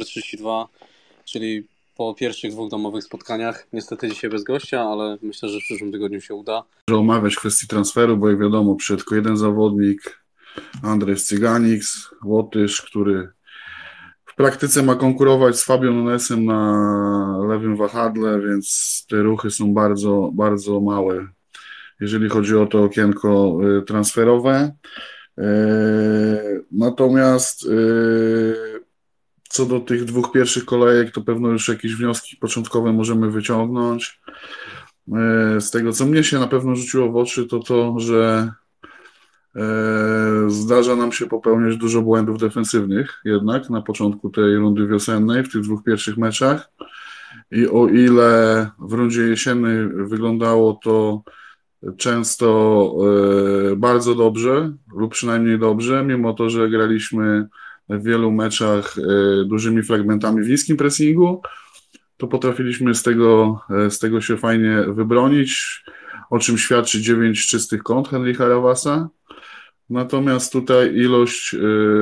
numer 32, czyli po pierwszych 2 domowych spotkaniach. Niestety dzisiaj bez gościa, ale myślę, że w przyszłym tygodniu się uda. Omawiać kwestii transferu, bo jak wiadomo, przyszedł tylko jeden zawodnik, Andres Cyganics, Łotysz, który w praktyce ma konkurować z Fabio Nunesem na lewym wahadle, więc te ruchy są bardzo, bardzo małe, jeżeli chodzi o to okienko transferowe. Natomiast co do tych 2 pierwszych kolejek, to pewno już jakieś wnioski początkowe możemy wyciągnąć. Z tego, co mnie się na pewno rzuciło w oczy, to to, że zdarza nam się popełniać dużo błędów defensywnych jednak na początku tej rundy wiosennej, w tych 2 pierwszych meczach. I o ile w rundzie jesiennej wyglądało to często bardzo dobrze, lub przynajmniej dobrze, mimo to, że graliśmy w wielu meczach dużymi fragmentami w niskim pressingu, to potrafiliśmy z tego się fajnie wybronić, o czym świadczy 9 czystych kąt Henryka Rawasa. Natomiast tutaj ilość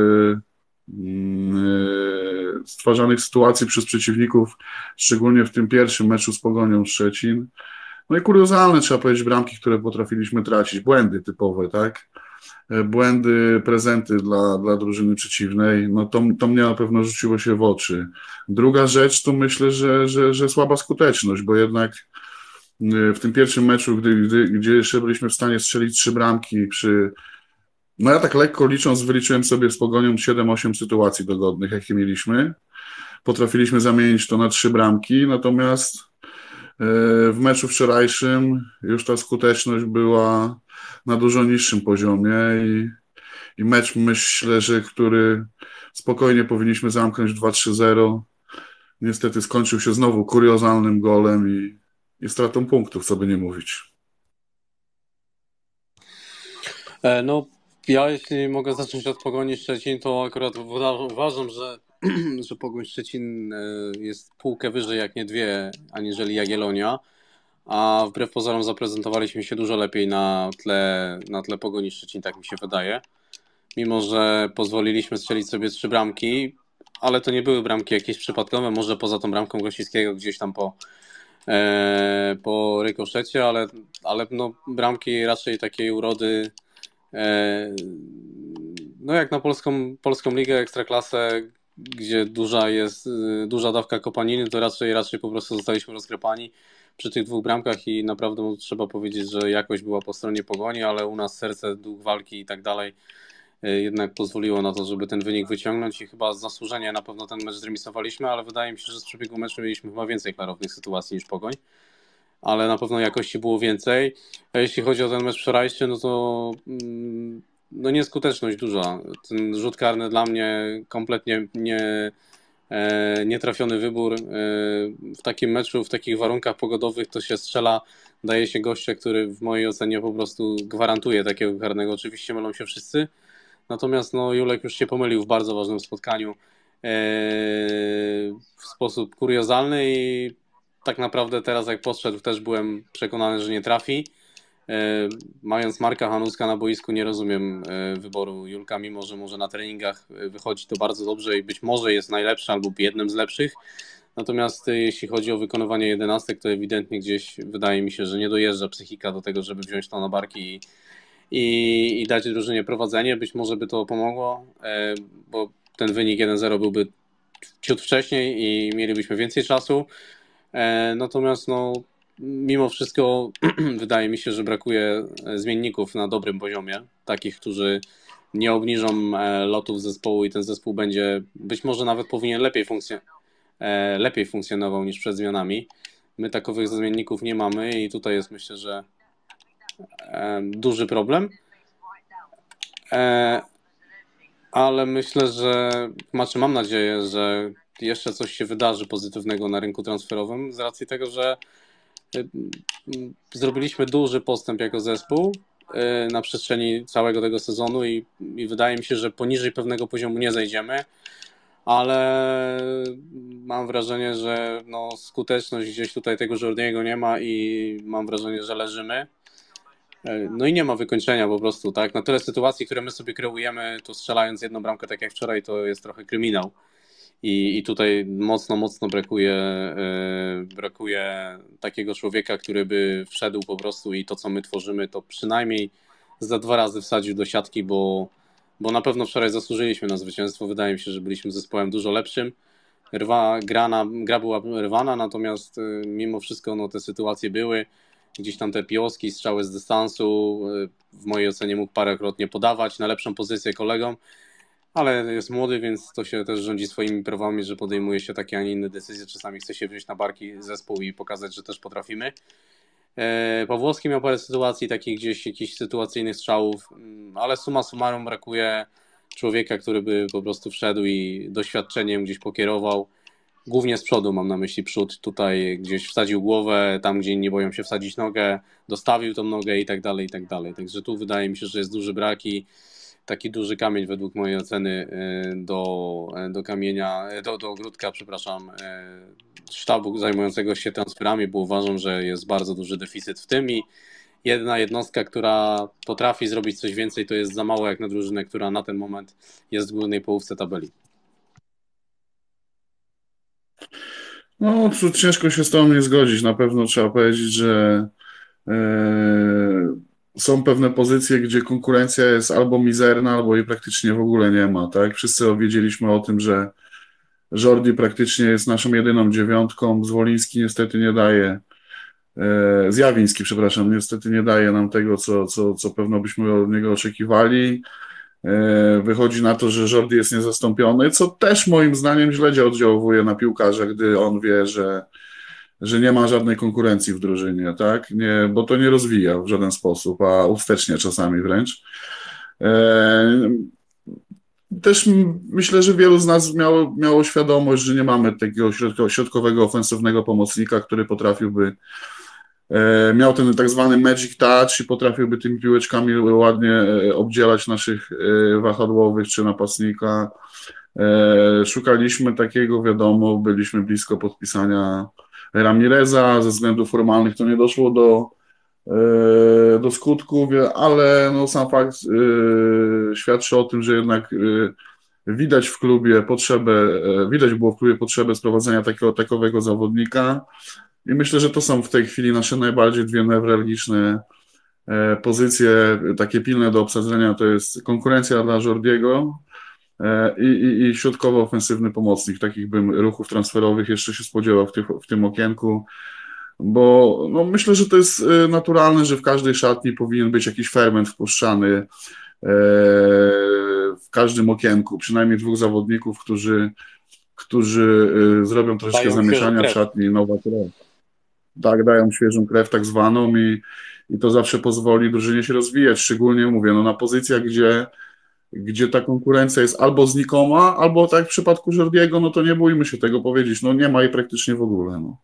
stwarzanych sytuacji przez przeciwników, szczególnie w tym pierwszym meczu z Pogonią Szczecin, no i kuriozalne, trzeba powiedzieć, bramki, które potrafiliśmy tracić, błędy typowe, tak? Błędy, prezenty dla drużyny przeciwnej, no to mnie na pewno rzuciło się w oczy. Druga rzecz, to myślę, że słaba skuteczność, bo jednak w tym pierwszym meczu, gdzie jeszcze byliśmy w stanie strzelić 3 bramki no ja tak lekko licząc, wyliczyłem sobie z Pogonią 7-8 sytuacji dogodnych, jakie mieliśmy. Potrafiliśmy zamienić to na 3 bramki, natomiast w meczu wczorajszym już ta skuteczność była na dużo niższym poziomie i mecz, myślę, że który spokojnie powinniśmy zamknąć 2-3-0. Niestety skończył się znowu kuriozalnym golem i stratą punktów, co by nie mówić. No, ja jeśli mogę zacząć od Pogoni Szczecin, to akurat uważam, że Pogoń Szczecin jest półkę wyżej, jak nie 2, aniżeli Jagiellonia, a wbrew pozorom zaprezentowaliśmy się dużo lepiej na tle Pogoni Szczecin, tak mi się wydaje. Mimo że pozwoliliśmy strzelić sobie 3 bramki, ale to nie były bramki jakieś przypadkowe, może poza tą bramką Grosickiego gdzieś tam po rykoszecie, ale no, bramki raczej takiej urody, no jak na polską ligę, ekstraklasę, gdzie duża dawka kopaniny, to raczej po prostu zostaliśmy rozklepani przy tych 2 bramkach i naprawdę trzeba powiedzieć, że jakość była po stronie Pogoni, ale u nas serce, duch walki i tak dalej jednak pozwoliło na to, żeby ten wynik wyciągnąć i chyba zasłużenie na pewno ten mecz zremisowaliśmy, ale wydaje mi się, że z przebiegu meczu mieliśmy chyba więcej klarownych sytuacji niż Pogoń, ale na pewno jakości było więcej. A jeśli chodzi o ten mecz wczorajszy, no to no nieskuteczność duża. Ten rzut karny dla mnie kompletnie nietrafiony wybór. W takim meczu, w takich warunkach pogodowych to się strzela, daje się gościa, który w mojej ocenie po prostu gwarantuje takiego karnego. Oczywiście mylą się wszyscy, natomiast no, Julek już się pomylił w bardzo ważnym spotkaniu w sposób kuriozalny i tak naprawdę teraz jak podszedł, też byłem przekonany, że nie trafi. Mając Marka Hanuska na boisku, nie rozumiem wyboru Julka, mimo że może na treningach wychodzi to bardzo dobrze i być może jest najlepszy albo jednym z lepszych. Natomiast jeśli chodzi o wykonywanie 11, to ewidentnie gdzieś wydaje mi się, że nie dojeżdża psychika do tego, żeby wziąć to na barki i dać drużynie prowadzenie. Być może by to pomogło, bo ten wynik 1-0 byłby ciut wcześniej i mielibyśmy więcej czasu. Natomiast no, mimo wszystko wydaje mi się, że brakuje zmienników na dobrym poziomie, takich, którzy nie obniżą lotów zespołu i ten zespół będzie, być może nawet powinien lepiej funkcjonował niż przed zmianami. My takowych zmienników nie mamy i tutaj jest, myślę, że duży problem. Ale myślę, że mam nadzieję, że jeszcze coś się wydarzy pozytywnego na rynku transferowym z racji tego, że zrobiliśmy duży postęp jako zespół na przestrzeni całego tego sezonu i wydaje mi się, że poniżej pewnego poziomu nie zejdziemy, ale mam wrażenie, że no, skuteczność gdzieś tutaj tego Jordiego nie ma i mam wrażenie, że leżymy. No i nie ma wykończenia po prostu, tak? Na tyle sytuacji, które my sobie kreujemy, to strzelając 1 bramkę tak jak wczoraj, to jest trochę kryminał. I tutaj mocno brakuje takiego człowieka, który by wszedł po prostu i to, co my tworzymy, to przynajmniej za 2 razy wsadził do siatki, bo na pewno wczoraj zasłużyliśmy na zwycięstwo. Wydaje mi się, że byliśmy zespołem dużo lepszym. Gra była rwana, natomiast mimo wszystko no, te sytuacje były. Gdzieś tam te pioski, strzały z dystansu, w mojej ocenie mógł parokrotnie podawać na lepszą pozycję kolegom, ale jest młody, więc to się też rządzi swoimi prawami, że podejmuje się takie, a nie inne decyzje. Czasami chce się wziąć na barki zespół i pokazać, że też potrafimy. Pawłowski miał parę sytuacji, takich gdzieś jakichś sytuacyjnych strzałów, ale summa summarum brakuje człowieka, który by po prostu wszedł i doświadczeniem gdzieś pokierował. Głównie z przodu mam na myśli przód, tutaj gdzieś wsadził głowę, tam gdzie nie boją się wsadzić nogę, dostawił tą nogę i tak dalej, i tak dalej. Także tu wydaje mi się, że jest duży brak i taki duży kamień według mojej oceny do kamienia, do ogródka, przepraszam, sztabu zajmującego się transferami, bo uważam, że jest bardzo duży deficyt w tym i jedna jednostka, która potrafi zrobić coś więcej, to jest za mało jak na drużynę, która na ten moment jest w górnej połówce tabeli. No, tu ciężko się z tobą nie zgodzić. Na pewno trzeba powiedzieć, że e, są pewne pozycje, gdzie konkurencja jest albo mizerna, albo jej praktycznie w ogóle nie ma, tak? Wszyscy wiedzieliśmy o tym, że Jordi praktycznie jest naszą jedyną dziewiątką, Zwoliński niestety nie daje, Zjawiński, przepraszam, niestety nie daje nam tego, co pewno byśmy od niego oczekiwali. Wychodzi na to, że Jordi jest niezastąpiony, co też moim zdaniem źle oddziałuje na piłkarza, gdy on wie, że nie ma żadnej konkurencji w drużynie, tak? Nie, bo to nie rozwija w żaden sposób, a ustecznia czasami wręcz. Też myślę, że wielu z nas miało świadomość, że nie mamy takiego środkowego, ofensywnego pomocnika, który potrafiłby, miał ten tak zwany magic touch i potrafiłby tymi piłeczkami ładnie obdzielać naszych wahadłowych czy napastnika. Szukaliśmy takiego, wiadomo, byliśmy blisko podpisania Ramireza, ze względów formalnych to nie doszło do skutku, ale no, sam fakt świadczy o tym, że jednak widać w klubie potrzebę, widać było w klubie potrzebę sprowadzenia takiego takowego zawodnika i myślę, że to są w tej chwili nasze najbardziej dwie newralgiczne pozycje, takie pilne do obsadzenia, to jest konkurencja dla Jordiego i środkowo-ofensywny pomocnik. Takich bym ruchów transferowych jeszcze się spodziewał w tym okienku, bo no, myślę, że to jest naturalne, że w każdej szatni powinien być jakiś ferment wpuszczany w każdym okienku, przynajmniej dwóch zawodników, którzy zrobią troszeczkę Dają zamieszania w szatni, nowa krew. Tak, dają świeżą krew tak zwaną i to zawsze pozwoli drużynie się rozwijać, szczególnie mówię, no, na pozycjach, gdzie ta konkurencja jest albo znikoma, albo tak jak w przypadku Jordiego, no to nie bójmy się tego powiedzieć, no nie ma jej praktycznie w ogóle. No.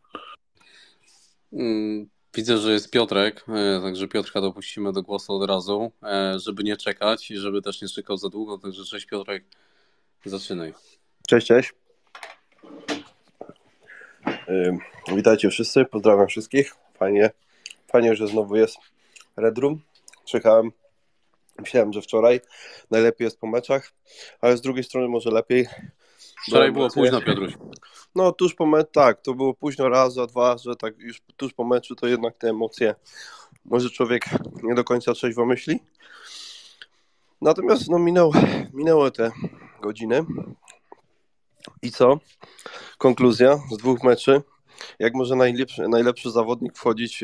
Widzę, że jest Piotrek, także Piotrka dopuścimy do głosu od razu, żeby nie czekać i żeby też nie czekał za długo, także cześć Piotrek, zaczynaj. Cześć, cześć. Witajcie wszyscy, pozdrawiam wszystkich. Fajnie, że znowu jest Red Room. Czekałem, myślałem, że wczoraj najlepiej jest po meczach, ale z drugiej strony może lepiej. Wczoraj było późno, Piotruś. No tuż po meczu, tak, to było późno raz, a dwa, że tak już tuż po meczu to jednak te emocje może człowiek nie do końca trzeźwo myśli. Natomiast no minęły te godziny. I co? Konkluzja z 2 meczy. Jak może najlepszy zawodnik wchodzić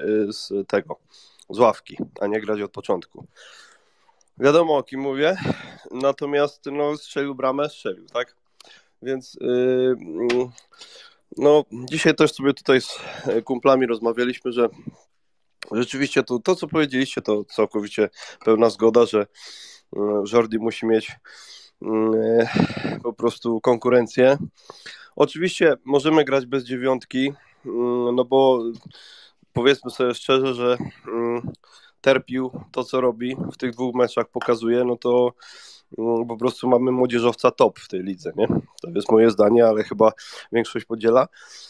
z ławki, a nie grać od początku? Wiadomo, o kim mówię, natomiast no, strzelił bramę, tak? Więc no, dzisiaj też sobie tutaj z kumplami rozmawialiśmy, że rzeczywiście to co powiedzieliście, to całkowicie pełna zgoda, że Jordi musi mieć po prostu konkurencję. Oczywiście możemy grać bez dziewiątki, no bo powiedzmy sobie szczerze, że Terpił to, co robi w tych 2 meczach, pokazuje, no to po prostu mamy młodzieżowca top w tej lidze, nie? To jest moje zdanie, ale chyba większość podziela.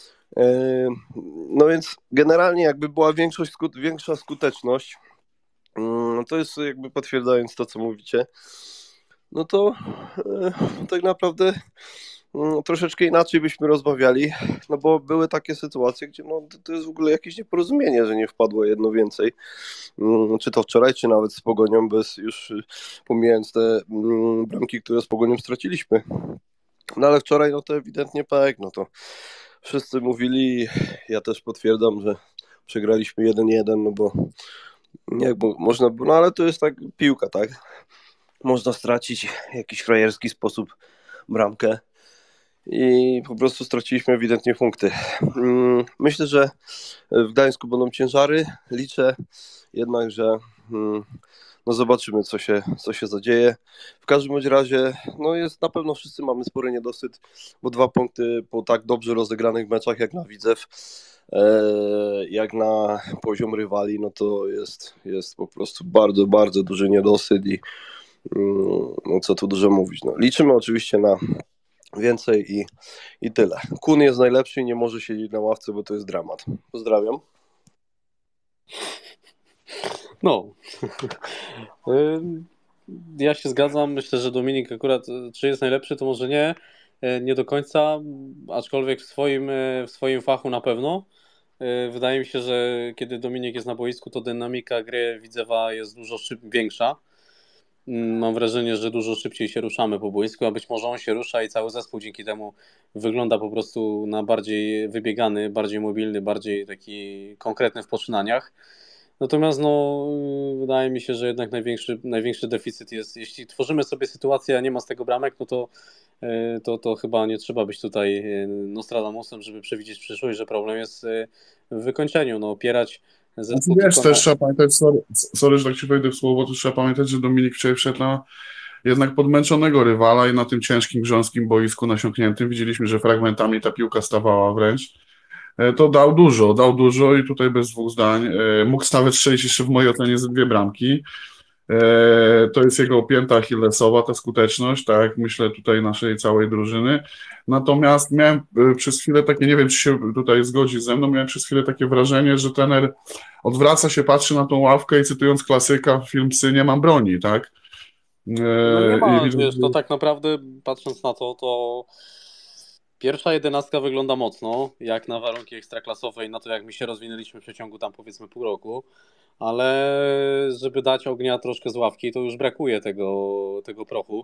No więc generalnie jakby była większa skuteczność, to jest jakby potwierdzając to, co mówicie, no to tak naprawdę troszeczkę inaczej byśmy rozmawiali, no bo były takie sytuacje, gdzie no, to jest w ogóle jakieś nieporozumienie, że nie wpadło jedno więcej, czy to wczoraj, czy nawet z Pogonią, bez już pomijając te bramki, które z Pogonią straciliśmy. No ale wczoraj no to ewidentnie pek, no to wszyscy mówili, ja też potwierdzam, że przegraliśmy 1-1, no bo nie, bo można, no ale to jest tak piłka, tak? Można stracić w jakiś frajerski sposób bramkę i po prostu straciliśmy ewidentnie punkty. Myślę, że w Gdańsku będą ciężary. Liczę jednak, że no zobaczymy, co się zadzieje. W każdym bądź razie no jest na pewno wszyscy mamy spory niedosyt, bo 2 punkty po tak dobrze rozegranych meczach jak na Widzew, jak na poziom rywali, no to jest po prostu bardzo, bardzo duży niedosyt i no co tu dużo mówić. No, liczymy oczywiście na więcej i tyle. Kun jest najlepszy i nie może siedzieć na ławce, bo to jest dramat. Pozdrawiam. No. Ja się zgadzam. Myślę, że Dominik akurat, czy jest najlepszy, to może nie. Nie do końca, aczkolwiek w swoim fachu na pewno. Wydaje mi się, że kiedy Dominik jest na boisku, to dynamika gry Widzewa jest dużo większa. Mam wrażenie, że dużo szybciej się ruszamy po boisku, a być może on się rusza i cały zespół dzięki temu wygląda po prostu na bardziej wybiegany, bardziej mobilny, bardziej taki konkretny w poczynaniach. Natomiast no, wydaje mi się, że jednak największy deficyt jest, jeśli tworzymy sobie sytuację, a nie ma z tego bramek, no to chyba nie trzeba być tutaj Nostradamusem, żeby przewidzieć przyszłość, że problem jest w wykończeniu. No, opierać zespół Wiesz, tylko też trzeba pamiętać, sorry, że tak ci wejdę w słowo, to trzeba pamiętać, że Dominik wczoraj wszedł na jednak podmęczonego rywala i na tym ciężkim, grząskim boisku nasiąkniętym widzieliśmy, że fragmentami ta piłka stawała wręcz. To dał dużo i tutaj bez dwóch zdań. Mógł nawet strzelić jeszcze w mojej ocenie ze 2 bramki. To jest jego pięta achillesowa, ta skuteczność, tak jak myślę tutaj naszej całej drużyny. Natomiast miałem przez chwilę takie, nie wiem czy się tutaj zgodzi ze mną, miałem przez chwilę takie wrażenie, że trener odwraca się, patrzy na tą ławkę i cytując klasyka, film Psy, nie mam broni, tak? No nie ma, I, wiesz, to tak naprawdę patrząc na to pierwsza 11 wygląda mocno, jak na warunki ekstraklasowe i na to, jak my się rozwinęliśmy w przeciągu tam powiedzmy pół roku, ale żeby dać ognia troszkę z ławki, to już brakuje tego prochu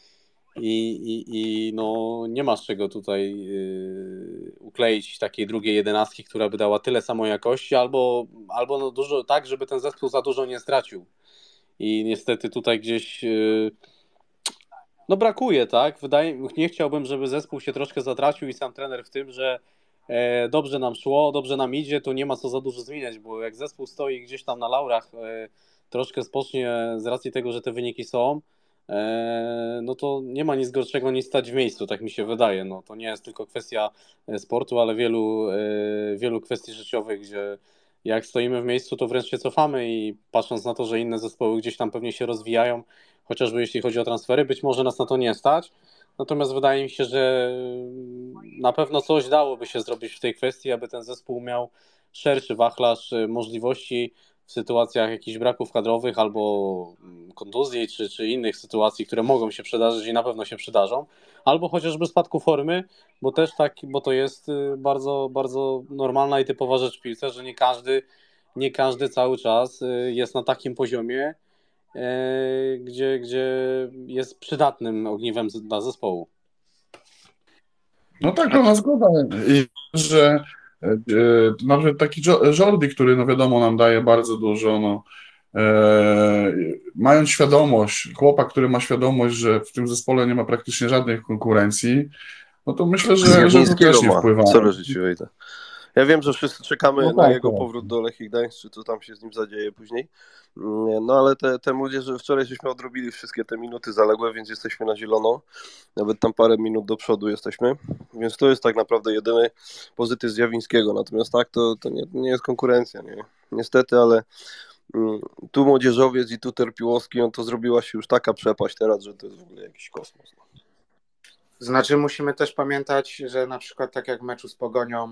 i no nie masz czego tutaj ukleić takiej drugiej 11, która by dała tyle samo jakości, albo no dużo tak, żeby ten zespół za dużo nie stracił. I niestety tutaj gdzieś no brakuje, tak? Nie chciałbym, żeby zespół się troszkę zatracił i sam trener w tym, że dobrze nam szło, dobrze nam idzie, to nie ma co za dużo zmieniać, bo jak zespół stoi gdzieś tam na laurach, troszkę spocznie z racji tego, że te wyniki są, no to nie ma nic gorszego niż stać w miejscu, tak mi się wydaje. No, to nie jest tylko kwestia sportu, ale wielu kwestii życiowych, gdzie jak stoimy w miejscu, to wręcz się cofamy i patrząc na to, że inne zespoły gdzieś tam pewnie się rozwijają, chociażby jeśli chodzi o transfery, być może nas na to nie stać. Natomiast wydaje mi się, że na pewno coś dałoby się zrobić w tej kwestii, aby ten zespół miał szerszy wachlarz możliwości w sytuacjach jakichś braków kadrowych albo kontuzji, czy innych sytuacji, które mogą się przydarzyć i na pewno się przydarzą, albo chociażby spadku formy, bo to jest bardzo, bardzo normalna i typowa rzecz w piłce, że nie każdy cały czas jest na takim poziomie, gdzie jest przydatnym ogniwem dla zespołu. no tak, pełna zgoda. I że nawet taki Jordi, który no wiadomo nam daje bardzo dużo, no, mając świadomość, chłopak, który ma świadomość, że w tym zespole nie ma praktycznie żadnej konkurencji, no to myślę, że to też nie wpływa. Co ci wejdę. Ja wiem, że wszyscy czekamy No na tak, jego tak. powrót do Lechii Gdańsk, czy co tam się z nim zadzieje później. No ale te młodzieże wczoraj żeśmy odrobili wszystkie te minuty zaległe, więc jesteśmy na zielono. Nawet tam parę minut do przodu jesteśmy. Więc to jest tak naprawdę jedyny pozytyw z Jawińskiego. Natomiast tak, to nie jest konkurencja, nie? Niestety, ale tu młodzieżowiec i tu Terpiłowski, no to zrobiła się już taka przepaść teraz, że to jest w ogóle jakiś kosmos. Znaczy musimy też pamiętać, że na przykład tak jak w meczu z Pogonią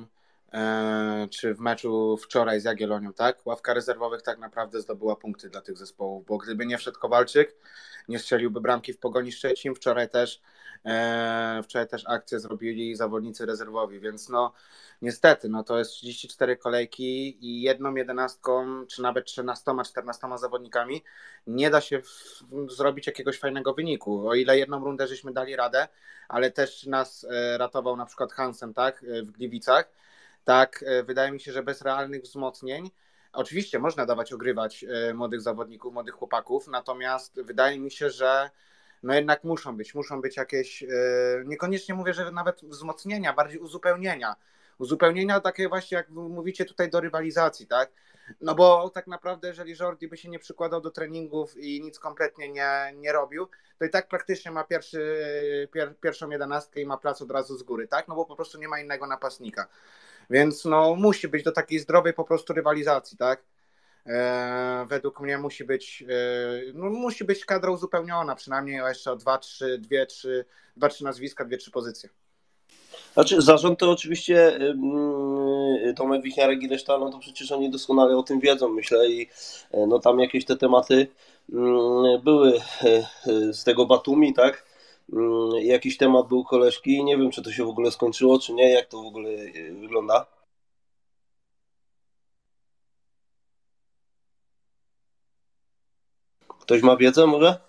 czy w meczu wczoraj z Jagiellonią, tak? Ławka rezerwowych tak naprawdę zdobyła punkty dla tych zespołów, bo gdyby nie wszedł Kowalczyk, nie strzeliłby bramki w Pogoni Szczecin, wczoraj też akcję zrobili zawodnicy rezerwowi, więc no niestety, no to jest 34 kolejki i jedną 11, czy nawet 13, 14 zawodnikami nie da się zrobić jakiegoś fajnego wyniku. O ile jedną rundę żeśmy dali radę, ale też nas ratował na przykład Hansen, tak, w Gliwicach, tak, wydaje mi się, że bez realnych wzmocnień, oczywiście można dawać ogrywać młodych zawodników, młodych chłopaków, natomiast wydaje mi się, że no jednak muszą być jakieś, niekoniecznie mówię, że nawet wzmocnienia, bardziej uzupełnienia takie właśnie, jak mówicie tutaj, do rywalizacji, tak? No bo tak naprawdę, jeżeli Jordi by się nie przykładał do treningów i nic kompletnie nie robił, to i tak praktycznie ma pierwszą 11 i ma plac od razu z góry, tak? No bo po prostu nie ma innego napastnika. Więc no musi być do takiej zdrowej po prostu rywalizacji, tak? Według mnie musi być kadra uzupełniona, przynajmniej o jeszcze o 2-3 nazwiska, 2-3 pozycje. Znaczy zarząd to oczywiście Tomek Wichniarek i reszta, no to przecież oni doskonale o tym wiedzą, myślę, i no tam jakieś te tematy były z tego Batumi, tak? Jakiś temat był koleżki, nie wiem, czy to się w ogóle skończyło, czy nie, jak to w ogóle wygląda. Ktoś ma wiedzę może?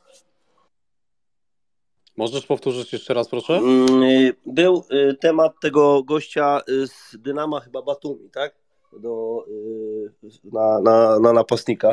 Możesz powtórzyć jeszcze raz, proszę? Był temat tego gościa z Dynama, chyba Batumi, tak? Na napastnika.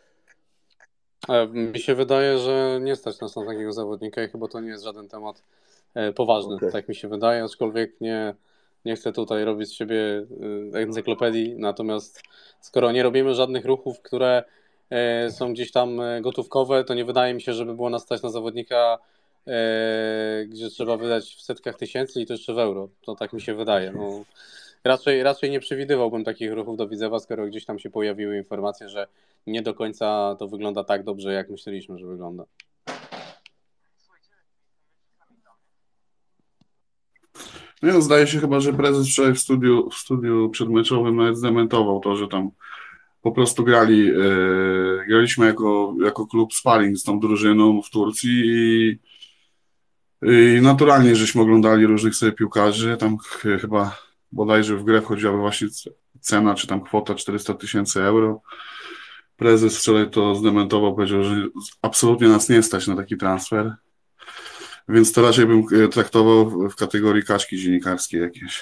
Mi się wydaje, że nie stać nas na takiego zawodnika i chyba to nie jest żaden temat poważny. Okay. Tak mi się wydaje, aczkolwiek nie chcę tutaj robić z siebie encyklopedii, natomiast skoro nie robimy żadnych ruchów, które są gdzieś tam gotówkowe, to nie wydaje mi się, żeby było nas stać na zawodnika, gdzie trzeba wydać w setkach tysięcy i to jeszcze w euro. To tak mi się wydaje. No, raczej nie przewidywałbym takich ruchów do Widzewa, skoro gdzieś tam się pojawiły informacje, że nie do końca to wygląda tak dobrze, jak myśleliśmy, że wygląda. No, zdaje się chyba, że prezes wczoraj w studiu przedmeczowym nawet zdementował to, że tam po prostu graliśmy jako klub sparring z tą drużyną w Turcji i naturalnie żeśmy oglądali różnych sobie piłkarzy. Tam chyba bodajże w grę wchodziła właśnie cena, czy tam kwota 400 000 euro. Prezes wczoraj to zdementował, powiedział, że absolutnie nas nie stać na taki transfer. Więc to raczej bym traktował w kategorii kaczki dziennikarskiej jakieś.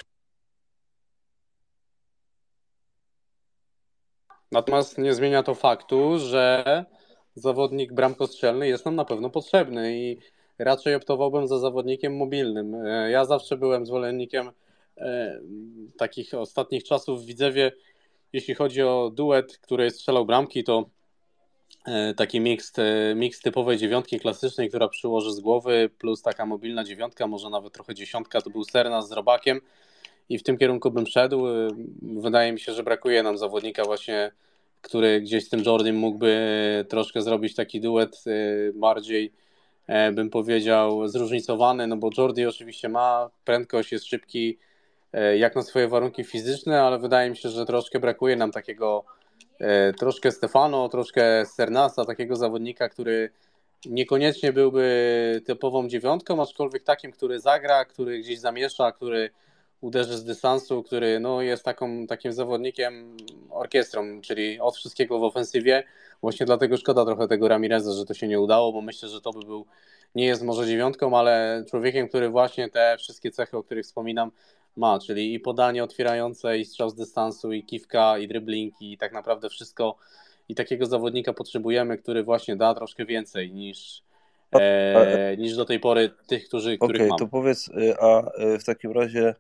Natomiast nie zmienia to faktu, że zawodnik bramkostrzelny jest nam na pewno potrzebny i raczej optowałbym za zawodnikiem mobilnym. Ja zawsze byłem zwolennikiem takich ostatnich czasów w Widzewie, jeśli chodzi o duet, który strzelał bramki, to taki miks typowej dziewiątki klasycznej, która przyłoży z głowy, plus taka mobilna dziewiątka, może nawet trochę dziesiątka, to był Sernas z Robakiem i w tym kierunku bym szedł. Wydaje mi się, że brakuje nam zawodnika właśnie, który gdzieś z tym Jordim mógłby troszkę zrobić taki duet bardziej, bym powiedział, zróżnicowany, no bo Jordi oczywiście ma prędkość, jest szybki jak na swoje warunki fizyczne, ale wydaje mi się, że troszkę brakuje nam takiego troszkę Stefano, troszkę Sernasa, takiego zawodnika, który niekoniecznie byłby typową dziewiątką, aczkolwiek takim, który zagra, który gdzieś zamiesza, który uderzy z dystansu, który no, jest takim zawodnikiem orkiestrą, czyli od wszystkiego w ofensywie. Właśnie dlatego szkoda trochę tego Ramireza, że to się nie udało, bo myślę, że to by był, nie jest może dziewiątką, ale człowiekiem, który właśnie te wszystkie cechy, o których wspominam, ma, czyli i podanie otwierające, i strzał z dystansu, i kiwka, i dribbling, i tak naprawdę wszystko. I takiego zawodnika potrzebujemy, który właśnie da troszkę więcej niż do tej pory tych, których mamy. To powiedz, a w takim razie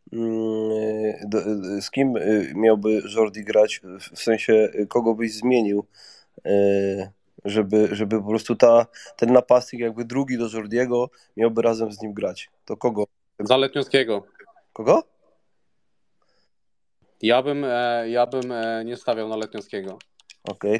z kim miałby Jordi grać, w sensie kogo byś zmienił, żeby po prostu ten napastnik jakby drugi do Jordiego miałby razem z nim grać? To kogo? Za Letniowskiego. Kogo? Ja bym nie stawiał na Letniowskiego. Okej.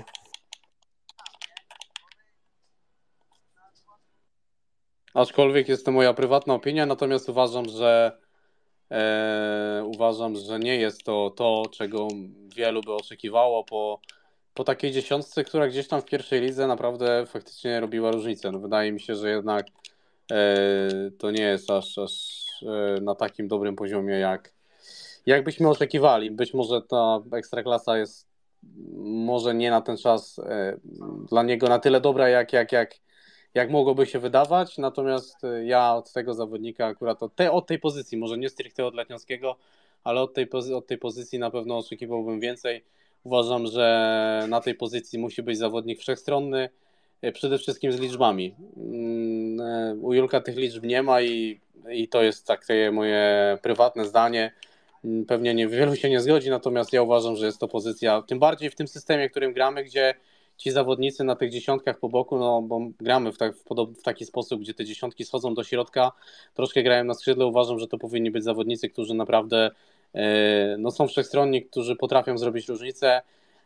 Aczkolwiek jest to moja prywatna opinia, natomiast uważam, że nie jest to, czego wielu by oczekiwało po takiej dziesiątce, która gdzieś tam w pierwszej lidze naprawdę faktycznie robiła różnicę. No, wydaje mi się, że jednak to nie jest aż na takim dobrym poziomie, jak byśmy oczekiwali. Być może ta Ekstraklasa jest może nie na ten czas dla niego na tyle dobra, jak mogłoby się wydawać, natomiast ja od tego zawodnika akurat od tej pozycji, może nie stricte od Letniowskiego, ale od tej pozycji na pewno oczekiwałbym więcej. Uważam, że na tej pozycji musi być zawodnik wszechstronny, przede wszystkim z liczbami. U Julka tych liczb nie ma i to jest takie moje prywatne zdanie. Pewnie wielu się nie zgodzi, natomiast ja uważam, że jest to pozycja, tym bardziej w tym systemie, w którym gramy, gdzie ci zawodnicy na tych dziesiątkach po boku, no bo gramy w taki sposób, gdzie te dziesiątki schodzą do środka, troszkę grają na skrzydle, uważam, że to powinni być zawodnicy, którzy naprawdę no, są wszechstronni, którzy potrafią zrobić różnicę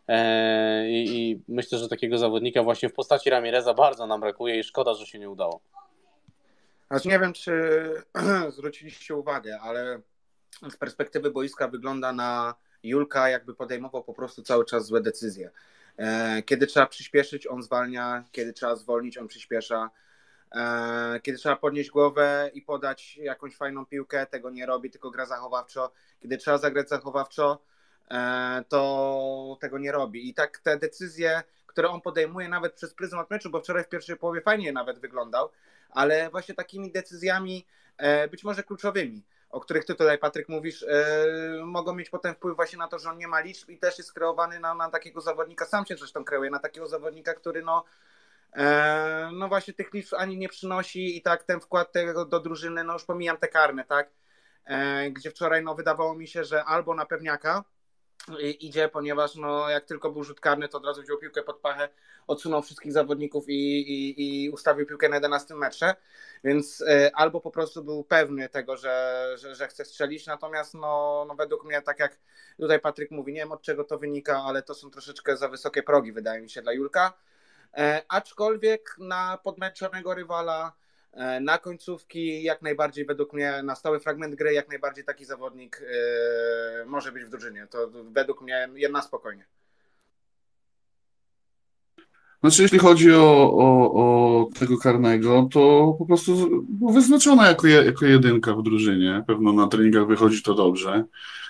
i myślę, że takiego zawodnika właśnie w postaci Ramireza bardzo nam brakuje i szkoda, że się nie udało. Znaczy nie wiem, czy zwróciliście uwagę, ale z perspektywy boiska wygląda na Julka, jakby podejmował po prostu cały czas złe decyzje. Kiedy trzeba przyspieszyć, on zwalnia, kiedy trzeba zwolnić, on przyspiesza. Kiedy trzeba podnieść głowę i podać jakąś fajną piłkę, tego nie robi, tylko gra zachowawczo. Kiedy trzeba zagrać zachowawczo, to tego nie robi. I tak te decyzje, które on podejmuje nawet przez pryzmat meczu, bo wczoraj w pierwszej połowie fajnie nawet wyglądał, ale właśnie takimi decyzjami być może kluczowymi, o których ty tutaj, Patryk, mówisz, mogą mieć potem wpływ właśnie na to, że on nie ma liczb i też jest kreowany na takiego zawodnika, sam się zresztą kreuje, na takiego zawodnika, który no właśnie tych liczb ani nie przynosi i tak ten wkład tego do drużyny, no już pomijam te karne, tak, gdzie wczoraj no wydawało mi się, że albo na pewniaka idzie, ponieważ no jak tylko był rzut karny, to od razu wziął piłkę pod pachę, odsunął wszystkich zawodników i ustawił piłkę na 11 metrze, więc albo po prostu był pewny tego, że chce strzelić, natomiast no według mnie, tak jak tutaj Patryk mówi, nie wiem od czego to wynika, ale to są troszeczkę za wysokie progi, wydaje mi się, dla Julka, aczkolwiek na podmęczonego rywala, na końcówki jak najbardziej, według mnie na stały fragment gry jak najbardziej taki zawodnik może być w drużynie. To według mnie jedna spokojnie. Znaczy, jeśli chodzi o tego karnego, to po prostu był wyznaczony jako jedynka w drużynie. Pewno na treningach wychodzi to dobrze.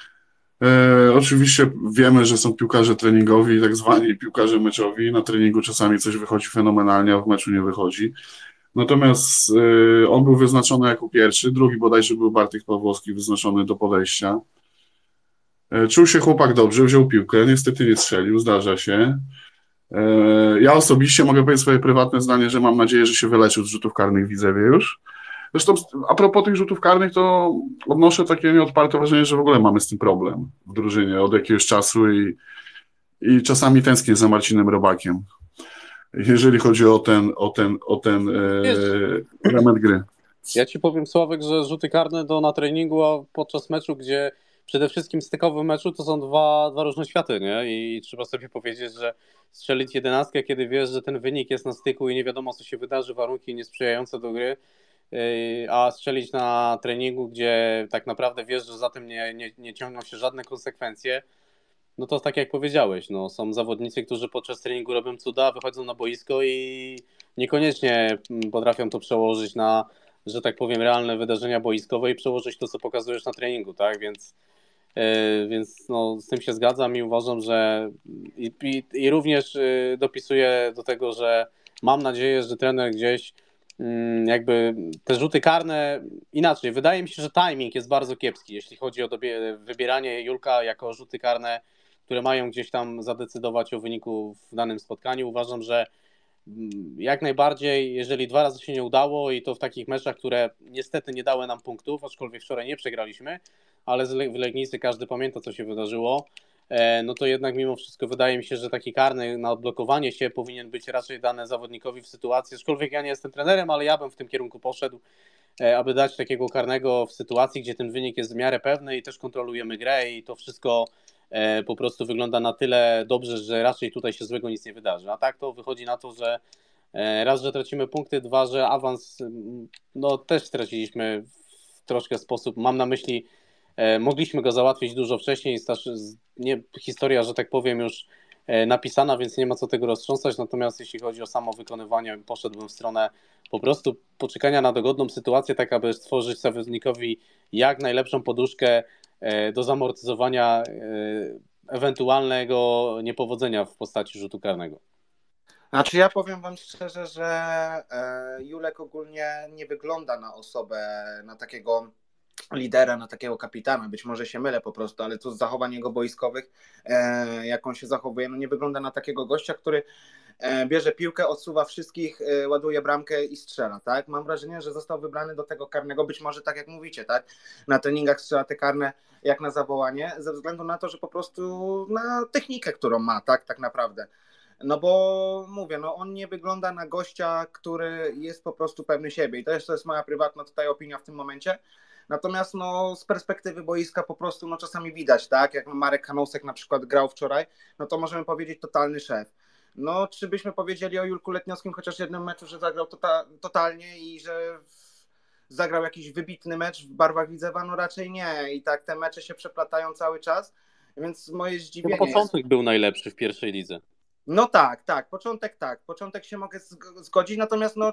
Oczywiście wiemy, że są piłkarze treningowi, tak zwani piłkarze meczowi. Na treningu czasami coś wychodzi fenomenalnie, a w meczu nie wychodzi. Natomiast on był wyznaczony jako pierwszy, drugi bodajże był Bartek Pawłowski wyznaczony do podejścia. Czuł się chłopak dobrze, wziął piłkę, niestety nie strzelił, zdarza się. Ja osobiście mogę powiedzieć swoje prywatne zdanie, że mam nadzieję, że się wyleczył z rzutów karnych w Widzewie już. Zresztą a propos tych rzutów karnych, to odnoszę takie nieodparte wrażenie, że w ogóle mamy z tym problem w drużynie od jakiegoś czasu i czasami tęsknię za Marcinem Robakiem, jeżeli chodzi o ten element gry. Ja ci powiem, Sławek, że rzuty karne na treningu, a podczas meczu, gdzie przede wszystkim stykowym meczu, to są dwa różne światy, nie? I trzeba sobie powiedzieć, że strzelić 11, kiedy wiesz, że ten wynik jest na styku i nie wiadomo, co się wydarzy, warunki niesprzyjające do gry, a strzelić na treningu, gdzie tak naprawdę wiesz, że za tym nie ciągną się żadne konsekwencje, no to tak jak powiedziałeś, no, są zawodnicy, którzy podczas treningu robią cuda, wychodzą na boisko i niekoniecznie potrafią to przełożyć na, że tak powiem, realne wydarzenia boiskowe i przełożyć to, co pokazujesz na treningu, tak, więc no, z tym się zgadzam i uważam, że i również dopisuję do tego, że mam nadzieję, że trener gdzieś jakby te rzuty karne inaczej. Wydaje mi się, że timing jest bardzo kiepski, jeśli chodzi o wybieranie Julka jako rzuty karne, które mają gdzieś tam zadecydować o wyniku w danym spotkaniu. Uważam, że jak najbardziej, jeżeli 2 razy się nie udało i to w takich meczach, które niestety nie dały nam punktów, aczkolwiek wczoraj nie przegraliśmy, ale w Legnicy każdy pamięta, co się wydarzyło, no to jednak mimo wszystko wydaje mi się, że taki karny na odblokowanie się powinien być raczej dany zawodnikowi w sytuacji, aczkolwiek ja nie jestem trenerem, ale ja bym w tym kierunku poszedł, aby dać takiego karnego w sytuacji, gdzie ten wynik jest w miarę pewny i też kontrolujemy grę i to wszystko po prostu wygląda na tyle dobrze, że raczej tutaj się złego nic nie wydarzy. A tak to wychodzi na to, że raz, że tracimy punkty, 2, że awans no też straciliśmy w troszkę sposób, mam na myśli Mogliśmy go załatwić dużo wcześniej, historia, że tak powiem, już napisana, więc nie ma co tego roztrząsać, natomiast jeśli chodzi o samo wykonywanie, poszedłbym w stronę po prostu poczekania na dogodną sytuację, tak aby stworzyć zawodnikowi jak najlepszą poduszkę do zamortyzowania ewentualnego niepowodzenia w postaci rzutu karnego. Znaczy ja powiem wam szczerze, że Julek ogólnie nie wygląda na osobę, na takiego lidera, na takiego kapitana. Być może się mylę po prostu, ale tu z zachowań jego boiskowych, jak on się zachowuje, no nie wygląda na takiego gościa, który bierze piłkę, odsuwa wszystkich, ładuje bramkę i strzela, tak? Mam wrażenie, że został wybrany do tego karnego, być może tak jak mówicie, tak? Na treningach strzela te karne jak na zawołanie, ze względu na to, że po prostu na technikę, którą ma, tak naprawdę. No bo mówię, no on nie wygląda na gościa, który jest po prostu pewny siebie i to jest moja prywatna tutaj opinia w tym momencie. Natomiast no z perspektywy boiska po prostu no czasami widać, tak? Jak Marek Hanousek na przykład grał wczoraj, no to możemy powiedzieć totalny szef. No czy byśmy powiedzieli o Julku Letniowskim chociaż jednym meczu, że zagrał totalnie i że zagrał jakiś wybitny mecz w barwach Widzewa? No raczej nie. I tak te mecze się przeplatają cały czas, więc moje zdziwienie początek był najlepszy w pierwszej lidze. No tak. Początek się mogę zgodzić, natomiast no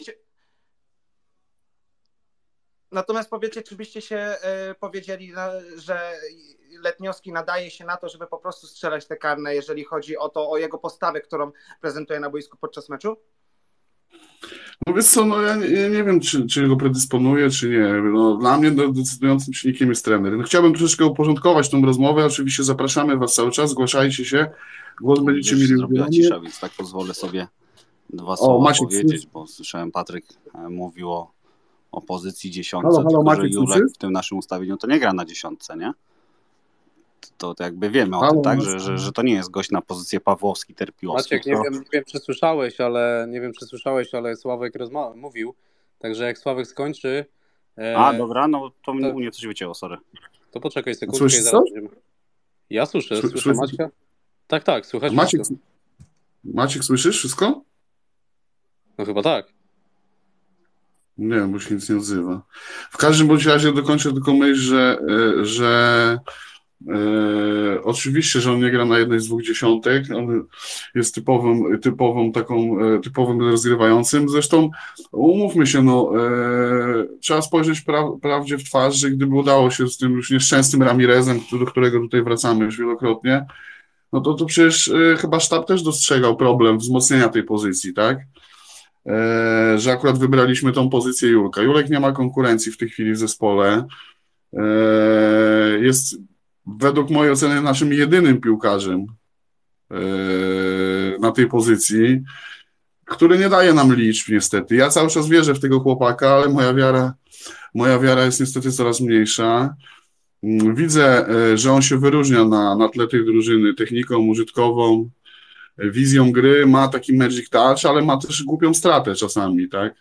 Natomiast powiecie, czy byście się powiedzieli, że Letniowski nadaje się na to, żeby po prostu strzelać te karne, jeżeli chodzi o jego postawę, którą prezentuje na boisku podczas meczu? No wiesz co, no ja nie wiem, czy go predysponuje, czy nie. No, dla mnie decydującym czynnikiem jest trener. No, chciałbym troszeczkę uporządkować tą rozmowę. Oczywiście zapraszamy was cały czas, zgłaszajcie się. Głos będziecie mieli zrobiła cisza, więc tak pozwolę sobie dwa słowa powiedzieć, bo słyszałem, Patryk mówił o pozycji 10, tylko Maciek, że Julek w tym naszym ustawieniu to nie gra na 10, nie? To jakby wiemy o tym, tak? Że to nie jest gość na pozycję Pawłowski, Terpiłowski. Maciek, nie wiem, czy słyszałeś, ale Sławek mówił, także jak Sławek skończy... Dobra, no to mnie coś wycięło, sorry. To poczekaj sekundkę i zaraz będziemy. Ja słyszę Maćka. Tak, słychać wszystko. Maciek, słyszysz wszystko? No chyba tak. Nie, bo się nic nie odzywa. W każdym bądź razie dokończę tylko myśl, że oczywiście, że on nie gra na jednej z dwóch dziesiątek, on jest typowym rozgrywającym. Zresztą umówmy się, trzeba spojrzeć prawdzie w twarz, że gdyby udało się z tym już nieszczęsnym Ramirezem, do którego tutaj wracamy już wielokrotnie, no to przecież chyba sztab też dostrzegał problem wzmocnienia tej pozycji, tak? Że akurat wybraliśmy tą pozycję Julka. Julek nie ma konkurencji w tej chwili w zespole. Jest według mojej oceny naszym jedynym piłkarzem na tej pozycji, który nie daje nam liczb niestety. Ja cały czas wierzę w tego chłopaka, ale moja wiara jest niestety coraz mniejsza. Widzę, że on się wyróżnia na tle tej drużyny techniką użytkową, wizją gry, ma taki magic touch, ale ma też głupią stratę czasami, tak?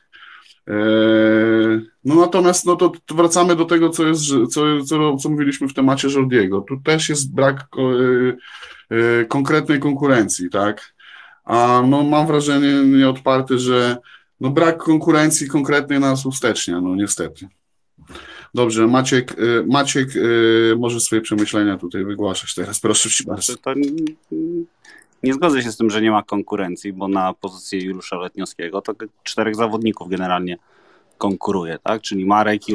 No natomiast to wracamy do tego, co mówiliśmy w temacie Jordiego. Tu też jest brak konkretnej konkurencji, tak? A mam wrażenie nieodparte, że brak konkurencji konkretnej nas ustecznia, niestety. Dobrze, Maciek może swoje przemyślenia tutaj wygłaszać teraz, proszę Ci bardzo. Nie zgodzę się z tym, że nie ma konkurencji, bo na pozycję Juliusza Letniowskiego to 4 zawodników generalnie konkuruje, tak? Czyli Marek,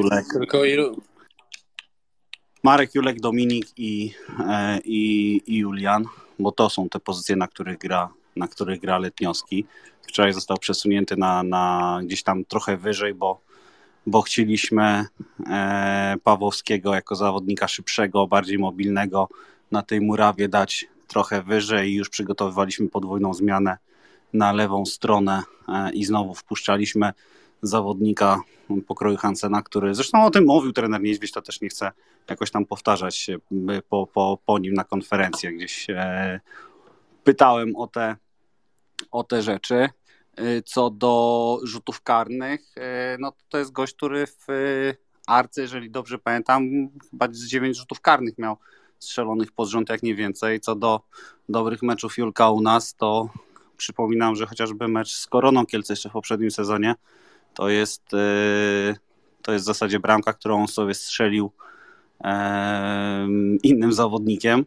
Dominik i Julian, bo to są te pozycje, na których gra Letniowski. Wczoraj został przesunięty na gdzieś tam trochę wyżej, bo chcieliśmy Pawłowskiego jako zawodnika szybszego, bardziej mobilnego na tej murawie dać trochę wyżej i już przygotowywaliśmy podwójną zmianę na lewą stronę i znowu wpuszczaliśmy zawodnika pokroju Hansena, który zresztą o tym mówił trener Niedźwiedź, to też nie chcę jakoś tam powtarzać się po nim na konferencjach, gdzieś pytałem o te rzeczy. Co do rzutów karnych, to jest gość, który w Arce, jeżeli dobrze pamiętam, chyba z 9 rzutów karnych miał strzelonych pod rząd, jak nie więcej. Co do dobrych meczów Julka u nas, to przypominam, że chociażby mecz z Koroną Kielce jeszcze w poprzednim sezonie, to jest w zasadzie bramka, którą on sobie strzelił innym zawodnikiem.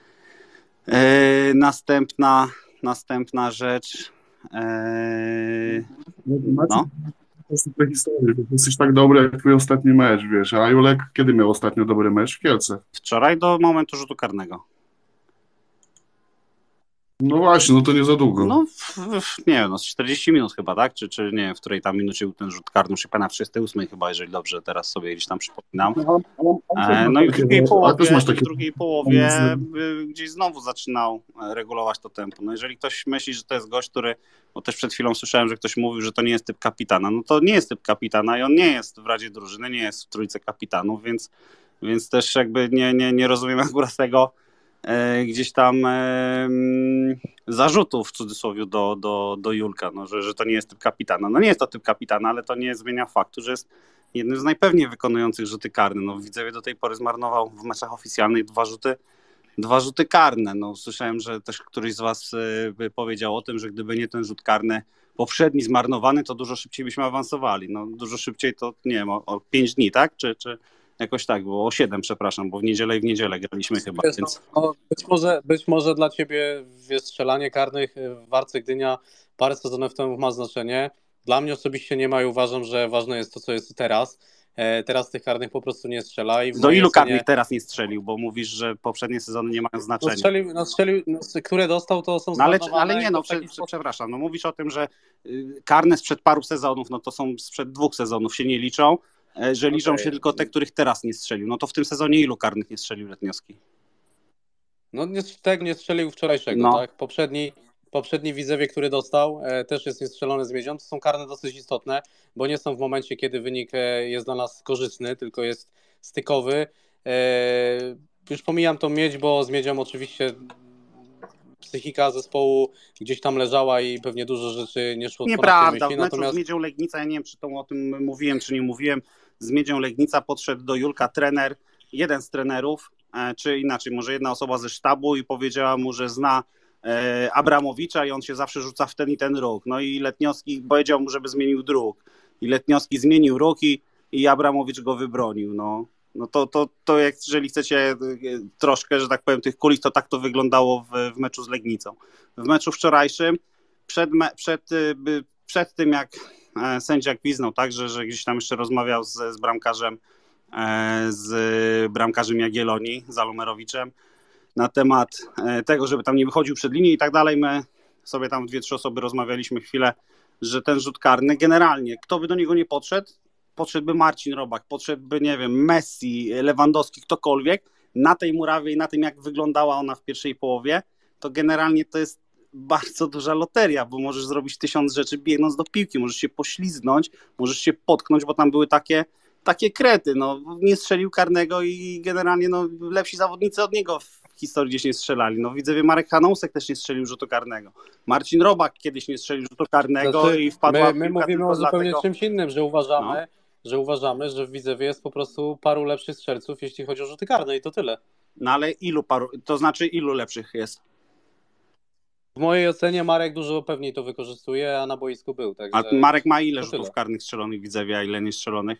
Następna rzecz. No. To są te historie, to jesteś tak dobry jak twój ostatni mecz, wiesz, a Julek kiedy miał ostatnio dobry mecz? W Kielce. Wczoraj do momentu rzutu karnego. No właśnie, no to nie za długo. No, nie wiem, no z 40 minut chyba, tak? Czy nie wiem, w której tam minucie był ten rzut karny, już pana w 38 chyba, jeżeli dobrze teraz sobie gdzieś tam przypominam. No i w drugiej połowie gdzieś znowu zaczynał regulować to tempo. No jeżeli ktoś myśli, że to jest gość, który, bo też przed chwilą słyszałem, że ktoś mówił, że to nie jest typ kapitana, no to nie jest typ kapitana i on nie jest w Radzie Drużyny, nie jest w trójce kapitanów, więc też jakby nie rozumiem akurat tego gdzieś tam zarzutów w cudzysłowie do Julka, no, że to nie jest typ kapitana. No nie jest to typ kapitana, ale to nie zmienia faktu, że jest jednym z najpewniej wykonujących rzuty karne. No Widzewie do tej pory zmarnował w meczach oficjalnych dwa rzuty karne. No słyszałem, że też któryś z was powiedział o tym, że gdyby nie ten rzut karny poprzedni zmarnowany, to dużo szybciej byśmy awansowali. No dużo szybciej to, nie wiem, o 5 dni, tak? Czy jakoś tak było, o 7, przepraszam, bo w niedzielę graliśmy chyba. Wiesz, więc... być może dla ciebie strzelanie karnych w Warce Gdynia parę sezonów temu ma znaczenie. Dla mnie osobiście nie ma i uważam, że ważne jest to, co jest teraz. Teraz tych karnych po prostu nie strzela. I do ilu karnych teraz nie strzelił? Bo mówisz, że poprzednie sezony nie mają znaczenia. Strzelił, które dostał, to są ale nie, przepraszam. No mówisz o tym, że karne sprzed paru sezonów, no to są sprzed 2 sezonów, się nie liczą. Że liczą się tylko te, których teraz nie strzelił. No to w tym sezonie ilu karnych nie strzelił Letniowski? No nie strzelił wczorajszego, no. Tak? Poprzedni Widzewie, który dostał, też jest niestrzelony z miedzią. To są karne dosyć istotne, bo nie są w momencie, kiedy wynik jest dla nas korzystny, tylko jest stykowy. Już pomijam tą miedź, bo z miedzią oczywiście psychika zespołu gdzieś tam leżała i pewnie dużo rzeczy nie szło. Nieprawda, w meczu z Miedzią Legnica, ja nie wiem, czy o tym mówiłem, czy nie mówiłem, z Miedzią Legnica podszedł do Julka trener, jeden z trenerów, czy inaczej, może jedna osoba ze sztabu i powiedziała mu, że zna Abramowicza i on się zawsze rzuca w ten i ten róg. No i Letniowski powiedział mu, żeby zmienił dróg. I Letniowski zmienił róg i Abramowicz go wybronił. No to jak, jeżeli chcecie troszkę, że tak powiem, tych kulis, to tak to wyglądało w meczu z Legnicą. W meczu wczorajszym, przed tym jak sędzia gwizdnął, tak, że gdzieś tam jeszcze rozmawiał z bramkarzem Jagiellonii, Zalumerowiczem, na temat tego, żeby tam nie wychodził przed linię i tak dalej. My sobie tam 2-3 osoby rozmawialiśmy chwilę, że ten rzut karny generalnie, kto by do niego nie podszedłby Marcin Robak, podszedłby, nie wiem, Messi, Lewandowski, ktokolwiek, na tej murawie i na tym, jak wyglądała ona w pierwszej połowie, to generalnie to jest bardzo duża loteria, bo możesz zrobić 1000 rzeczy biegnąc do piłki, możesz się poślizgnąć, możesz się potknąć, bo tam były takie krety, no nie strzelił karnego i generalnie no, lepsi zawodnicy od niego w historii gdzieś nie strzelali. No Widzewie, Marek Hanousek też nie strzelił rzutu karnego. Marcin Robak kiedyś nie strzelił rzutu karnego i wpadła my mówimy o zupełnie czymś innym, że uważamy, że w Widzewie jest po prostu paru lepszych strzelców, jeśli chodzi o rzuty karne i to tyle. No ale ilu lepszych jest? W mojej ocenie Marek dużo pewniej to wykorzystuje, a na boisku był. Także a Marek ma ile rzutów karnych strzelonych w Widzewie, a ile nie strzelonych?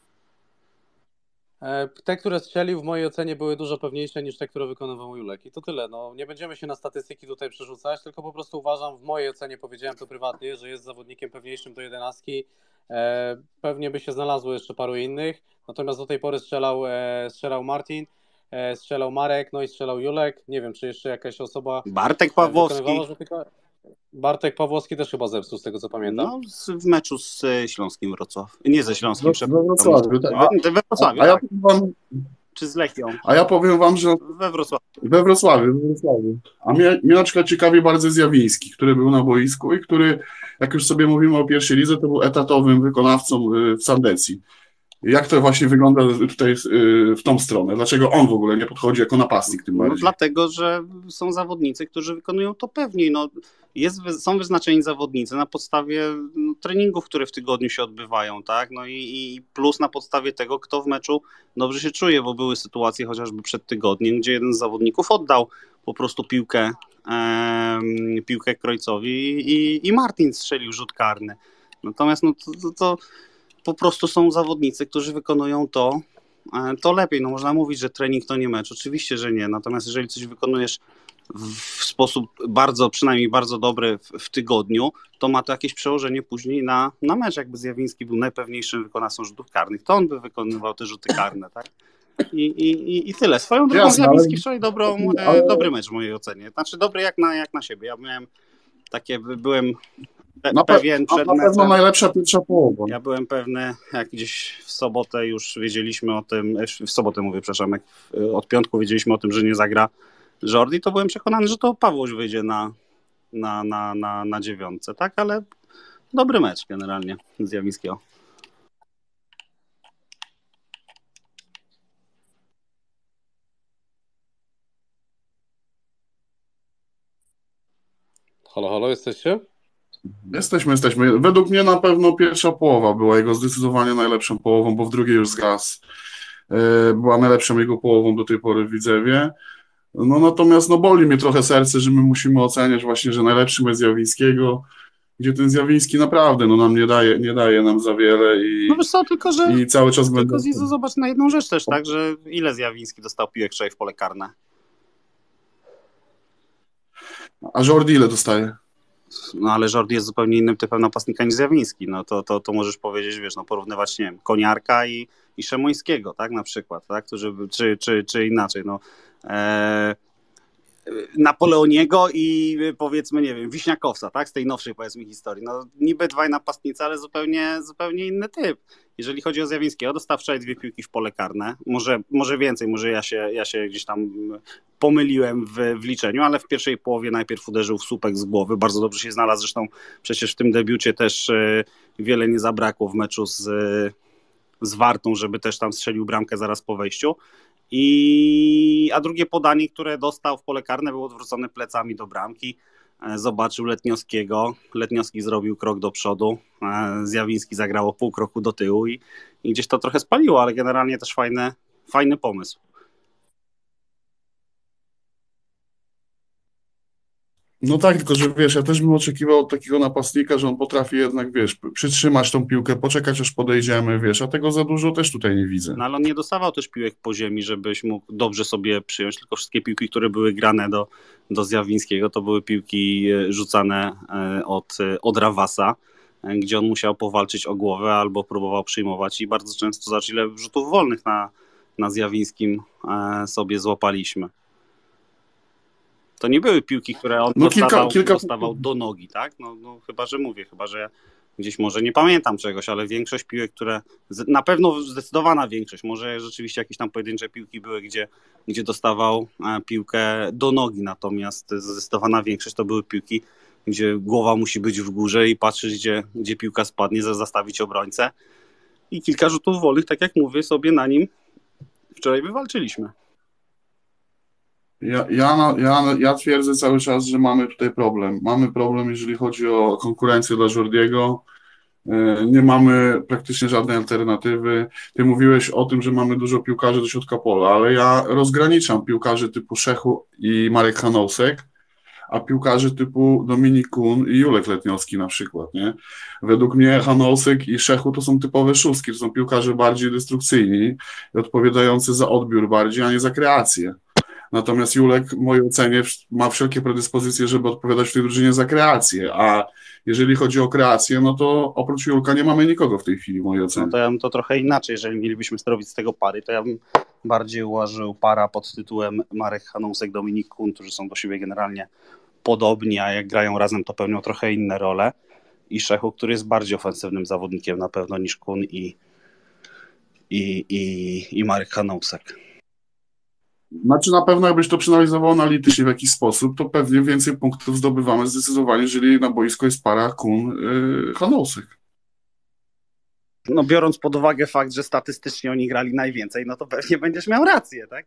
Te, które strzelił, w mojej ocenie były dużo pewniejsze niż te, które wykonywał Julek. I to tyle. No, nie będziemy się na statystyki tutaj przerzucać, tylko po prostu uważam, w mojej ocenie, powiedziałem to prywatnie, że jest zawodnikiem pewniejszym do 11. Pewnie by się znalazło jeszcze paru innych. Natomiast do tej pory strzelał Martin, strzelał Marek, no i strzelał Julek. Nie wiem, czy jeszcze jakaś osoba... Bartek Pawłowski. Bartek Pawłowski też chyba zepsuł, z tego co pamiętam. No, w meczu z Śląskim Wrocław. Nie ze Śląskim, we Wrocławiu. We Wrocławiu, tak. Czy z Lechią? A ja powiem wam, że we Wrocławiu. A mnie na przykład ciekawi bardzo Zjawiński, który był na boisku i który, jak już sobie mówimy o pierwszej lidze, to był etatowym wykonawcą w Sandecji. Jak to właśnie wygląda tutaj w tą stronę? Dlaczego on w ogóle nie podchodzi jako napastnik tym bardziej? No, dlatego, że są zawodnicy, którzy wykonują to pewniej. No, są wyznaczeni zawodnicy na podstawie treningów, które w tygodniu się odbywają, tak? No i plus na podstawie tego, kto w meczu dobrze się czuje, bo były sytuacje chociażby przed tygodniem, gdzie jeden z zawodników oddał po prostu piłkę Krojcowi i Martin strzelił rzut karny. Natomiast no to po prostu są zawodnicy, którzy wykonują to to lepiej. No można mówić, że trening to nie mecz. Oczywiście, że nie. Natomiast jeżeli coś wykonujesz w sposób przynajmniej bardzo dobry w tygodniu, to ma to jakieś przełożenie później na mecz. Jakby Zjawiński był najpewniejszym wykonawcą rzutów karnych, to on by wykonywał te rzuty karne, tak? I tyle. Swoją drogą Jasne, Zjawiński ale- wczoraj dobry mecz w mojej ocenie. Znaczy dobry jak na siebie. Ja miałem byłem pewien przed Na pewno meczem. najlepsza pierwsza połowa. Ja byłem pewny, jak gdzieś w sobotę już wiedzieliśmy o tym, w sobotę mówię, przepraszam, jak od piątku wiedzieliśmy o tym, że nie zagra Jordi, to byłem przekonany, że to Pawłoś wyjdzie na dziewiątce, tak? Ale dobry mecz generalnie Zjawińskiego. Halo, halo, jesteście? Jesteśmy. Według mnie na pewno pierwsza połowa była jego zdecydowanie najlepszą połową, bo w drugiej już zgasł. Była najlepszą jego połową do tej pory w Widzewie. No natomiast boli mnie trochę serce, że my musimy oceniać właśnie, że najlepszym jest Zjawińskiego, gdzie ten Zjawiński naprawdę nam nie daje nam za wiele No wiesz co, tylko cały czas będę... Zizu, zobacz na jedną rzecz też, tak, że ile Zjawiński dostał piłek wczoraj w pole karne? A Jordi ile dostaje? No ale Jordi jest zupełnie innym typem napastnika niż Zjawiński, no to możesz powiedzieć, wiesz, porównywać, nie wiem, Koniarka i Szemońskiego, tak, na przykład, tak, czy inaczej, Napoleoniego i powiedzmy, nie wiem, Wiśniakowca, tak, z tej nowszej powiedzmy historii. No niby dwaj napastnicy, ale zupełnie inny typ. Jeżeli chodzi o Zjawińskiego, dostał wczoraj 2 piłki w pole karne, może więcej, może ja się gdzieś tam pomyliłem w liczeniu, ale w pierwszej połowie najpierw uderzył w słupek z głowy, bardzo dobrze się znalazł, zresztą przecież w tym debiucie też wiele nie zabrakło w meczu z Wartą, żeby też tam strzelił bramkę zaraz po wejściu. A drugie podanie, które dostał w pole karne, było odwrócone plecami do bramki. Zobaczył Letniowskiego. Letniowski zrobił krok do przodu. Zjawiński zagrało pół kroku do tyłu i gdzieś to trochę spaliło, ale generalnie też fajny pomysł. No tak, tylko że wiesz, ja też bym oczekiwał od takiego napastnika, że on potrafi jednak, wiesz, przytrzymać tą piłkę, poczekać aż podejdziemy, wiesz, a tego za dużo też tutaj nie widzę. No ale on nie dostawał też piłek po ziemi, żebyś mógł dobrze sobie przyjąć, tylko wszystkie piłki, które były grane do Zjawińskiego, to były piłki rzucane od Rawasa, gdzie on musiał powalczyć o głowę albo próbował przyjmować i bardzo często ile rzutów wolnych na Zjawińskim sobie złapaliśmy. To nie były piłki, które on dostawał do nogi, tak? No chyba, że ja gdzieś może nie pamiętam czegoś, ale większość piłek, na pewno zdecydowana większość, może rzeczywiście jakieś tam pojedyncze piłki były, gdzie dostawał piłkę do nogi, natomiast zdecydowana większość to były piłki, gdzie głowa musi być w górze i patrzeć, gdzie piłka spadnie, zastawić obrońcę i kilka rzutów wolnych, tak jak mówię, sobie na nim wczoraj wywalczyliśmy. Ja twierdzę cały czas, że mamy tutaj problem. Mamy problem, jeżeli chodzi o konkurencję dla Jordiego. Nie mamy praktycznie żadnej alternatywy. Ty mówiłeś o tym, że mamy dużo piłkarzy do środka pola, ale ja rozgraniczam piłkarzy typu Szechu i Marek Hanousek, a piłkarzy typu Dominik Kun i Julek Letniowski na przykład, nie? Według mnie Hanousek i Szechu to są typowe szóstki, to są piłkarze bardziej destrukcyjni i odpowiadający za odbiór bardziej, a nie za kreację. Natomiast Julek w mojej ocenie ma wszelkie predyspozycje, żeby odpowiadać w tej drużynie za kreację, a jeżeli chodzi o kreację, no to oprócz Julka nie mamy nikogo w tej chwili w mojej ocenie. No to ja bym to trochę inaczej, jeżeli mielibyśmy zrobić z tego pary, to ja bym bardziej ułożył para pod tytułem Marek Hanousek, Dominik Kun, którzy są do siebie generalnie podobni, a jak grają razem, to pełnią trochę inne role, i Szechu, który jest bardziej ofensywnym zawodnikiem na pewno niż Kun i Marek Hanousek. Znaczy na pewno jakbyś to przeanalizował analitycznie w jakiś sposób, to pewnie więcej punktów zdobywamy zdecydowanie, jeżeli na boisku jest para Kun-Hanousek. No biorąc pod uwagę fakt, że statystycznie oni grali najwięcej, no to pewnie będziesz miał rację, tak?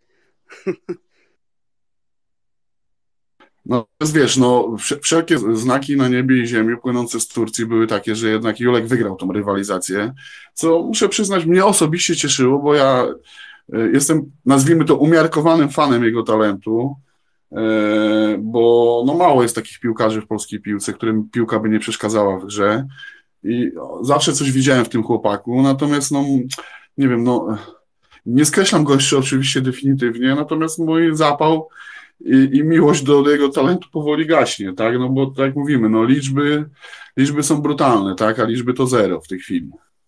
No wiesz, wszelkie znaki na niebie i ziemi płynące z Turcji były takie, że jednak Julek wygrał tą rywalizację, co muszę przyznać mnie osobiście cieszyło, bo ja jestem, nazwijmy to, umiarkowanym fanem jego talentu, bo mało jest takich piłkarzy w polskiej piłce, którym piłka by nie przeszkadzała w grze i zawsze coś widziałem w tym chłopaku, natomiast nie wiem, Nie skreślam gościa oczywiście definitywnie, natomiast mój zapał i miłość do jego talentu powoli gaśnie, tak? No bo tak jak mówimy, no liczby są brutalne, tak? A liczby to zero w tej chwili.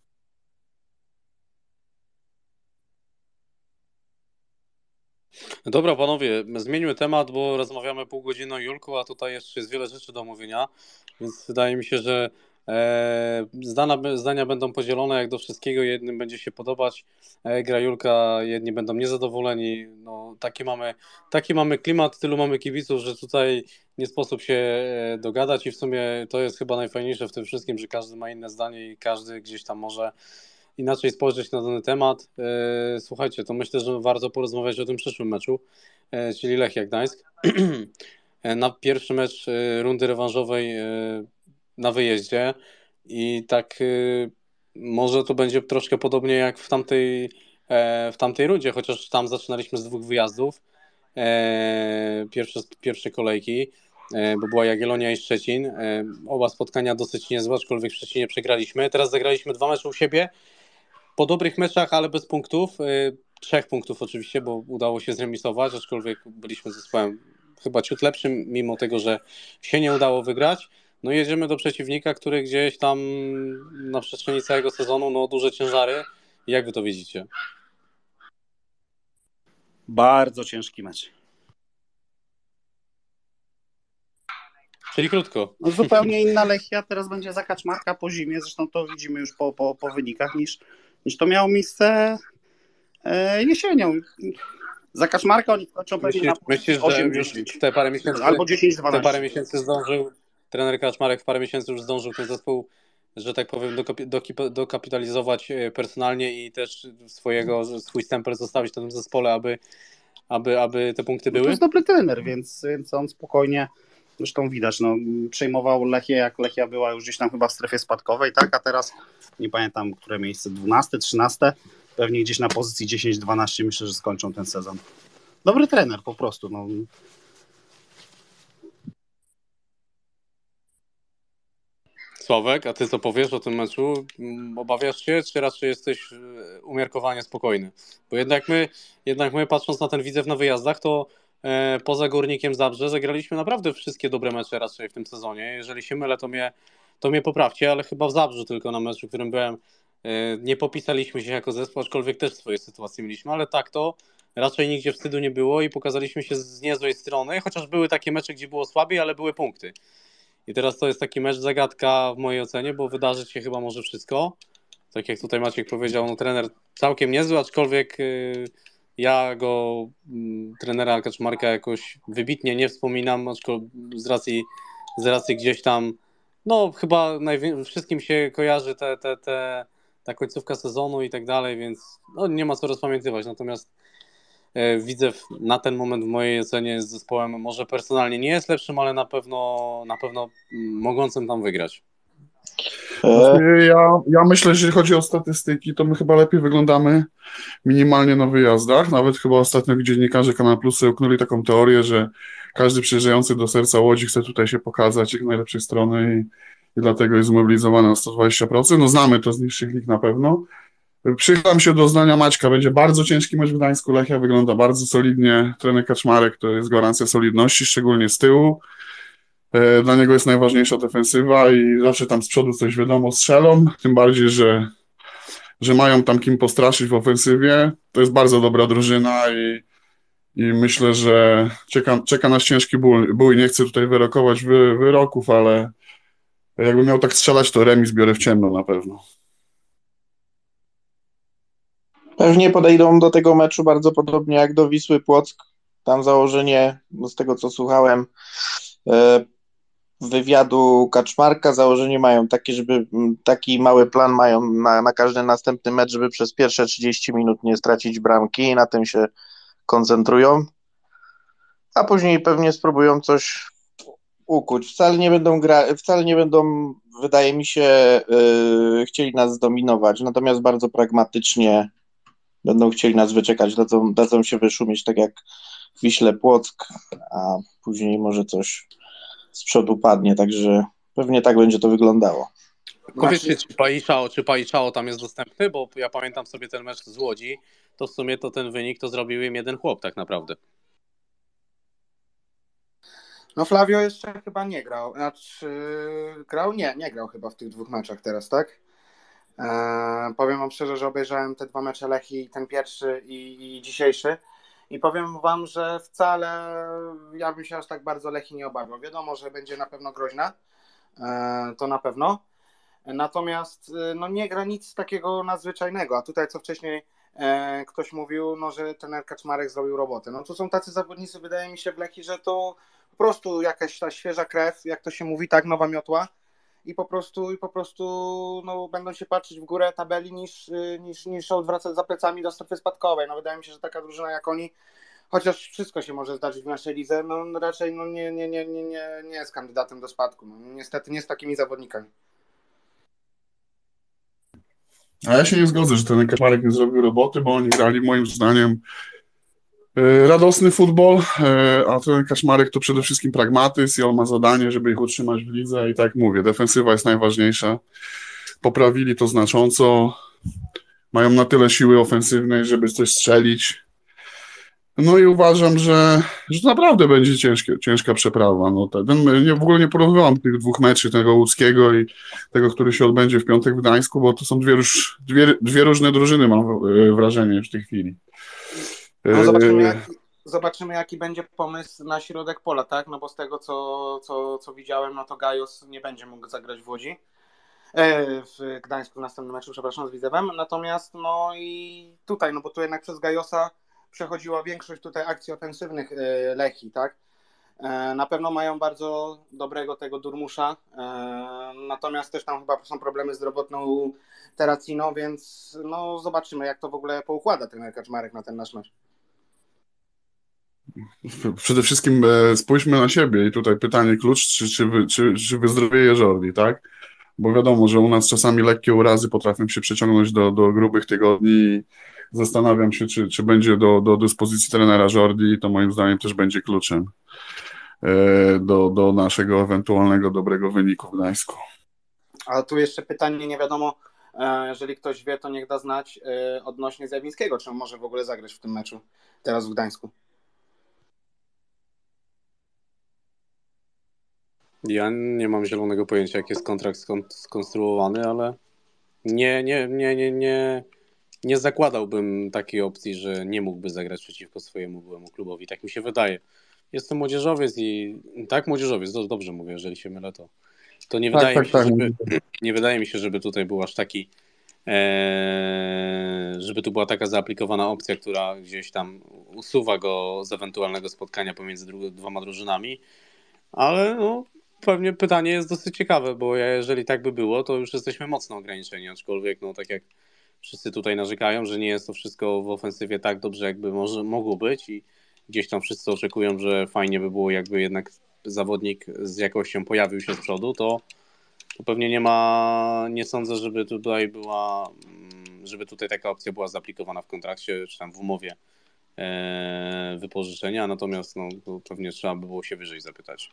Dobra, panowie, zmieńmy temat, bo rozmawiamy pół godziny o Julku, a tutaj jeszcze jest wiele rzeczy do omówienia, więc wydaje mi się, że zdania będą podzielone jak do wszystkiego. Jednym będzie się podobać gra Julka, jedni będą niezadowoleni. No, taki mamy klimat, tylu mamy kibiców, że tutaj nie sposób się dogadać i w sumie to jest chyba najfajniejsze w tym wszystkim, że każdy ma inne zdanie i każdy gdzieś tam może inaczej spojrzeć na dany temat. Słuchajcie, to myślę, że warto porozmawiać o tym przyszłym meczu, czyli Lechia Gdańsk. Na pierwszy mecz rundy rewanżowej na wyjeździe i tak może to będzie troszkę podobnie jak w tamtej rundzie, chociaż tam zaczynaliśmy z 2 wyjazdów, pierwsze kolejki, bo była Jagiellonia i Szczecin. Oba spotkania dosyć niezłe, aczkolwiek w Szczecinie przegraliśmy. Teraz zagraliśmy 2 mecze u siebie, po dobrych meczach, ale bez punktów. 3 punktów oczywiście, bo udało się zremisować, aczkolwiek byliśmy zespołem chyba ciut lepszym, mimo tego, że się nie udało wygrać. No i jedziemy do przeciwnika, który gdzieś tam na przestrzeni całego sezonu, no duże ciężary. Jak wy to widzicie? Bardzo ciężki mecz. Czyli krótko. No, zupełnie inna Lechia teraz będzie za Kaczmarka po zimie, zresztą to widzimy już po wynikach, niż to miało miejsce jesienią. Za Kaczmarka oni skończą pewnie na Myślisz, że 8-10. te parę miesięcy, albo 10-12. Te parę miesięcy zdążył, trener Kaczmarek w parę miesięcy już zdążył ten zespół, że tak powiem, dokapitalizować personalnie i też swój stempel zostawić na tym zespole, aby te punkty były? To jest dobry trener, więc on spokojnie, zresztą widać, no, przejmował Lechię, jak Lechia była już gdzieś tam chyba w strefie spadkowej, tak? A teraz nie pamiętam, które miejsce, 12, 13, pewnie gdzieś na pozycji 10-12 myślę, że skończą ten sezon. Dobry trener po prostu. No. Sławek, a ty co powiesz o tym meczu? Obawiasz się, czy raczej jesteś umiarkowanie spokojny? Bo jednak my patrząc na ten Widzew na wyjazdach, to poza Górnikiem Zabrze zagraliśmy naprawdę wszystkie dobre mecze raczej w tym sezonie. Jeżeli się mylę, to mnie poprawcie, ale chyba w Zabrzu tylko na meczu, w którym byłem, nie popisaliśmy się jako zespół, aczkolwiek też swoje sytuacje mieliśmy, ale tak to raczej nigdzie wstydu nie było i pokazaliśmy się z niezłej strony, chociaż były takie mecze, gdzie było słabiej, ale były punkty. I teraz to jest taki mecz zagadka w mojej ocenie, bo wydarzyć się chyba może wszystko. Tak jak tutaj Maciek powiedział, no trener całkiem niezły, aczkolwiek ja go, trenera Kaczmarka, jakoś wybitnie nie wspominam, aczkolwiek z racji gdzieś tam, no chyba wszystkim się kojarzy ta końcówka sezonu i tak dalej, więc no, nie ma co rozpamiętywać. Natomiast Widzew na ten moment w mojej ocenie jest zespołem, może personalnie nie jest lepszym, ale na pewno mogącym tam wygrać. Ja myślę, że jeżeli chodzi o statystyki, to my chyba lepiej wyglądamy minimalnie na wyjazdach. Nawet chyba ostatnio dziennikarze Kanal Plus uknuli taką teorię, że każdy przyjeżdżający do serca Łodzi chce tutaj się pokazać jak najlepszej strony i dlatego jest zmobilizowany na 120%. No znamy to z niższych lig na pewno. Przychylam się do zdania Maćka, będzie bardzo ciężki mecz w Gdańsku. Lechia wygląda bardzo solidnie. Trener Kaczmarek to jest gwarancja solidności, szczególnie z tyłu. Dla niego jest najważniejsza defensywa i zawsze tam z przodu coś wiadomo strzelą, tym bardziej, że mają tam kim postraszyć w ofensywie. To jest bardzo dobra drużyna i myślę, że czeka nas ciężki bój. Nie chcę tutaj wyrokować wyroków, ale jakbym miał tak strzelać, to remis biorę w ciemno na pewno. Pewnie podejdą do tego meczu bardzo podobnie jak do Wisły Płock. Tam założenie, z tego co słuchałem wywiadu Kaczmarka, założenie mają takie, żeby taki mały plan mają na każdy następny mecz, żeby przez pierwsze 30 minut nie stracić bramki i na tym się koncentrują, a później pewnie spróbują coś ukuć. Wcale nie będą, wydaje mi się, chcieli nas zdominować, natomiast bardzo pragmatycznie będą chcieli nas wyczekać, dadzą się wyszumieć tak jak w Wiśle Płock, a później może coś z przodu padnie, także pewnie tak będzie to wyglądało. Powiedzcie, czy Paiszao tam jest dostępny, bo ja pamiętam sobie ten mecz z Łodzi, to w sumie to ten wynik to zrobił im jeden chłop tak naprawdę. No Flavio jeszcze chyba nie grał. Znaczy, grał? Nie grał chyba w tych 2 meczach teraz, tak? Powiem wam szczerze, że obejrzałem te 2 mecze Lechii, ten pierwszy i dzisiejszy. I powiem wam, że wcale ja bym się aż tak bardzo Lechii nie obawiał. Wiadomo, że będzie na pewno groźna. To na pewno. Natomiast no nie gra nic takiego nadzwyczajnego. A tutaj co wcześniej ktoś mówił, no, że trener Kaczmarek zrobił robotę. No to są tacy zawodnicy, wydaje mi się w Lechii, że to po prostu jakaś ta świeża krew, jak to się mówi, tak, nowa miotła. I po prostu no, będą się patrzeć w górę tabeli niż odwracać za plecami do strefy spadkowej. No wydaje mi się, że taka drużyna jak oni, chociaż wszystko się może zdarzyć w naszej lidze, no raczej no, nie jest kandydatem do spadku. No, niestety nie z takimi zawodnikami. A ja się nie zgodzę, że ten Kaczmarek nie zrobił roboty, bo oni grali moim zdaniem radosny futbol, a ten Kaczmarek to przede wszystkim pragmatyzm i on ma zadanie, żeby ich utrzymać w lidze i tak jak mówię, defensywa jest najważniejsza. Poprawili to znacząco, mają na tyle siły ofensywnej, żeby coś strzelić. No i uważam, że to naprawdę będzie ciężka przeprawa. No, w ogóle nie porównywam tych 2 meczy, tego łódzkiego i tego, który się odbędzie w piątek w Gdańsku, bo to są dwie różne drużyny, mam wrażenie w tej chwili. No zobaczymy, jaki będzie pomysł na środek pola, tak? No bo z tego, co widziałem, no to Gajos nie będzie mógł zagrać w Łodzi. W Gdańsku w następnym meczu, przepraszam, z Widzewem. Natomiast no i tutaj, no bo tu jednak przez Gajosa przechodziła większość tutaj akcji ofensywnych Lechii, tak? Na pewno mają bardzo dobrego tego Durmusza, natomiast też tam chyba są problemy zdrowotne u Terracino, więc no zobaczymy, jak to w ogóle poukłada ten Kaczmarek na ten nasz mecz. Przede wszystkim spójrzmy na siebie i tutaj pytanie klucz, czy wyzdrowieje Jordi, tak? Bo wiadomo, że u nas czasami lekkie urazy potrafią się przeciągnąć do grubych tygodni i zastanawiam się, czy będzie do dyspozycji trenera Jordi, to moim zdaniem też będzie kluczem do naszego ewentualnego dobrego wyniku w Gdańsku. A tu jeszcze pytanie, nie wiadomo, jeżeli ktoś wie, to niech da znać odnośnie Zjawińskiego, czy on może w ogóle zagrać w tym meczu teraz w Gdańsku. Ja nie mam zielonego pojęcia, jak jest kontrakt skonstruowany, ale nie zakładałbym takiej opcji, że nie mógłby zagrać przeciwko swojemu byłemu klubowi. Tak mi się wydaje. Jestem młodzieżowiec i tak, młodzieżowiec, dobrze mówię, jeżeli się mylę, to nie wydaje mi się, nie wydaje mi się, żeby tutaj był aż taki, żeby tu była taka zaaplikowana opcja, która gdzieś tam usuwa go z ewentualnego spotkania pomiędzy 2 drużynami, ale no, pewnie pytanie jest dosyć ciekawe, bo jeżeli tak by było, to już jesteśmy mocno ograniczeni, aczkolwiek no tak jak wszyscy tutaj narzekają, że nie jest to wszystko w ofensywie tak dobrze, jakby mogło być i gdzieś tam wszyscy oczekują, że fajnie by było, jakby jednak zawodnik z jakością pojawił się z przodu, to pewnie nie sądzę, żeby tutaj taka opcja była zaaplikowana w kontrakcie, czy tam w umowie wypożyczenia, natomiast no, to pewnie trzeba by było się wyżej zapytać.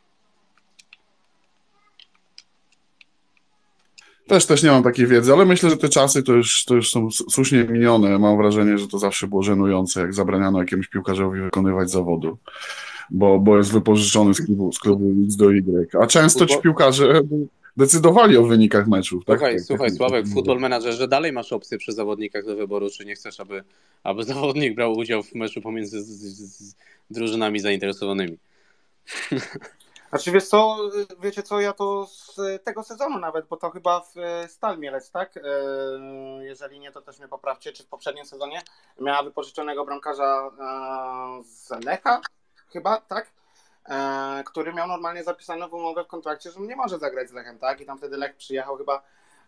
Też nie mam takiej wiedzy, ale myślę, że te czasy to już są słusznie minione. Mam wrażenie, że to zawsze było żenujące, jak zabraniano jakiemuś piłkarzowi wykonywać zawodu, bo jest wypożyczony z klubu X do Y. A często ci piłkarze decydowali o wynikach meczów. Tak? Słuchaj, Sławek, w Football Managerze dalej masz opcję przy zawodnikach do wyboru, czy nie chcesz, aby zawodnik brał udział w meczu pomiędzy z drużynami zainteresowanymi. Znaczy wiecie co, ja to z tego sezonu nawet, bo to chyba w Stal Mielec, tak? Jeżeli nie, to też mnie poprawcie, czy w poprzednim sezonie miała wypożyczonego bramkarza z Lecha, chyba, tak? Który miał normalnie zapisane w umowę w kontrakcie, że nie może zagrać z Lechem, tak? I tam wtedy Lech przyjechał chyba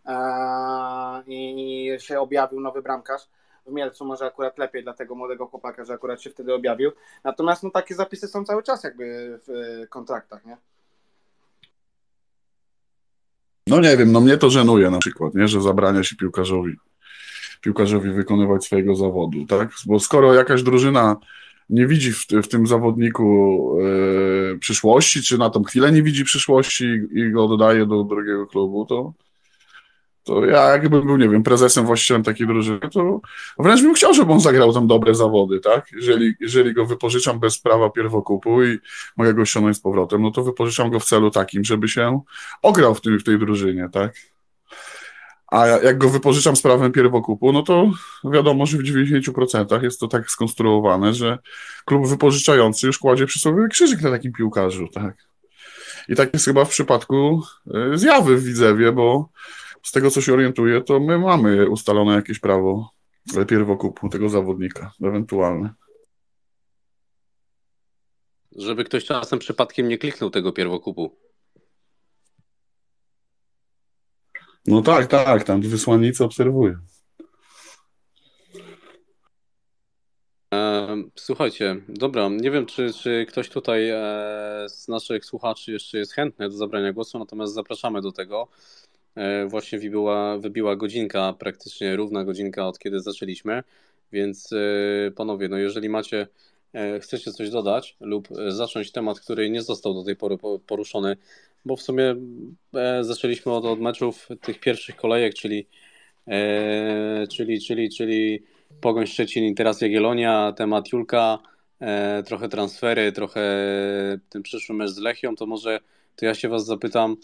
i się objawił nowy bramkarz. W Mielcu może akurat lepiej dla tego młodego chłopaka, że akurat się wtedy objawił. Natomiast no, takie zapisy są cały czas jakby w kontraktach, nie? No nie wiem, no mnie to żenuje na przykład, nie, że zabrania się piłkarzowi wykonywać swojego zawodu, tak? Bo skoro jakaś drużyna nie widzi w tym zawodniku przyszłości, czy na tą chwilę nie widzi przyszłości i go dodaje do drugiego klubu, to to ja jakbym był, nie wiem, prezesem, właścicielem takiej drużyny, to wręcz bym chciał, żeby on zagrał tam dobre zawody, tak? Jeżeli go wypożyczam bez prawa pierwokupu i mogę go ściągnąć z powrotem, no to wypożyczam go w celu takim, żeby się ograł w tej drużynie, tak? A jak go wypożyczam z prawem pierwokupu, no to wiadomo, że w 90% jest to tak skonstruowane, że klub wypożyczający już kładzie przy sobie krzyżyk na takim piłkarzu, tak? I tak jest chyba w przypadku Zjawy w Widzewie, bo z tego, co się orientuję, to my mamy ustalone jakieś prawo pierwokupu tego zawodnika, ewentualne. Żeby ktoś czasem przypadkiem nie kliknął tego pierwokupu. No tak, tam wysłannicy obserwują. Słuchajcie, dobra, nie wiem, czy ktoś tutaj z naszych słuchaczy jeszcze jest chętny do zabrania głosu, natomiast zapraszamy do tego. Właśnie wybiła godzinka, praktycznie równa godzinka, od kiedy zaczęliśmy, więc panowie, no jeżeli chcecie coś dodać lub zacząć temat, który nie został do tej pory poruszony, bo w sumie zaczęliśmy od meczów tych pierwszych kolejek, czyli Pogoń Szczecin i teraz Jagiellonia, temat Julka, trochę transfery, trochę ten przyszły mecz z Lechią, to może to ja się was zapytam,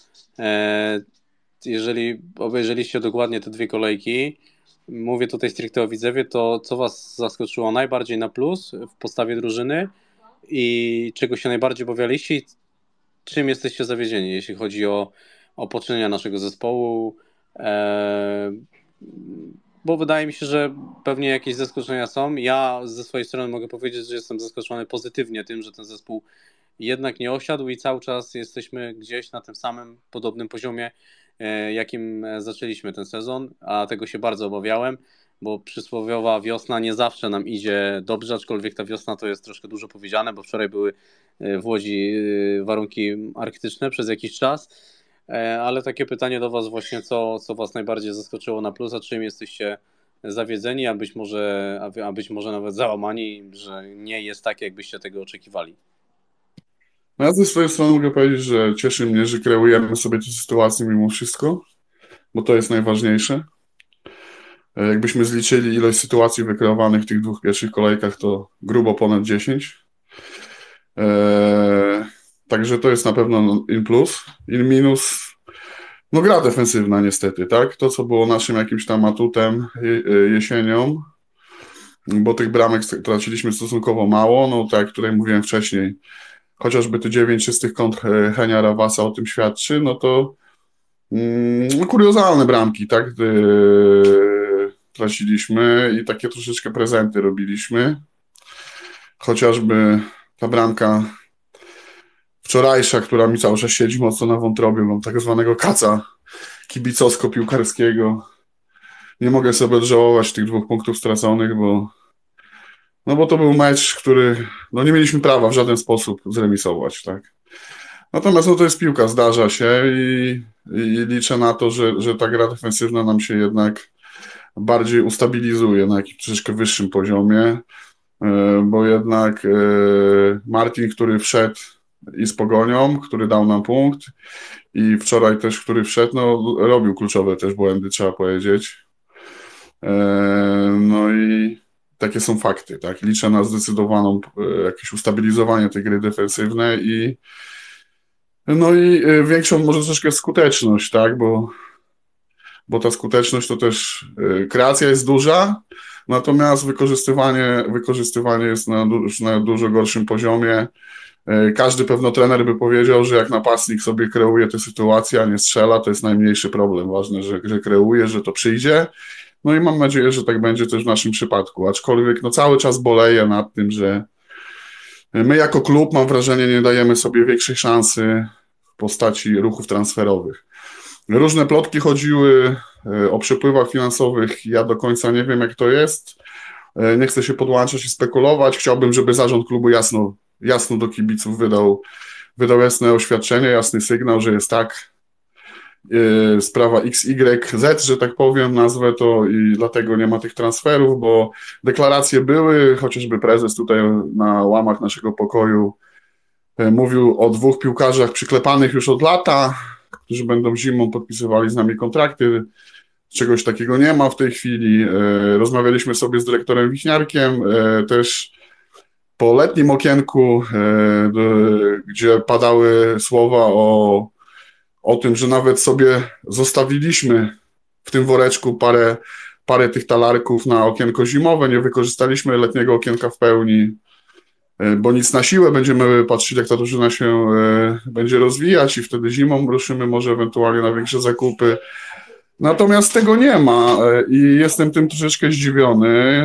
jeżeli obejrzeliście dokładnie te dwie kolejki, mówię tutaj stricte o Widzewie, to co was zaskoczyło najbardziej na plus w postawie drużyny i czego się najbardziej obawialiście i czym jesteście zawiedzieni, jeśli chodzi o poczynienia naszego zespołu, bo wydaje mi się, że pewnie jakieś zaskoczenia są. Ja ze swojej strony mogę powiedzieć, że jestem zaskoczony pozytywnie tym, że ten zespół jednak nie osiadł i cały czas jesteśmy gdzieś na tym samym podobnym poziomie, jakim zaczęliśmy ten sezon, a tego się bardzo obawiałem, bo przysłowiowa wiosna nie zawsze nam idzie dobrze, aczkolwiek ta wiosna to jest troszkę dużo powiedziane, bo wczoraj były w Łodzi warunki arktyczne przez jakiś czas, ale takie pytanie do was właśnie, co was najbardziej zaskoczyło na plus, a czym jesteście zawiedzeni, a być może nawet załamani, że nie jest tak, jakbyście tego oczekiwali. No ja ze swojej strony mogę powiedzieć, że cieszy mnie, że kreujemy sobie tę sytuację mimo wszystko, bo to jest najważniejsze. Jakbyśmy zliczyli ilość sytuacji wykreowanych w tych dwóch pierwszych kolejkach, to grubo ponad 10. Także to jest na pewno in plus. In minus, no gra defensywna niestety, tak? To, co było naszym jakimś tam atutem jesienią, bo tych bramek traciliśmy stosunkowo mało, no tak, jak tutaj mówiłem wcześniej, chociażby te 9 czystych kąt Henia Rawasa o tym świadczy, no to kuriozalne bramki, tak? Traciliśmy i takie troszeczkę prezenty robiliśmy. Chociażby ta bramka wczorajsza, która mi cały czas siedzi mocno na wątrobie, mam tak zwanego kaca kibicowsko-piłkarskiego. Nie mogę sobie odżałować tych 2 punktów straconych, bo to był mecz, który nie mieliśmy prawa w żaden sposób zremisować, tak. Natomiast to jest piłka, zdarza się i liczę na to, że ta gra defensywna nam się jednak bardziej ustabilizuje na jakimś troszeczkę wyższym poziomie, bo jednak Martin, który wszedł i z Pogonią, który dał nam punkt i wczoraj też, który wszedł, robił kluczowe też błędy, trzeba powiedzieć. No i takie są fakty, tak. Liczę na zdecydowaną jakieś ustabilizowanie tej gry defensywnej i większą może troszeczkę skuteczność, tak, bo ta skuteczność to też kreacja jest duża, natomiast wykorzystywanie jest na dużo gorszym poziomie. Każdy pewno trener by powiedział, że jak napastnik sobie kreuje tę sytuację, a nie strzela, to jest najmniejszy problem. Ważne, że kreuje, że to przyjdzie. No i mam nadzieję, że tak będzie też w naszym przypadku. Aczkolwiek cały czas boleję nad tym, że my jako klub, mam wrażenie, nie dajemy sobie większej szansy w postaci ruchów transferowych. Różne plotki chodziły o przepływach finansowych. Ja do końca nie wiem, jak to jest. Nie chcę się podłączać i spekulować. Chciałbym, żeby zarząd klubu jasno do kibiców wydał jasne oświadczenie, jasny sygnał, że jest tak. Sprawa XYZ, że tak powiem, nazwę to i dlatego nie ma tych transferów, bo deklaracje były, chociażby prezes tutaj na łamach naszego pokoju mówił o 2 piłkarzach przyklepanych już od lata, którzy będą zimą podpisywali z nami kontrakty. Czegoś takiego nie ma w tej chwili. Rozmawialiśmy sobie z dyrektorem Wiśniarkiem, też po letnim okienku, gdzie padały słowa o tym, że nawet sobie zostawiliśmy w tym woreczku parę tych talarków na okienko zimowe, nie wykorzystaliśmy letniego okienka w pełni, bo nic na siłę, będziemy patrzeć, jak ta drużyna się będzie rozwijać i wtedy zimą ruszymy może ewentualnie na większe zakupy. Natomiast tego nie ma i jestem tym troszeczkę zdziwiony.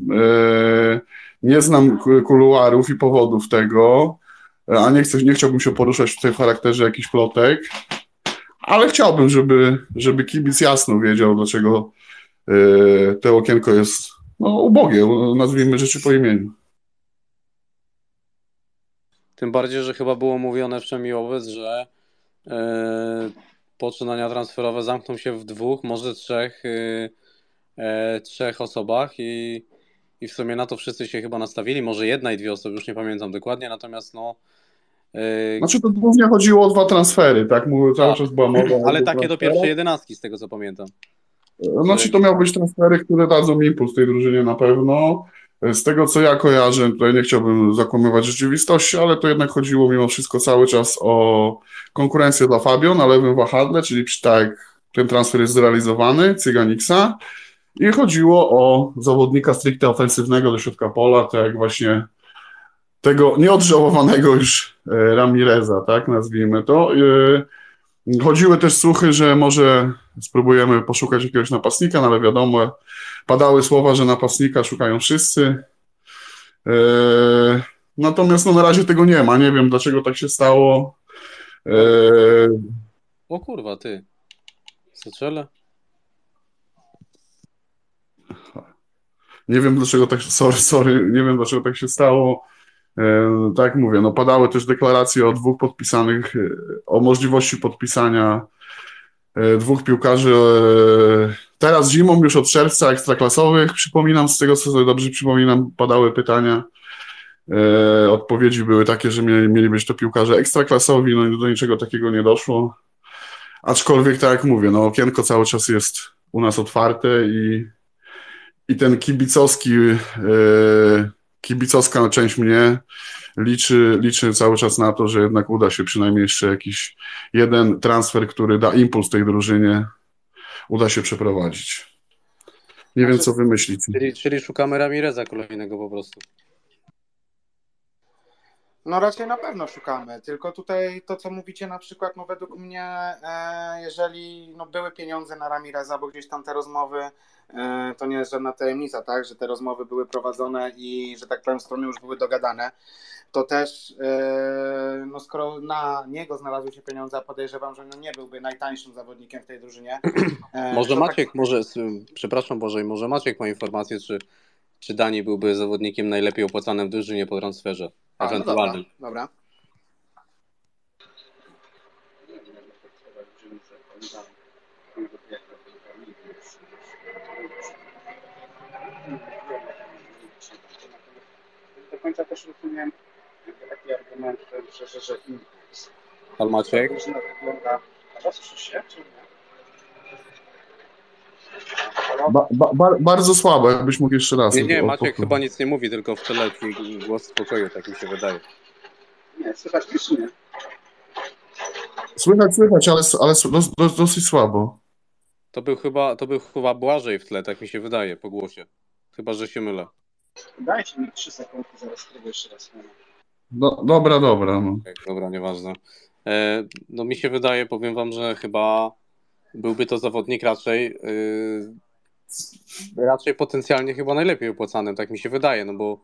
Nie znam kuluarów i powodów tego, a nie chciałbym się poruszać tutaj w charakterze jakichś plotek, ale chciałbym, żeby kibic jasno wiedział, dlaczego to okienko jest ubogie, nazwijmy rzeczy po imieniu. Tym bardziej, że chyba było mówione w Przemiłowiec, że poczynania transferowe zamkną się w 2, może 3 osobach i w sumie na to wszyscy się chyba nastawili, może 1 i 2 osoby, już nie pamiętam dokładnie, natomiast Znaczy to głównie chodziło o 2 transfery, tak? Cały czas była mowa o ale takie do transferach. pierwszej 11 z tego co pamiętam. Znaczy to miały być transfery, które dadzą impuls tej drużynie na pewno. Z tego co ja kojarzę, tutaj nie chciałbym zakłamywać rzeczywistości, ale to jednak chodziło mimo wszystko cały czas o konkurencję dla Fabio na lewym wahadle, czyli tak jak ten transfer jest zrealizowany, Cyganiksa, i chodziło o zawodnika stricte ofensywnego do środka pola, tak jak właśnie tego nieodżałowanego już Ramireza, tak nazwijmy to. Chodziły też słuchy, że może spróbujemy poszukać jakiegoś napastnika, no ale wiadomo, padały słowa, że napastnika szukają wszyscy. Natomiast na razie tego nie ma. Nie wiem, dlaczego tak się stało. O kurwa, ty. Zaczele? Nie wiem, dlaczego tak nie wiem, dlaczego tak się stało. Tak mówię, padały też deklaracje o 2 podpisanych, o możliwości podpisania 2 piłkarzy teraz zimą, już od czerwca, ekstraklasowych. Przypominam, z tego co sobie dobrze przypominam, padały pytania. Odpowiedzi były takie, że mieli być to piłkarze ekstraklasowi, no i do niczego takiego nie doszło. Aczkolwiek, tak jak mówię, okienko cały czas jest u nas otwarte i ten kibicowska część mnie liczy cały czas na to, że jednak uda się przynajmniej jeszcze jakiś jeden transfer, który da impuls tej drużynie, uda się przeprowadzić. Nie wiem, co wy myślicie. Czyli szukamy Ramireza kolejnego po prostu. No raczej na pewno szukamy, tylko tutaj to, co mówicie na przykład, według mnie, jeżeli były pieniądze na Ramireza, bo gdzieś tam te rozmowy, to nie jest żadna tajemnica, tak, że te rozmowy były prowadzone i, że tak powiem, strony już były dogadane, to też, skoro na niego znalazły się pieniądze, a podejrzewam, że nie byłby najtańszym zawodnikiem w tej drużynie. Może Maciek, przepraszam Boże, może Maciek ma informację, czy Dani byłby zawodnikiem najlepiej opłacanym w drużynie po transferze ewentualnym. Dobra. Do końca też rozumiem taki argument, że Pan Maciek? A was słyszy się, czy nie? Bardzo słabo, jakbyś mógł jeszcze raz. Nie, Maciek chyba nic nie mówi, tylko w tle głos spokoju, tak mi się wydaje. Nie, słychać mnie, czy nie? Słychać, ale dosyć słabo. To był chyba Błażej w tle, tak mi się wydaje, po głosie. Chyba, że się mylę. Dajcie mi 3 sekundy, zaraz spróbuję jeszcze raz. Dobra. Okay, dobra, nieważne. Mi się wydaje, powiem wam, że chyba byłby to zawodnik raczej potencjalnie chyba najlepiej opłacany, tak mi się wydaje, bo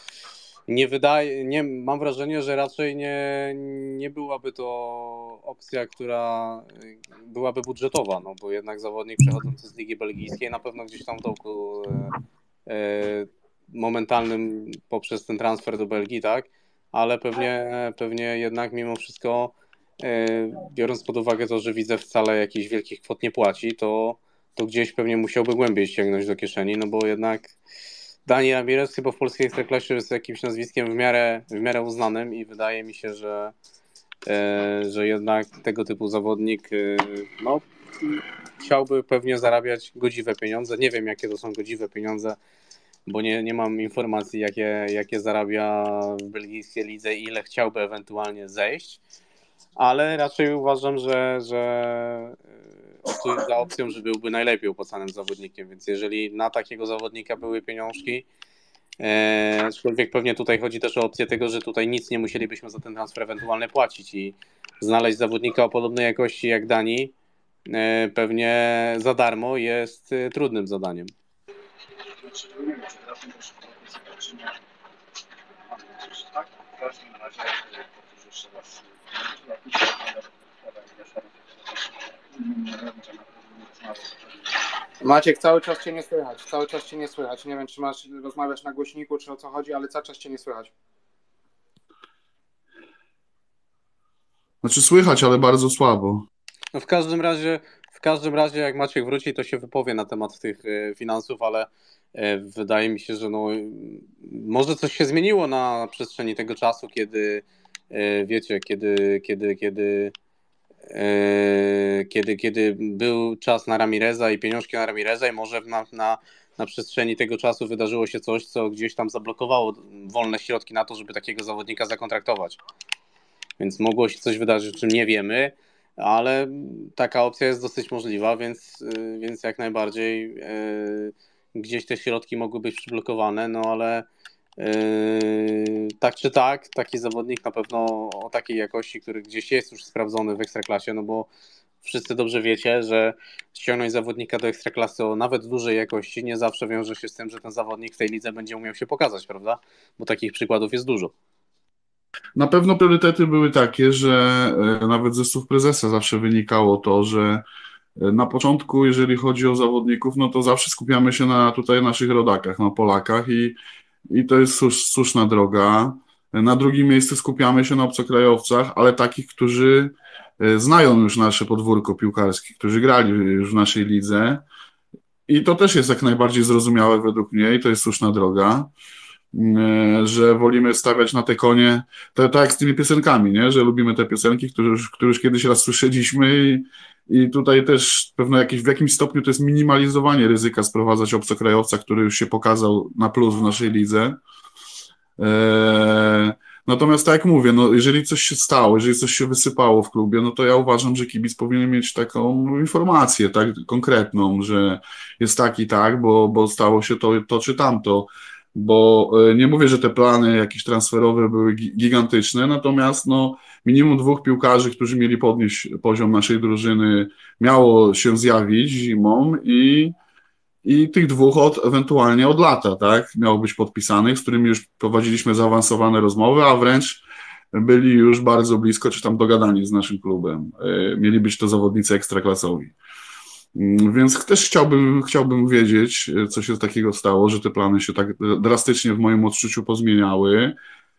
mam wrażenie, że raczej nie byłaby to opcja, która byłaby budżetowa, bo jednak zawodnik przechodzący z Ligi Belgijskiej na pewno gdzieś tam w dołku momentalnym poprzez ten transfer do Belgii, tak, ale pewnie jednak mimo wszystko, biorąc pod uwagę to, że widzę wcale jakichś wielkich kwot nie płaci, to gdzieś pewnie musiałby głębiej sięgnąć do kieszeni, bo jednak Dani Ramirez chyba w polskiej ekstraklasie jest jakimś nazwiskiem w miarę uznanym i wydaje mi się, że jednak tego typu zawodnik chciałby pewnie zarabiać godziwe pieniądze. Nie wiem, jakie to są godziwe pieniądze, bo nie mam informacji, jakie zarabia w belgijskiej lidze i ile chciałby ewentualnie zejść, ale raczej uważam, że optuję za opcją, że byłby najlepiej opłacanym zawodnikiem, więc jeżeli na takiego zawodnika były pieniążki, aczkolwiek pewnie tutaj chodzi też o opcję tego, że tutaj nic nie musielibyśmy za ten transfer ewentualnie płacić i znaleźć zawodnika o podobnej jakości jak Dani pewnie za darmo jest trudnym zadaniem. Maciek, cały czas cię nie słychać. Nie wiem, czy rozmawiasz na głośniku, czy o co chodzi, ale cały czas cię nie słychać. Znaczy słychać, ale bardzo słabo. No w każdym razie jak Maciek wróci, to się wypowie na temat tych finansów, ale wydaje mi się, że no, może coś się zmieniło na przestrzeni tego czasu, kiedy wiecie, kiedy był czas na Ramireza i pieniążki na Ramireza i może na przestrzeni tego czasu wydarzyło się coś, co gdzieś tam zablokowało wolne środki na to, żeby takiego zawodnika zakontraktować. Więc mogło się coś wydarzyć, o czym nie wiemy, ale taka opcja jest dosyć możliwa, więc jak najbardziej gdzieś te środki mogły być przyblokowane, no ale tak czy tak, taki zawodnik na pewno o takiej jakości, który gdzieś jest już sprawdzony w Ekstraklasie, no bo wszyscy dobrze wiecie, że ściągnąć zawodnika do Ekstraklasy o nawet dużej jakości nie zawsze wiąże się z tym, że ten zawodnik w tej lidze będzie umiał się pokazać, prawda? Bo takich przykładów jest dużo. Na pewno priorytety były takie, że nawet ze słów prezesa zawsze wynikało to, że na początku, jeżeli chodzi o zawodników, no to zawsze skupiamy się na tutaj naszych rodakach, na Polakach i to jest słuszna droga. Na drugim miejscu skupiamy się na obcokrajowcach, ale takich, którzy znają już nasze podwórko piłkarskie, którzy grali już w naszej lidze i to też jest jak najbardziej zrozumiałe według mnie i to jest słuszna droga, że wolimy stawiać na te konie, tak jak z tymi piosenkami, nie? Że lubimy te piosenki, które już kiedyś raz słyszeliśmy i tutaj też pewno w jakimś stopniu to jest minimalizowanie ryzyka sprowadzać obcokrajowca, który już się pokazał na plus w naszej lidze. Natomiast tak jak mówię, no jeżeli coś się stało, jeżeli coś się wysypało w klubie, no to ja uważam, że kibic powinien mieć taką informację, tak konkretną, że jest tak i tak, bo stało się to czy tamto. Bo nie mówię, że te plany jakieś transferowe były gigantyczne, natomiast no, minimum 2 piłkarzy, którzy mieli podnieść poziom naszej drużyny, miało się zjawić zimą i tych 2 ewentualnie od lata, tak, miało być podpisanych, z którymi już prowadziliśmy zaawansowane rozmowy, a wręcz byli już bardzo blisko, czy tam dogadani z naszym klubem. Mieli być to zawodnicy ekstraklasowi. Więc też chciałbym wiedzieć, co się takiego stało, że te plany się tak drastycznie w moim odczuciu pozmieniały.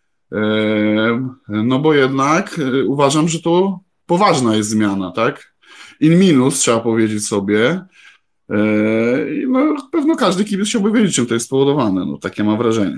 No bo jednak uważam, że to poważna jest zmiana, tak? In minus trzeba powiedzieć sobie. No pewno każdy kibic chciałby wiedzieć, czym to jest spowodowane. No takie mam wrażenie.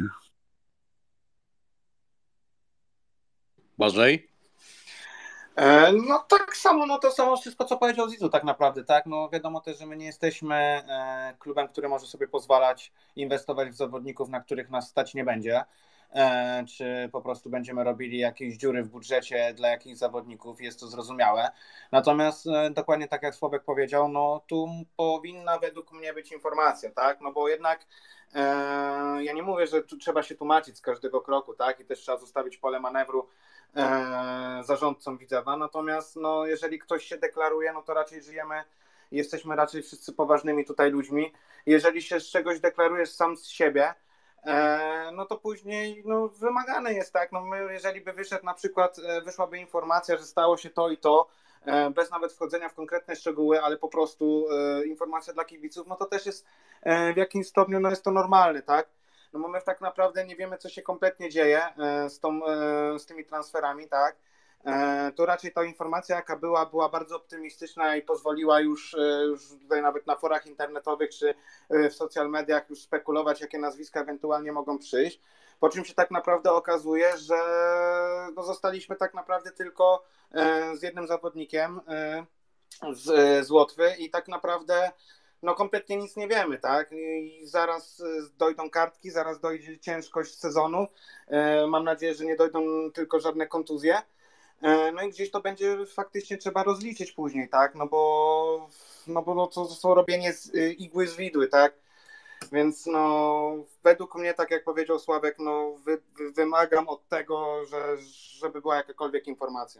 Błażej? No tak samo, no to samo wszystko, co powiedział Zizu tak naprawdę, tak? No wiadomo też, że my nie jesteśmy klubem, który może sobie pozwalać inwestować w zawodników, na których nas stać nie będzie, czy po prostu będziemy robili jakieś dziury w budżecie dla jakichś zawodników, jest to zrozumiałe. Natomiast dokładnie tak jak Sławek powiedział, no tu powinna według mnie być informacja, tak? No bo jednak ja nie mówię, że tu trzeba się tłumaczyć z każdego kroku, tak? I też trzeba zostawić pole manewru zarządcom Widzewa, natomiast no, jeżeli ktoś się deklaruje, no to raczej jesteśmy raczej wszyscy poważnymi tutaj ludźmi. Jeżeli się z czegoś deklarujesz sam z siebie, no to później no, wymagane jest, tak, no my, jeżeli by wyszłaby informacja, że stało się to i to, bez nawet wchodzenia w konkretne szczegóły, ale po prostu informacja dla kibiców, no to też jest w jakimś stopniu, no jest to normalne, tak. No bo my tak naprawdę nie wiemy, co się kompletnie dzieje z tymi transferami, tak? To raczej ta informacja, jaka była bardzo optymistyczna i pozwoliła już tutaj nawet na forach internetowych czy w social mediach już spekulować, jakie nazwiska ewentualnie mogą przyjść. Po czym się tak naprawdę okazuje, że no zostaliśmy tak naprawdę tylko z jednym zawodnikiem, z Łotwy i tak naprawdę no kompletnie nic nie wiemy, tak? I zaraz dojdą kartki, zaraz dojdzie ciężkość sezonu. Mam nadzieję, że nie dojdą tylko żadne kontuzje. No i gdzieś to będzie faktycznie trzeba rozliczyć później, tak? No bo to robienie z igły z widły, tak? Więc no według mnie, tak jak powiedział Sławek, no wymagam od tego, żeby była jakakolwiek informacja.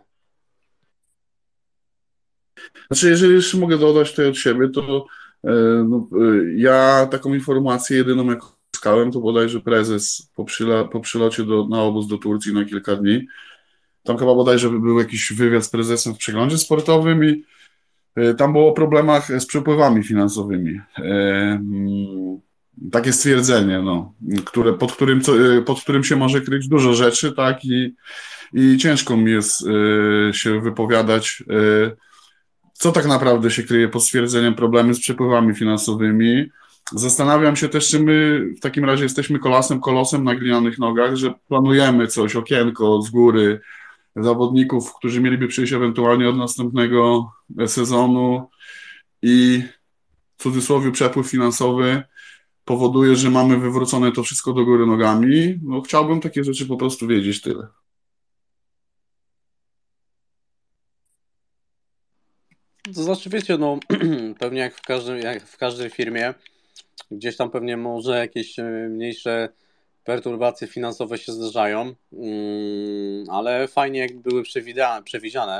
Znaczy, jeżeli jeszcze mogę dodać tutaj od siebie, to ja taką informację jedyną jaką uzyskałem, to bodajże prezes po przylocie na obóz do Turcji na kilka dni. Tam chyba bodajże był jakiś wywiad z prezesem w przeglądzie sportowym i tam było o problemach z przepływami finansowymi. Takie stwierdzenie, no, pod którym się może kryć dużo rzeczy, tak, i ciężko mi jest się wypowiadać, co tak naprawdę się kryje pod stwierdzeniem problemy z przepływami finansowymi. Zastanawiam się też, czy my w takim razie jesteśmy kolosem na glinianych nogach, że planujemy coś, okienko z góry, zawodników, którzy mieliby przyjść ewentualnie od następnego sezonu i w cudzysłowie przepływ finansowy powoduje, że mamy wywrócone to wszystko do góry nogami. No, chciałbym takie rzeczy po prostu wiedzieć, tyle. To znaczy, wiecie, no pewnie jak w każdej firmie, gdzieś tam pewnie może jakieś mniejsze perturbacje finansowe się zdarzają, ale fajnie jakby były przewidziane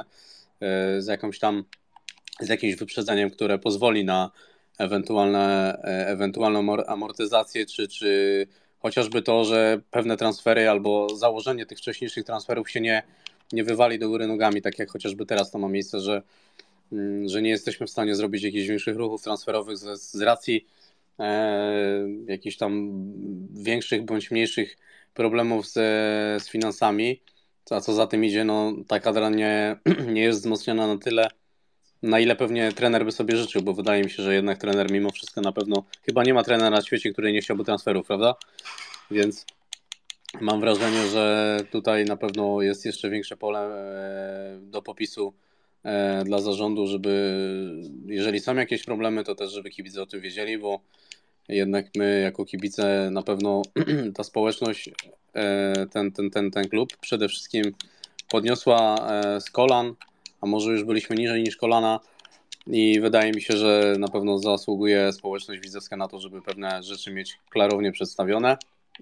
z jakimś wyprzedzeniem, które pozwoli na ewentualną amortyzację, czy chociażby to, że pewne transfery albo założenie tych wcześniejszych transferów się nie wywali do góry nogami, tak jak chociażby teraz to ma miejsce, że nie jesteśmy w stanie zrobić jakichś większych ruchów transferowych z racji jakichś tam większych bądź mniejszych problemów z finansami, a co za tym idzie, no ta kadra nie jest wzmocniona na tyle, na ile pewnie trener by sobie życzył, bo wydaje mi się, że jednak trener mimo wszystko na pewno, chyba nie ma trenera na świecie, który nie chciałby transferów, prawda? Więc mam wrażenie, że tutaj na pewno jest jeszcze większe pole do popisu dla zarządu, żeby jeżeli są jakieś problemy, to też żeby kibice o tym wiedzieli, bo jednak my jako kibice na pewno ta społeczność, ten klub przede wszystkim podniosła z kolan, a może już byliśmy niżej niż kolana i wydaje mi się, że na pewno zasługuje społeczność widzewska na to, żeby pewne rzeczy mieć klarownie przedstawione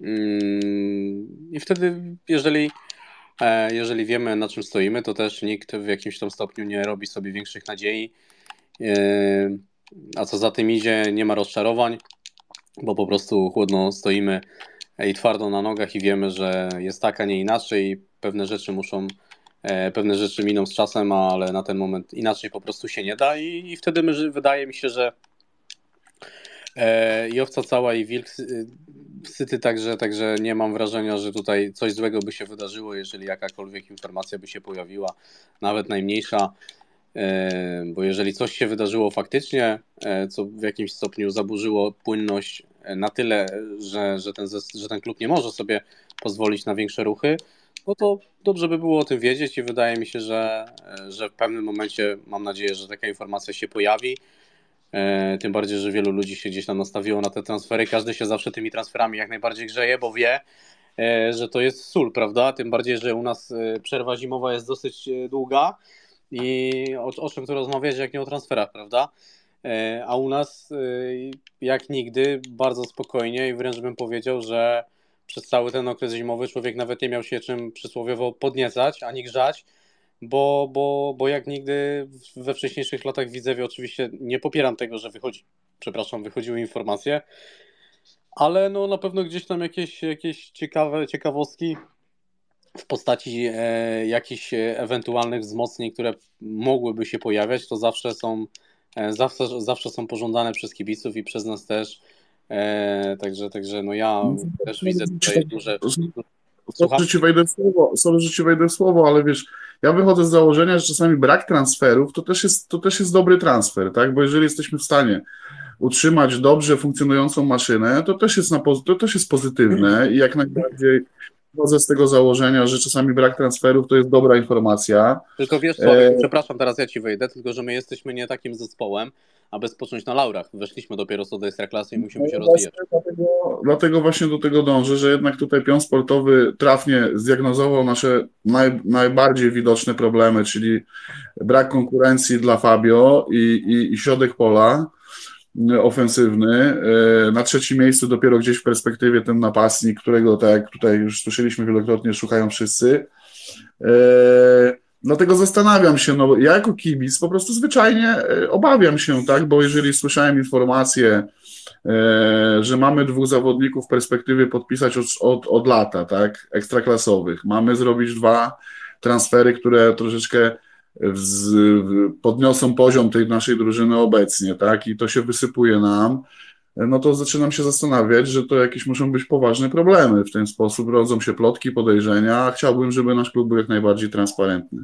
i wtedy jeżeli wiemy, na czym stoimy, to też nikt w jakimś tam stopniu nie robi sobie większych nadziei, a co za tym idzie, nie ma rozczarowań, bo po prostu chłodno stoimy i twardo na nogach i wiemy, że jest tak, a nie inaczej i pewne rzeczy miną z czasem, ale na ten moment inaczej po prostu się nie da i wtedy wydaje mi się, że i owca cała i wilk syty, także nie mam wrażenia, że tutaj coś złego by się wydarzyło, jeżeli jakakolwiek informacja by się pojawiła, nawet najmniejsza, bo jeżeli coś się wydarzyło faktycznie, co w jakimś stopniu zaburzyło płynność na tyle, że ten klub nie może sobie pozwolić na większe ruchy, no to dobrze by było o tym wiedzieć i wydaje mi się, że w pewnym momencie mam nadzieję, że taka informacja się pojawi. Tym bardziej, że wielu ludzi się gdzieś tam nastawiło na te transfery. Każdy się zawsze tymi transferami jak najbardziej grzeje, bo wie, że to jest sól, prawda? Tym bardziej, że u nas przerwa zimowa jest dosyć długa i o czym tu rozmawiać, jak nie o transferach, prawda? A u nas jak nigdy bardzo spokojnie i wręcz bym powiedział, że przez cały ten okres zimowy człowiek nawet nie miał się czym przysłowiowo podniecać ani grzać, bo jak nigdy we wcześniejszych latach w Widzewie oczywiście nie popieram tego, że wychodziły informacje, ale no na pewno gdzieś tam jakieś ciekawostki w postaci jakichś ewentualnych wzmocnień, które mogłyby się pojawiać, to zawsze są pożądane przez kibiców i przez nas też. Także no ja też widzę tutaj duże... Sorry, że ci wejdę w słowo, ale wiesz, ja wychodzę z założenia, że czasami brak transferów to też jest dobry transfer, tak? Bo jeżeli jesteśmy w stanie utrzymać dobrze funkcjonującą maszynę, to też jest pozytywne i jak najbardziej wychodzę z tego założenia, że czasami brak transferów to jest dobra informacja. Tylko wiesz, Sławek, przepraszam, teraz ja ci wyjdę, tylko że my jesteśmy nie takim zespołem, aby spocząć na laurach. Weszliśmy dopiero co do Ekstraklasy i musimy się rozwijać. Dlatego właśnie do tego dążę, że jednak tutaj pion sportowy trafnie zdiagnozował nasze najbardziej widoczne problemy, czyli brak konkurencji dla Fabio i środek pola ofensywny. Na trzecim miejscu dopiero gdzieś w perspektywie ten napastnik, którego, tak jak tutaj już słyszeliśmy wielokrotnie, szukają wszyscy. Dlatego zastanawiam się, no ja jako kibic po prostu zwyczajnie obawiam się, tak, bo jeżeli słyszałem informację, że mamy 2 zawodników w perspektywie podpisać od lata, tak, ekstraklasowych, mamy zrobić 2 transfery, które troszeczkę podniosą poziom tej naszej drużyny obecnie, tak, i to się wysypuje nam, no to zaczynam się zastanawiać, że to jakieś muszą być poważne problemy. W ten sposób rodzą się plotki, podejrzenia, a chciałbym, żeby nasz klub był jak najbardziej transparentny.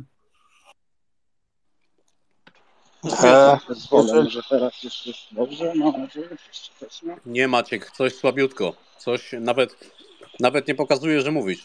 Może teraz jest dobrze? No, Nie, Maciek, coś słabiutko. Coś nawet nie pokazuje, że mówisz.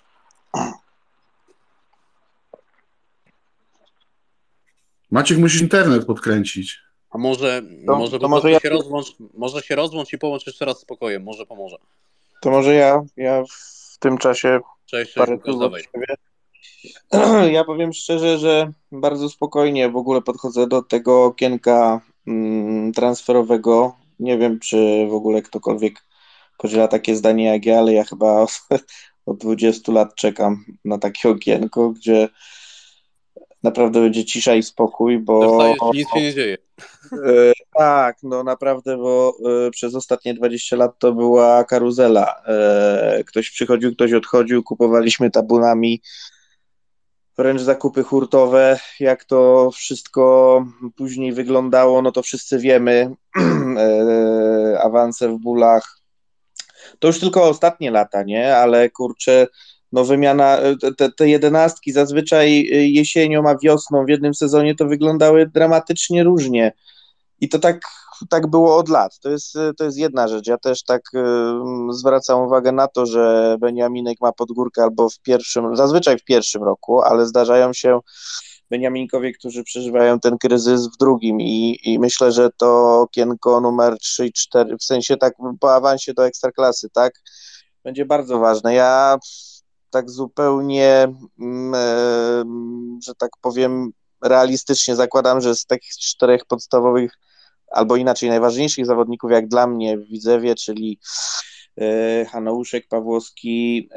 Maciek, musisz internet podkręcić. A może po prostu się rozłącz i połącz jeszcze raz z pokojem, może pomoże. To może ja w tym czasie Cześć, parę Łukasz, słów dawaj. od siebie. Ja powiem szczerze, że bardzo spokojnie w ogóle podchodzę do tego okienka transferowego. Nie wiem, czy w ogóle ktokolwiek podziela takie zdanie jak ja, ale ja chyba od 20 lat czekam na takie okienko, gdzie naprawdę będzie cisza i spokój, bo... Dostajesz, nic się nie dzieje. Tak, no naprawdę, bo przez ostatnie 20 lat to była karuzela. Ktoś przychodził, ktoś odchodził, kupowaliśmy tabunami, wręcz zakupy hurtowe. Jak to wszystko później wyglądało, no to wszyscy wiemy. Awanse w bólach. To już tylko ostatnie lata, nie? Ale kurczę, no wymiana, te 11 zazwyczaj jesienią, a wiosną w jednym sezonie to wyglądały dramatycznie różnie. I to tak było od lat. To jest jedna rzecz. Ja też tak zwracam uwagę na to, że Beniaminek ma podgórkę albo zazwyczaj w pierwszym roku, ale zdarzają się Beniaminkowie, którzy przeżywają ten kryzys w drugim i myślę, że to okienko numer 3 i 4, w sensie tak po awansie do Ekstraklasy, tak, będzie bardzo ważne. Ja tak zupełnie, że tak powiem, realistycznie zakładam, że z takich 4 podstawowych, albo inaczej najważniejszych zawodników jak dla mnie w Widzewie, czyli Hanouszek, Pawłowski,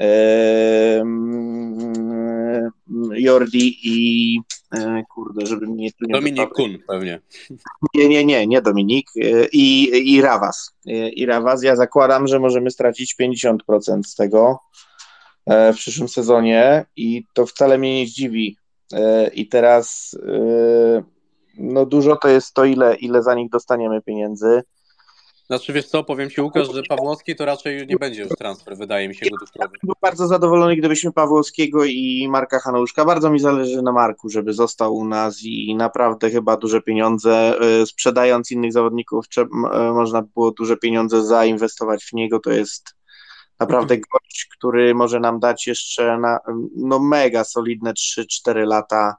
Jordi i żeby mnie tu nie Dominik Kun pewnie. Nie Dominik i Rawaz. I Rawaz, ja zakładam, że możemy stracić 50% z tego w przyszłym sezonie i to wcale mnie nie zdziwi. I teraz no dużo to jest to, ile za nich dostaniemy pieniędzy. Znaczy wiesz co, powiem Ci, Łukasz, że Pawłowski to raczej nie będzie już transfer, wydaje mi się, gotówkowy. Byłem bardzo zadowolony, gdybyśmy Pawłowskiego i Marka Hanouszka, bardzo mi zależy na Marku, żeby został u nas i naprawdę chyba duże pieniądze, sprzedając innych zawodników, można było duże pieniądze zainwestować w niego, to jest naprawdę gość, który może nam dać jeszcze no mega solidne 3-4 lata.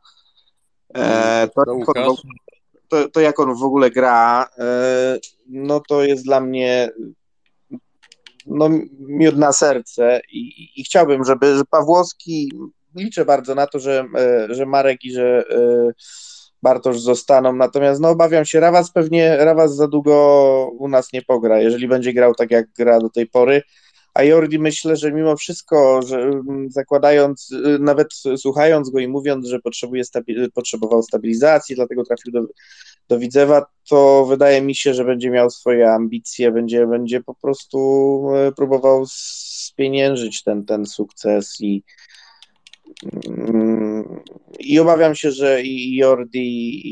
To jak on w ogóle gra, no to jest dla mnie no, miód na serce i chciałbym, żeby Pawłowski, liczę bardzo na to, że Marek i że Bartosz zostaną, natomiast no obawiam się, Rawaz za długo u nas nie pogra, jeżeli będzie grał tak jak gra do tej pory, a Jordi myślę, że mimo wszystko, że zakładając, nawet słuchając go i mówiąc, że potrzebował stabilizacji, dlatego trafił do Widzewa, to wydaje mi się, że będzie miał swoje ambicje, będzie po prostu próbował spieniężyć ten sukces i obawiam się, że i Jordi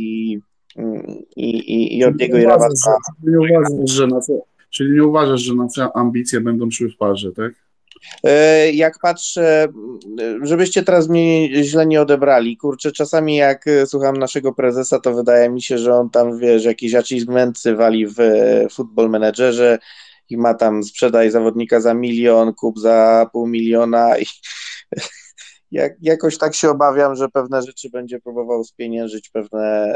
i Jordiego i Rawasa. Czyli nie uważasz, że nasze ambicje będą szły w parze, tak? Jak patrzę, żebyście teraz mnie źle nie odebrali, kurczę, czasami jak słucham naszego prezesa, to wydaje mi się, że on tam, wiesz, jakieś achievementsy wali w Football Managerze i ma tam sprzedaj zawodnika za 1 000 000, kup za 500 000 Jakoś tak się obawiam, że pewne rzeczy będzie próbował spieniężyć, pewne...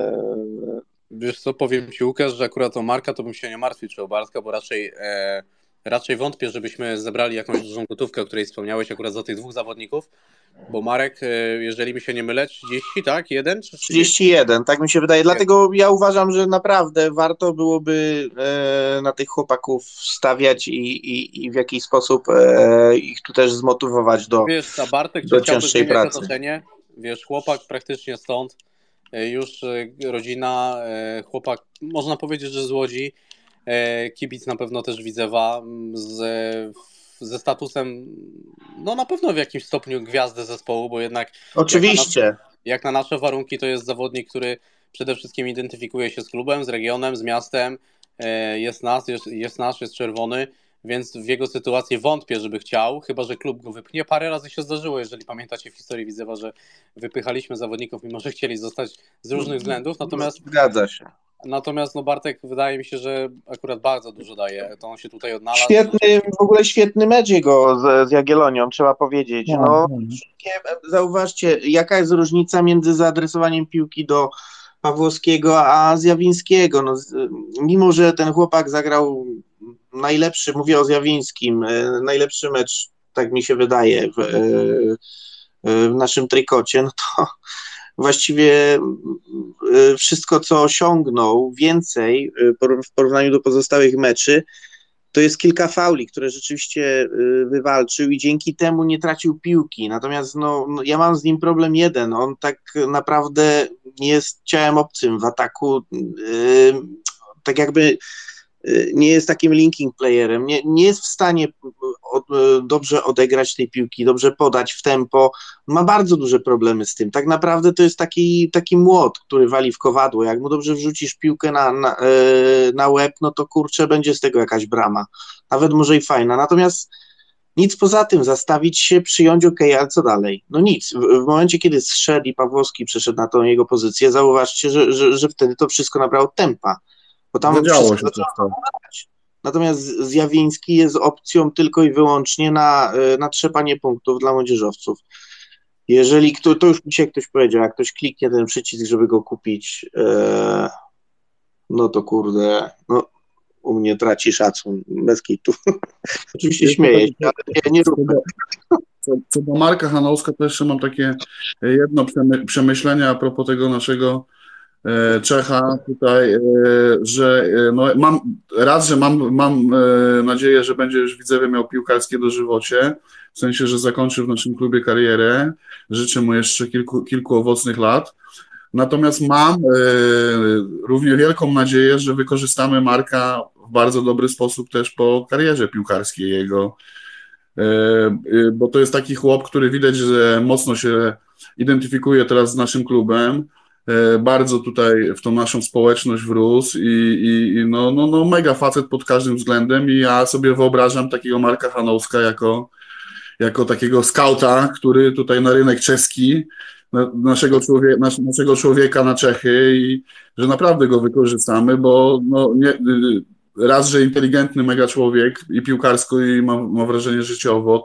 Wiesz co, powiem Ci, Łukasz, że akurat o Marka to bym się nie martwił, czy o Bartka, bo raczej wątpię, żebyśmy zebrali jakąś dużą gotówkę, o której wspomniałeś akurat za tych dwóch zawodników, bo Marek, jeżeli mi się nie mylę, 30, tak? 1 czy 30? 31, tak mi się wydaje. Dlatego ja uważam, że naprawdę warto byłoby na tych chłopaków stawiać i w jakiś sposób ich tu też zmotywować Wiesz, a Bartek, czy do chciałby cięższej zmieniać pracy. otoczenie? Wiesz, chłopak praktycznie stąd, już rodzina, chłopak, można powiedzieć, że z Łodzi, kibic na pewno też Widzewa, ze statusem, no na pewno w jakimś stopniu gwiazdy zespołu, bo jednak Oczywiście. jak na nasze warunki to jest zawodnik, który przede wszystkim identyfikuje się z klubem, z regionem, z miastem, jest nasz, jest czerwony, więc w jego sytuacji wątpię, żeby chciał, chyba że klub go wypchnie. Parę razy się zdarzyło, jeżeli pamiętacie w historii Widzewa, że wypychaliśmy zawodników, mimo że chcieli zostać z różnych względów, Zgadza się. natomiast no Bartek wydaje mi się, że akurat bardzo dużo daje, to on się tutaj odnalazł. W ogóle świetny mecz jego z Jagiellonią, trzeba powiedzieć. No, zauważcie, jaka jest różnica między zaadresowaniem piłki do Pawłowskiego a Zjawińskiego. No, mimo że ten chłopak zagrał najlepszy, mówię o Zjawińskim, najlepszy mecz, tak mi się wydaje, w naszym trykocie, no to właściwie wszystko, co osiągnął więcej w porównaniu do pozostałych meczy, to jest kilka fauli, które rzeczywiście wywalczył i dzięki temu nie tracił piłki. Natomiast ja mam z nim problem jeden. On tak naprawdę jest ciałem obcym w ataku. Tak jakby nie jest takim linking playerem. Nie jest w stanie dobrze odegrać tej piłki, dobrze podać w tempo. Ma bardzo duże problemy z tym. Tak naprawdę to jest taki młot, który wali w kowadło. Jak mu dobrze wrzucisz piłkę na łeb, no to kurczę, będzie z tego jakaś brama. Nawet może i fajna. Natomiast nic poza tym, zastawić się, przyjąć, ale co dalej? No nic. W momencie, kiedy zszedł i Pawłowski przeszedł na tą jego pozycję, zauważcie, że wtedy to wszystko nabrało tempa. Bo tam Zadziało się to. Natomiast Zjawiński jest opcją tylko i wyłącznie na trzepanie punktów dla młodzieżowców. Jeżeli to już mi się ktoś powiedział, jak ktoś kliknie ten przycisk, żeby go kupić, no to kurde, u mnie traci szacun, bez kitu. Oczywiście śmieję się, ale nie róbmy. Co do Marka Hanouska, to jeszcze mam takie jedno przemyślenie a propos tego naszego Czecha tutaj, że mam nadzieję, że będzie już w Widzewie miał piłkarskie dożywocie, w sensie, że zakończy w naszym klubie karierę. Życzę mu jeszcze kilku owocnych lat. Natomiast mam równie wielką nadzieję, że wykorzystamy Marka w bardzo dobry sposób też po karierze piłkarskiej jego, bo to jest taki chłop, który widać, że mocno się identyfikuje teraz z naszym klubem. Bardzo tutaj w tą naszą społeczność wrósł i mega facet pod każdym względem i ja sobie wyobrażam takiego Marka Hanouska jako takiego skauta, który tutaj na rynek czeski, naszego człowieka na Czechy i że naprawdę go wykorzystamy, bo raz, że inteligentny mega człowiek i piłkarsko i mam wrażenie życiowo,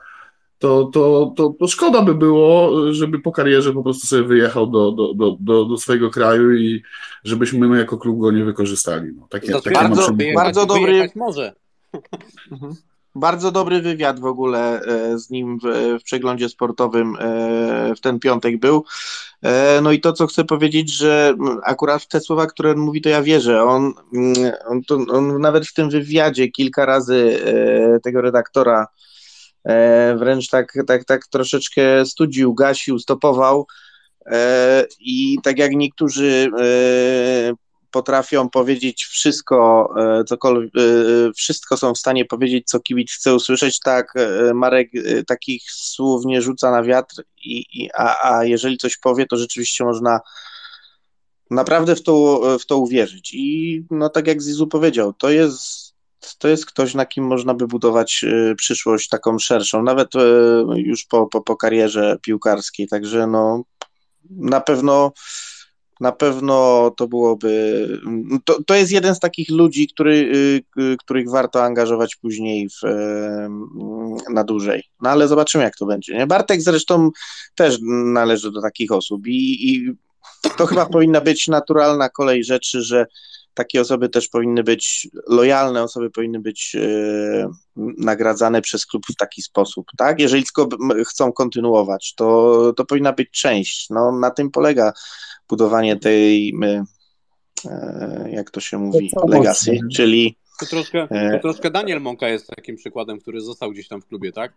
to szkoda by było, żeby po karierze po prostu sobie wyjechał do swojego kraju i żebyśmy my jako klub go nie wykorzystali. Bardzo dobry. Może. Bardzo dobry wywiad w ogóle z nim w przeglądzie sportowym w ten piątek był. No i to, co chcę powiedzieć, że akurat w te słowa, które on mówi, to ja wierzę. On nawet w tym wywiadzie kilka razy tego redaktora wręcz tak troszeczkę studził, gasił, stopował i tak jak niektórzy potrafią powiedzieć wszystko, wszystko są w stanie powiedzieć, co kibic chce usłyszeć, tak Marek takich słów nie rzuca na wiatr, a jeżeli coś powie, to rzeczywiście można naprawdę w to uwierzyć. I tak jak Zizu powiedział, to jest ktoś, na kim można by budować przyszłość taką szerszą, nawet już po karierze piłkarskiej, także na pewno Na pewno to byłoby. To jest jeden z takich ludzi, których warto angażować później na dłużej. No ale zobaczymy, jak to będzie. Nie? Bartek zresztą też należy do takich osób i to chyba powinna być naturalna kolej rzeczy, że takie osoby też powinny być, lojalne osoby powinny być nagradzane przez klub w taki sposób, tak? Jeżeli tylko chcą kontynuować, to powinna być część. No, na tym polega budowanie tej, jak to się mówi, legacy, czyli... To troszkę Daniel Mąka jest takim przykładem, który został gdzieś tam w klubie, tak?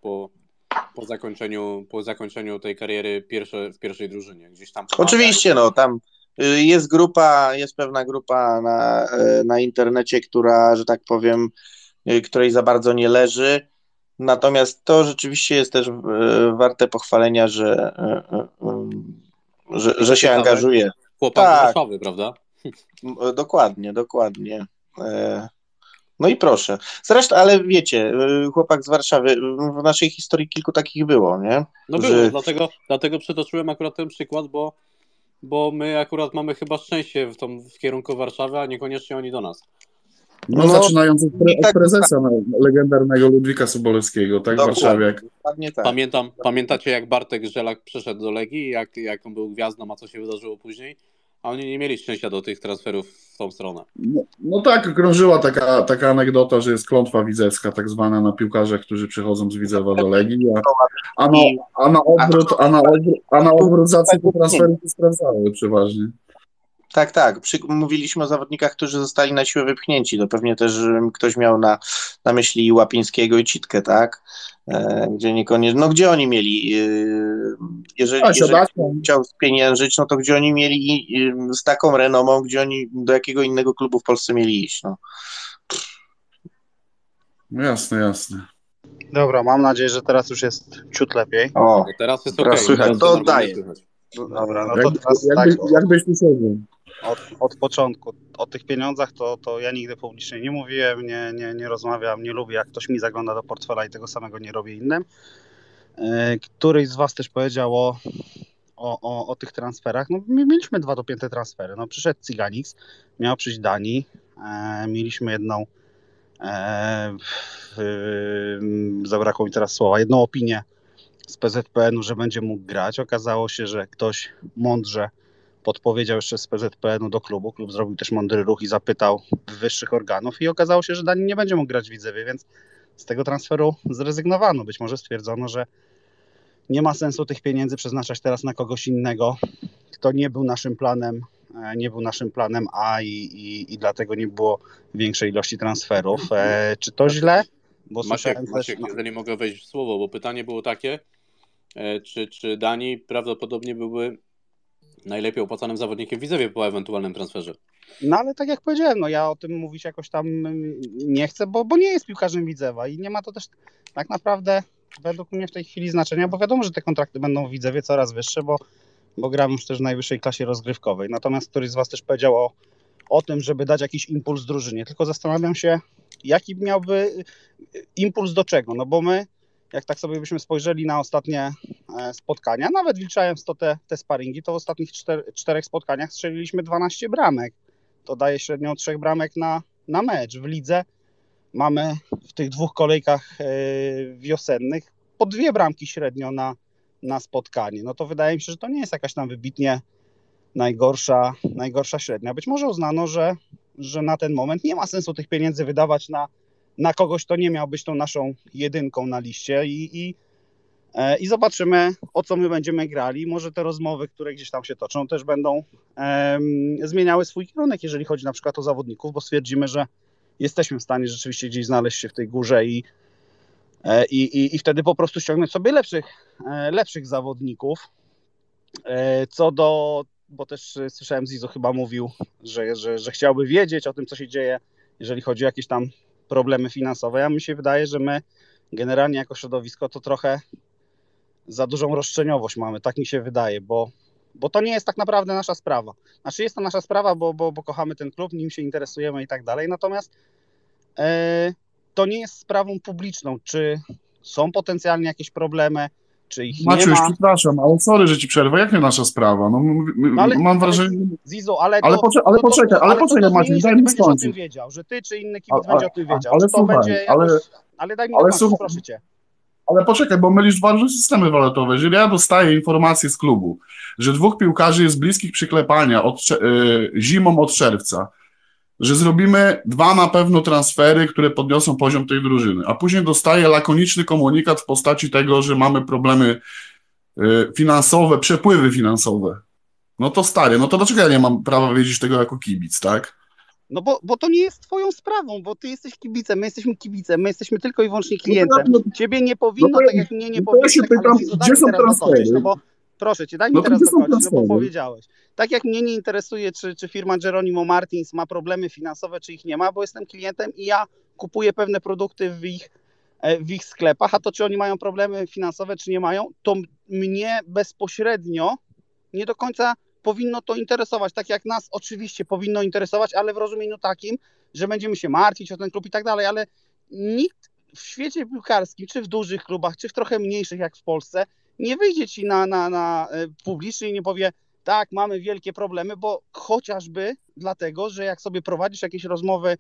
Po zakończeniu tej kariery w pierwszej drużynie. Gdzieś tam Oczywiście, no tam jest pewna grupa na internecie, która, że tak powiem, której za bardzo nie leży. Natomiast to rzeczywiście jest też warte pochwalenia, że się angażuje. Chłopak z Warszawy, prawda? Dokładnie. No i proszę. Zresztą, ale wiecie, chłopak z Warszawy, w naszej historii kilku takich było, nie? No było, dlatego przytoczyłem akurat ten przykład, bo my akurat mamy chyba szczęście w kierunku Warszawy, a niekoniecznie oni do nas. No zaczynając od prezesa legendarnego Ludwika Sobolewskiego, tak, w Warszawie. Tak. Pamiętacie, jak Bartek Żelak przeszedł do Legii, jak on był gwiazdą, a co się wydarzyło później? A oni nie mieli szczęścia do tych transferów w tą stronę. No tak, krążyła taka anegdota, że jest klątwa widzecka tak zwana na piłkarzach, którzy przychodzą z Widzewa do Legii, a na odwrót za te transfery się sprawdzały przeważnie. Tak. Mówiliśmy o zawodnikach, którzy zostali na siłę wypchnięci. To pewnie też ktoś miał na myśli Łapińskiego i Citkę, tak? Gdzie niekoniecznie. No gdzie oni mieli? Jeżeli chciał spieniężyć, no to gdzie oni mieli z taką renomą, do jakiego innego klubu w Polsce mieli iść? No. Jasne. Dobra, mam nadzieję, że teraz już jest ciut lepiej. O, teraz jest okej. Słychać, to oddaję. Dobra, no to teraz jakbyś myślał. Od początku. O tych pieniądzach to ja nigdy publicznie nie mówiłem, nie rozmawiam, nie lubię, jak ktoś mi zagląda do portfela i tego samego nie robię innym. Któryś z was też powiedział o tych transferach. No, mieliśmy 2 dopięte transfery. No, przyszedł Cyganix, miał przyjść Dani, mieliśmy jedną zabrakło mi teraz słowa, jedną opinię z PZPN-u, że będzie mógł grać. Okazało się, że ktoś mądrze podpowiedział jeszcze z PZPN-u do klubu. Klub zrobił też mądry ruch i zapytał wyższych organów i okazało się, że Dani nie będzie mógł grać w Widzewie, więc z tego transferu zrezygnowano. Być może stwierdzono, że nie ma sensu tych pieniędzy przeznaczać teraz na kogoś innego, kto nie był naszym planem A i dlatego nie było większej ilości transferów. Czy to źle? Bo Maciek, jeżeli mogę wejść w słowo, bo pytanie było takie, czy Dani prawdopodobnie byłby najlepiej opłacanym zawodnikiem w Widzewie po ewentualnym transferze. No ale tak jak powiedziałem, no ja o tym mówić jakoś tam nie chcę, bo nie jest piłkarzem Widzewa i nie ma to też tak naprawdę według mnie w tej chwili znaczenia, bo wiadomo, że te kontrakty będą w Widzewie coraz wyższe, bo gramy już też w najwyższej klasie rozgrywkowej. Natomiast któryś z was też powiedział o tym, żeby dać jakiś impuls drużynie, tylko zastanawiam się, jaki miałby impuls do czego, no bo my, jak tak sobie byśmy spojrzeli na ostatnie spotkania, nawet wliczając to te sparingi, to w ostatnich 4 spotkaniach strzeliliśmy 12 bramek. To daje średnią 3 bramek na mecz. W lidze mamy w tych 2 kolejkach wiosennych po 2 bramki średnio na spotkanie. No to wydaje mi się, że to nie jest jakaś tam wybitnie najgorsza średnia. Być może uznano, że na ten moment nie ma sensu tych pieniędzy wydawać na kogoś, kto nie miał być tą naszą jedynką na liście i zobaczymy, o co my będziemy grali. Może te rozmowy, które gdzieś tam się toczą, też będą zmieniały swój kierunek, jeżeli chodzi na przykład o zawodników, bo stwierdzimy, że jesteśmy w stanie rzeczywiście gdzieś znaleźć się w tej górze i wtedy po prostu ściągnąć sobie lepszych zawodników. Bo też słyszałem, Zizo chyba mówił, że chciałby wiedzieć o tym, co się dzieje, jeżeli chodzi o jakieś tam problemy finansowe. Ja mi się wydaje, że my generalnie jako środowisko to trochę za dużą roszczeniowość mamy, tak mi się wydaje, bo to nie jest tak naprawdę nasza sprawa. Znaczy jest to nasza sprawa, bo kochamy ten klub, nim się interesujemy i tak dalej, natomiast to nie jest sprawą publiczną, czy są potencjalnie jakieś problemy czy ich Maciuś, nie ma. przepraszam, ale sorry, że ci przerwę. Jak nie nasza sprawa? No, mam wrażenie... Zizo, ale poczekaj, Maciuś, daj mi będziesz o tym skończyć. wiedział, że ty czy inny kibic będzie o tym wiedział. Ale Czy to słuchaj, będzie jakoś... Ale daj mi dokończyć, proszę cię. Ale poczekaj, bo mylisz dwa różne systemy walutowe. Jeżeli ja dostaję informację z klubu, że 2 piłkarzy jest bliskich przyklepania zimą od czerwca, że zrobimy 2 na pewno transfery, które podniosą poziom tej drużyny, a później dostaję lakoniczny komunikat w postaci tego, że mamy problemy finansowe, przepływy finansowe. No to stary, no to dlaczego ja nie mam prawa wiedzieć tego jako kibic, tak? No bo to nie jest twoją sprawą, bo ty jesteś kibicem, my jesteśmy tylko i wyłącznie klientem. Ciebie nie powinno, tak jak mnie nie powinno. Ja się pytam, gdzie są transfery? No bo proszę cię, daj mi teraz dokończyć, no bo powiedziałeś. Tak jak mnie nie interesuje, czy firma Geronimo Martins ma problemy finansowe, czy ich nie ma, bo jestem klientem i ja kupuję pewne produkty w ich sklepach, a to czy oni mają problemy finansowe, czy nie mają, to mnie bezpośrednio nie do końca powinno to interesować, tak jak nas oczywiście powinno interesować, ale w rozumieniu takim, że będziemy się martwić o ten klub i tak dalej, ale nikt w świecie piłkarskim, czy w dużych klubach, czy w trochę mniejszych jak w Polsce, nie wyjdzie ci na publicznie i nie powie, tak, mamy wielkie problemy, bo chociażby dlatego, że jak sobie prowadzisz jakieś rozmowy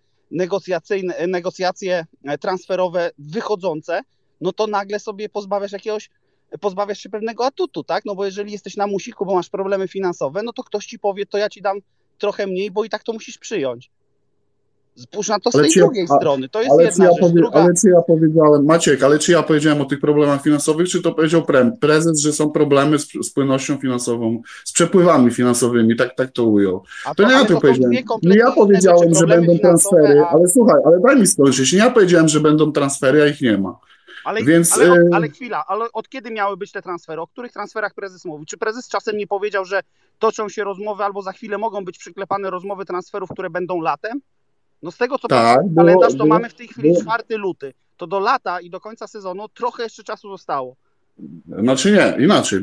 negocjacje transferowe wychodzące, no to nagle sobie pozbawiasz się pewnego atutu, tak? No bo jeżeli jesteś na musiku, bo masz problemy finansowe, no to ktoś ci powie, to ja ci dam trochę mniej, bo i tak to musisz przyjąć. Spójrz na to z tej drugiej strony, to jest jedna rzecz. Ale czy ja powiedziałem, Maciek, czy ja powiedziałem o tych problemach finansowych, czy to powiedział prezes, że są problemy z płynnością finansową, z przepływami finansowymi, tak to ujął. To nie ja to powiedziałem. Nie ja powiedziałem, że będą transfery, ale słuchaj, ale daj mi skończyć. Nie ja powiedziałem, że będą transfery, a ich nie ma. Ale chwila, ale od kiedy miały być te transfery? O których transferach prezes mówi? Czy prezes czasem nie powiedział, że toczą się rozmowy albo za chwilę mogą być przyklepane rozmowy transferów, które będą latem? No z tego co patrzę w kalendarz, to mamy w tej chwili 4 luty. To do lata i do końca sezonu trochę jeszcze czasu zostało. Znaczy nie, inaczej.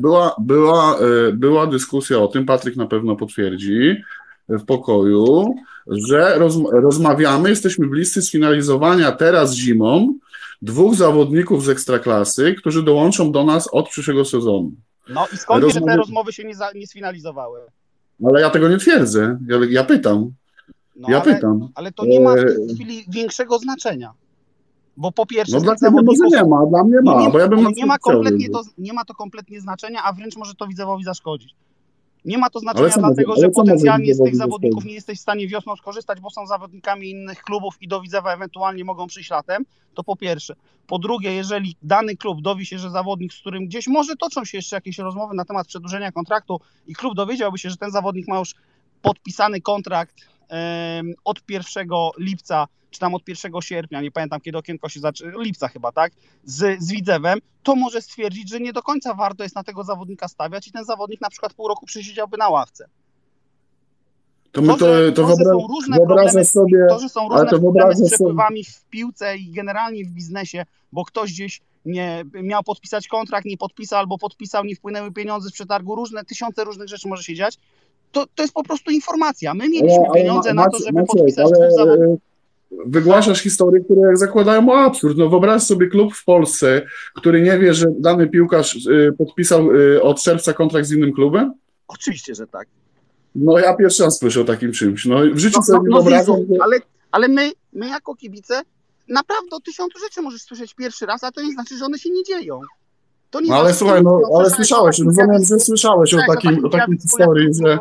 Była dyskusja o tym, Patryk na pewno potwierdzi, w pokoju, że rozmawiamy, jesteśmy bliscy sfinalizowania teraz zimą 2 zawodników z Ekstraklasy, którzy dołączą do nas od przyszłego sezonu. No i skąd że te rozmowy się nie sfinalizowały? Ale ja tego nie twierdzę. Ja pytam. Pytam. Ale to nie ma w tej chwili większego znaczenia. Bo po pierwsze, no dla zawodników nie ma, dla mnie ma, bo ja bym nie ma to kompletnie znaczenia, a wręcz może to widzowowi zaszkodzić. Nie ma to znaczenia dlatego, że potencjalnie z tych zawodników nie jesteś w stanie wiosną skorzystać, bo są zawodnikami innych klubów i do Widzewa ewentualnie mogą przyjść latem, to po pierwsze. Po drugie, jeżeli dany klub dowie się, że zawodnik, z którym gdzieś może toczą się jeszcze jakieś rozmowy na temat przedłużenia kontraktu i klub dowiedziałby się, że ten zawodnik ma już podpisany kontrakt od 1 lipca, czy tam od 1 sierpnia, nie pamiętam kiedy okienko się zaczyna, lipca chyba, tak, z Widzewem, to może stwierdzić, że nie do końca warto jest na tego zawodnika stawiać i ten zawodnik na przykład pół roku przesiedziałby na ławce. To, że są różne problemy z przepływami w piłce i generalnie w biznesie, bo ktoś gdzieś nie miał podpisać kontrakt, nie podpisał albo podpisał, nie wpłynęły pieniądze z przetargu, tysiące różnych rzeczy może się dziać. To jest po prostu informacja. My mieliśmy pieniądze na to, żeby podpisać 2 zawodników. Wygłaszasz historie, które zakładają o absurd. No wyobraź sobie klub w Polsce, który nie wie, że dany piłkarz podpisał od czerwca kontrakt z innym klubem? Oczywiście, że tak. No ja pierwszy raz słyszę o takim czymś. No w życiu sobie nie wyobrażam. Ale my jako kibice naprawdę o 1000 rzeczy możesz słyszeć pierwszy raz, a to nie znaczy, że one się nie dzieją. To nie ale słuchaj, ale słyszałeś, rozumiem, że słyszałeś o takiej historii, że...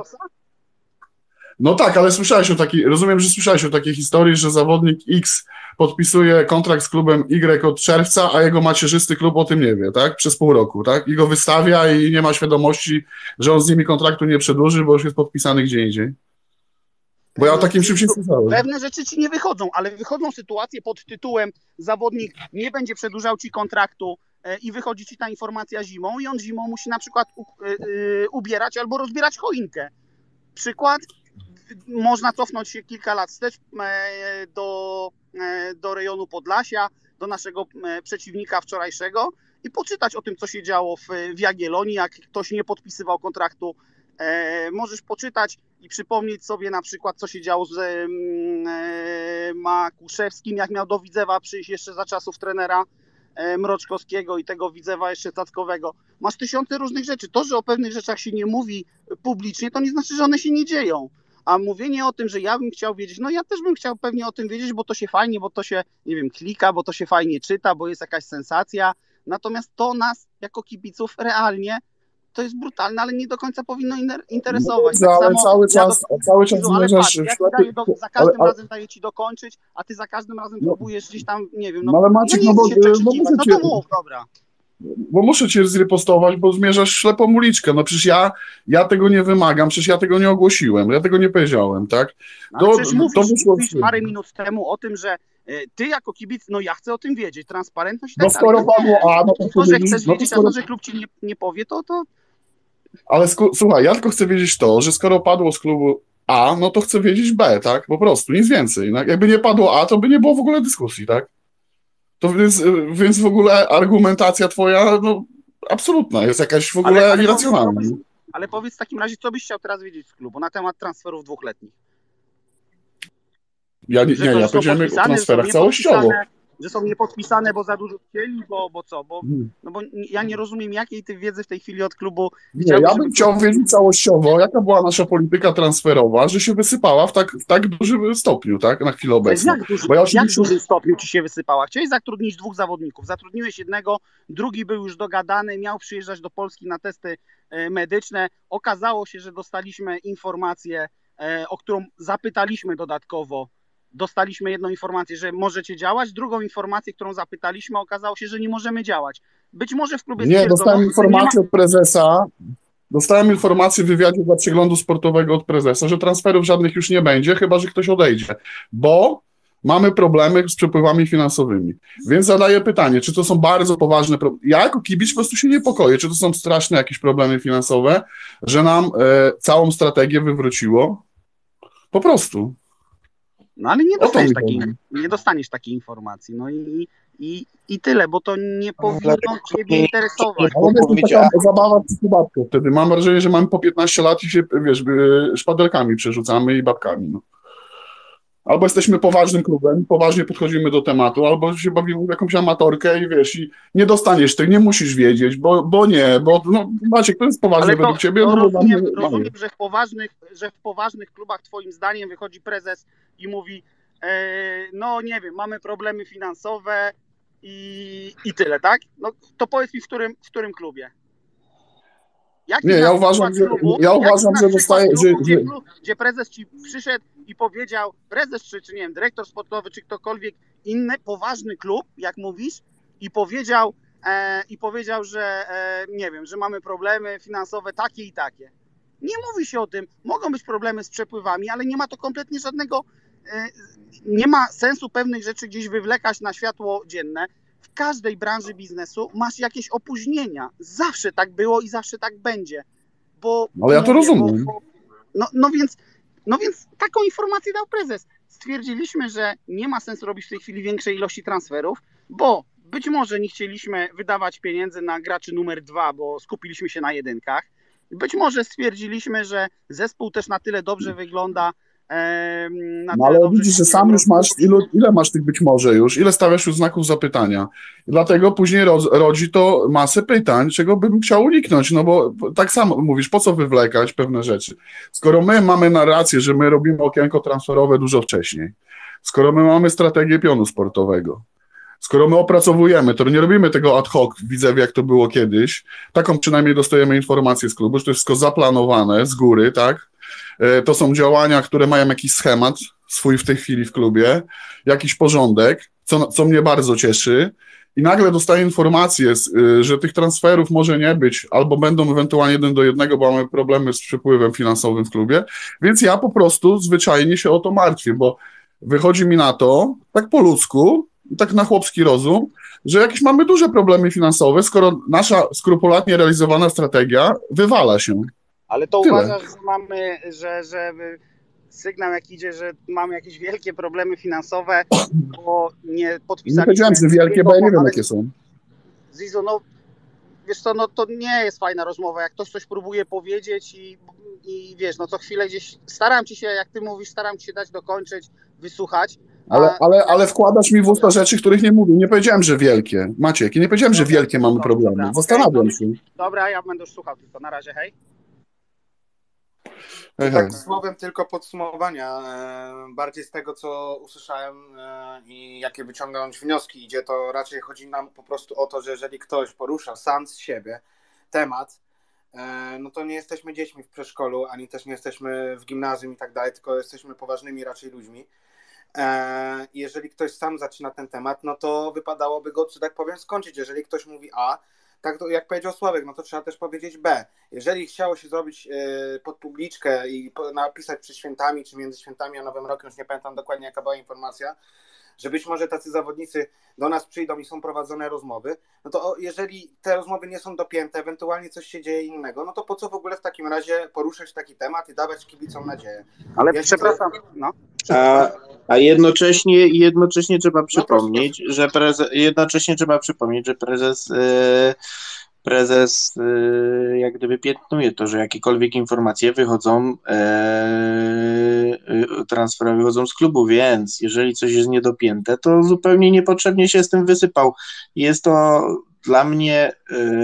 No tak, ale rozumiem, że słyszałeś o takiej historii, że zawodnik X podpisuje kontrakt z klubem Y od czerwca, a jego macierzysty klub o tym nie wie, tak? Przez pół roku, tak? I go wystawia i nie ma świadomości, że on z nimi kontraktu nie przedłuży, bo już jest podpisany gdzie indziej. Bo ja o takim czymś nie słyszałem. Pewne rzeczy ci nie wychodzą, ale wychodzą sytuacje pod tytułem zawodnik nie będzie przedłużał ci kontraktu i wychodzi ci ta informacja zimą i on zimą musi na przykład ubierać albo rozbierać choinkę. Przykład, można cofnąć się kilka lat wstecz do rejonu Podlasia, do naszego przeciwnika wczorajszego i poczytać o tym, co się działo w Jagiellonii, jak ktoś nie podpisywał kontraktu. Możesz poczytać i przypomnieć sobie na przykład, co się działo z Makuszewskim, jak miał do Widzewa przyjść jeszcze za czasów trenera Mroczkowskiego i tego Widzewa jeszcze Cackowego. Masz tysiące różnych rzeczy. To, że o pewnych rzeczach się nie mówi publicznie, to nie znaczy, że one się nie dzieją. A mówienie o tym, że ja bym chciał wiedzieć, no ja też bym chciał pewnie o tym wiedzieć, bo to się fajnie, bo to się, nie wiem, klika, bo to się fajnie czyta, bo jest jakaś sensacja. Natomiast to nas jako kibiców realnie to jest brutalne, ale nie do końca powinno interesować. No, ale cały czas ale zmierzasz patrz, za każdym razem daję ci dokończyć, a ty za każdym razem próbujesz gdzieś tam, nie wiem, no ale Maciek, nie bo chcesz się przekrzykiwać. muszę No to mów, dobra. Bo muszę cię zripostować, bo zmierzasz w ślepą uliczkę. No przecież ja tego nie wymagam, przecież ja tego nie ogłosiłem, ja tego nie powiedziałem, tak? Ale przecież mówisz parę minut temu o tym, że ty jako kibic, no ja chcę o tym wiedzieć, transparentność i tak dalej. Skoro padło A, no to że chcesz wiedzieć, a to, że klub ci nie powie, to... Ale słuchaj, ja tylko chcę wiedzieć to, że skoro padło z klubu A, no to chcę wiedzieć B, tak? Po prostu, nic więcej. No, jakby nie padło A, to by nie było w ogóle dyskusji, tak? To więc w ogóle argumentacja twoja, no absolutna, jest jakaś w ogóle irracjonalna. Ale powiedz w takim razie, co byś chciał teraz wiedzieć z klubu na temat transferów dwuletnich? Ja powiedziałem o transferach całościowo. Że są niepodpisane, bo za dużo chcieli, bo co? Bo ja nie rozumiem, jakiej ty wiedzy w tej chwili od klubu chciałbyś. Ja bym chciał wiedzieć całościowo, jaka była nasza polityka transferowa, że się wysypała w tak dużym stopniu, tak? Na chwilę obecną. Jak w dużym stopniu ci się wysypała? Chciałeś zatrudnić 2 zawodników. Zatrudniłeś jednego, drugi był już dogadany, miał przyjeżdżać do Polski na testy medyczne. Okazało się, że dostaliśmy informację, o którą zapytaliśmy dodatkowo. Dostaliśmy jedną informację, że możecie działać, drugą informację, którą zapytaliśmy, okazało się, że nie możemy działać. Być może w klubie... Nie, dostałem informację od prezesa, dostałem informację w wywiadzie dla Przeglądu Sportowego od prezesa, że transferów żadnych już nie będzie, chyba że ktoś odejdzie, bo mamy problemy z przepływami finansowymi. Więc zadaję pytanie, czy to są bardzo poważne problemy. Ja jako kibic po prostu się niepokoję, czy to są straszne jakieś problemy finansowe, że nam całą strategię wywróciło. Po prostu. No ale nie dostaniesz takiej informacji. No i tyle, bo to nie powinno ciebie interesować. Ale jest taka zabawa z babką wtedy. Mam wrażenie, że mamy po 15 lat i się, wiesz, szpadelkami przerzucamy i babkami. No. Albo jesteśmy poważnym klubem, poważnie podchodzimy do tematu, albo się bawimy w jakąś amatorkę i wiesz, i nie dostaniesz tych, nie musisz wiedzieć, bo Maciek, to jest poważne według ciebie. Rozumiem, że w poważnych klubach twoim zdaniem wychodzi prezes i mówi, no nie wiem, mamy problemy finansowe i tyle, tak? No to powiedz mi, w którym klubie? Ja uważam, że dostaje, gdzie prezes ci przyszedł i powiedział, prezes czy nie wiem, dyrektor sportowy, czy ktokolwiek inny, poważny klub, jak mówisz, i powiedział, że nie wiem, że mamy problemy finansowe takie i takie. Nie mówi się o tym, mogą być problemy z przepływami, ale nie ma to kompletnie żadnego, nie ma sensu pewnych rzeczy gdzieś wywlekać na światło dzienne. W każdej branży biznesu masz jakieś opóźnienia. Zawsze tak było i zawsze tak będzie. Ale ja to rozumiem. No więc taką informację dał prezes. Stwierdziliśmy, że nie ma sensu robić w tej chwili większej ilości transferów, bo być może nie chcieliśmy wydawać pieniędzy na graczy numer 2, bo skupiliśmy się na jedynkach. Być może stwierdziliśmy, że zespół też na tyle dobrze wygląda. No ale widzisz, że sam już masz, ile masz tych być może już, ile stawiasz już znaków zapytania. Dlatego później rodzi to masę pytań, czego bym chciał uniknąć, no bo tak samo mówisz, po co wywlekać pewne rzeczy. Skoro my mamy narrację, że my robimy okienko transferowe dużo wcześniej, skoro my mamy strategię pionu sportowego, skoro my opracowujemy, to nie robimy tego ad hoc, widzę jak to było kiedyś, taką przynajmniej dostajemy informację z klubu, że to jest wszystko zaplanowane z góry, tak? To są działania, które mają jakiś schemat swój w tej chwili w klubie, jakiś porządek, co mnie bardzo cieszy. I nagle dostaję informację, że tych transferów może nie być, albo będą ewentualnie 1-1, bo mamy problemy z przepływem finansowym w klubie. Więc ja po prostu zwyczajnie się o to martwię, bo wychodzi mi na to, tak po ludzku, tak na chłopski rozum, że jakieś mamy duże problemy finansowe, skoro nasza skrupulatnie realizowana strategia wywala się. Ale to tyle. Uważasz, że mamy, że sygnał jak idzie, że mamy jakieś wielkie problemy finansowe, bo nie podpisaliśmy... Nie powiedziałem, że wielkie, bo ja nie wiem, jakie są. Zizo, no wiesz co, no to nie jest fajna rozmowa, jak ktoś coś próbuje powiedzieć i wiesz, no co chwilę gdzieś staram ci się, jak ty mówisz, staram ci się dać dokończyć, wysłuchać. Ale wkładasz mi w usta rzeczy, których nie mówię. Nie powiedziałem, że wielkie. Maciek, nie powiedziałem, że wielkie mamy problemy. Dobra, Zastanawiam się. Dobra, ja będę już słuchał tylko. Na razie, hej. Tak słowem tylko podsumowania, bardziej z tego, co usłyszałem i jakie wyciągnąć wnioski idzie, to raczej chodzi nam po prostu o to, że jeżeli ktoś porusza sam z siebie temat, no to nie jesteśmy dziećmi w przedszkolu, ani też nie jesteśmy w gimnazjum i tak dalej, tylko jesteśmy poważnymi raczej ludźmi. Jeżeli ktoś sam zaczyna ten temat, no to wypadałoby go, że tak powiem, skończyć. Jeżeli ktoś mówi A, tak to jak powiedział Sławek, no to trzeba też powiedzieć B. Jeżeli chciało się zrobić pod publiczkę i napisać przed świętami, czy między świętami a Nowym Rokiem, już nie pamiętam dokładnie jaka była informacja, że być może tacy zawodnicy do nas przyjdą i są prowadzone rozmowy, no to jeżeli te rozmowy nie są dopięte, ewentualnie coś się dzieje innego, no to po co w ogóle w takim razie poruszać taki temat i dawać kibicom nadzieję? Ale przepraszam, A jednocześnie trzeba przypomnieć, że prezes jak gdyby piętnuje to, że jakiekolwiek informacje wychodzą transferowe wychodzą z klubu, więc jeżeli coś jest niedopięte, to zupełnie niepotrzebnie się z tym wysypał. Jest to dla mnie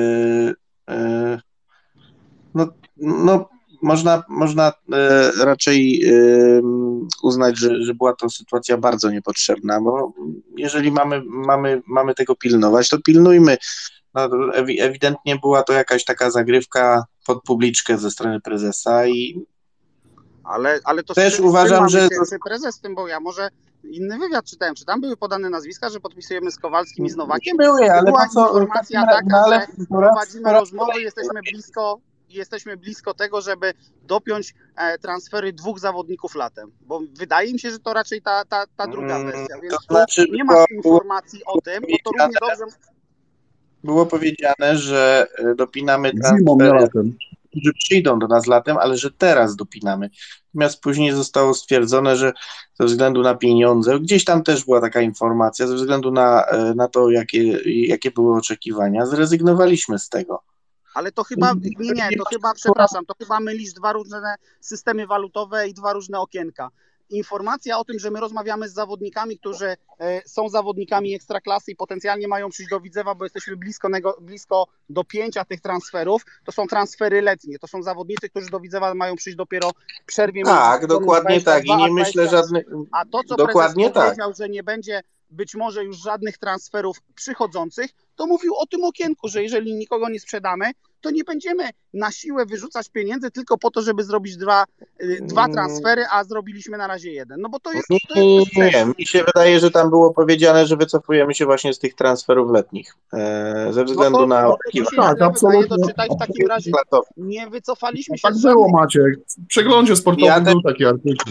można raczej uznać, że była to sytuacja bardzo niepotrzebna, bo jeżeli mamy tego pilnować, to pilnujmy. No, ewidentnie była to jakaś taka zagrywka pod publiczkę ze strony prezesa ale to też uważam, że prezes z tym, bo ja może inny wywiad czytałem, czy tam były podane nazwiska, że podpisujemy z Kowalskim i z Nowakiem? Nie były, ale była co, informacja taka, że prowadzimy rozmowy, jesteśmy blisko tego, żeby dopiąć transfery 2 zawodników latem, bo wydaje mi się, że to raczej ta druga wersja, więc to znaczy, nie ma informacji o tym, bo to równie dobrze... Było powiedziane, że dopinamy transfery, którzy przyjdą do nas latem, ale że teraz dopinamy. Natomiast później zostało stwierdzone, że ze względu na pieniądze, gdzieś tam też była taka informacja, ze względu na to, jakie były oczekiwania, zrezygnowaliśmy z tego. Ale to chyba, to chyba mylisz 2 różne systemy walutowe i 2 różne okienka. Informacja o tym, że my rozmawiamy z zawodnikami, którzy są zawodnikami ekstraklasy i potencjalnie mają przyjść do Widzewa, bo jesteśmy blisko dopięcia tych transferów, to są transfery letnie. To są zawodnicy, którzy do Widzewa mają przyjść dopiero w przerwie. Tak, dokładnie tak. I nie myślę żadnych... A to, co dokładnie prezes powiedział, że nie będzie być może już żadnych transferów przychodzących, to mówił o tym okienku, że jeżeli nikogo nie sprzedamy, to nie będziemy na siłę wyrzucać pieniędzy tylko po to, żeby zrobić dwa transfery, a zrobiliśmy na razie 1. No bo to jest... Nie, mi się wydaje, że tam było powiedziane, że wycofujemy się właśnie z tych transferów letnich. Ze względu na... Tak, absolutnie. Doczytać w takim razie nie wycofaliśmy się. Tak było, Maciek. W przeglądzie sportowym był taki artykuł.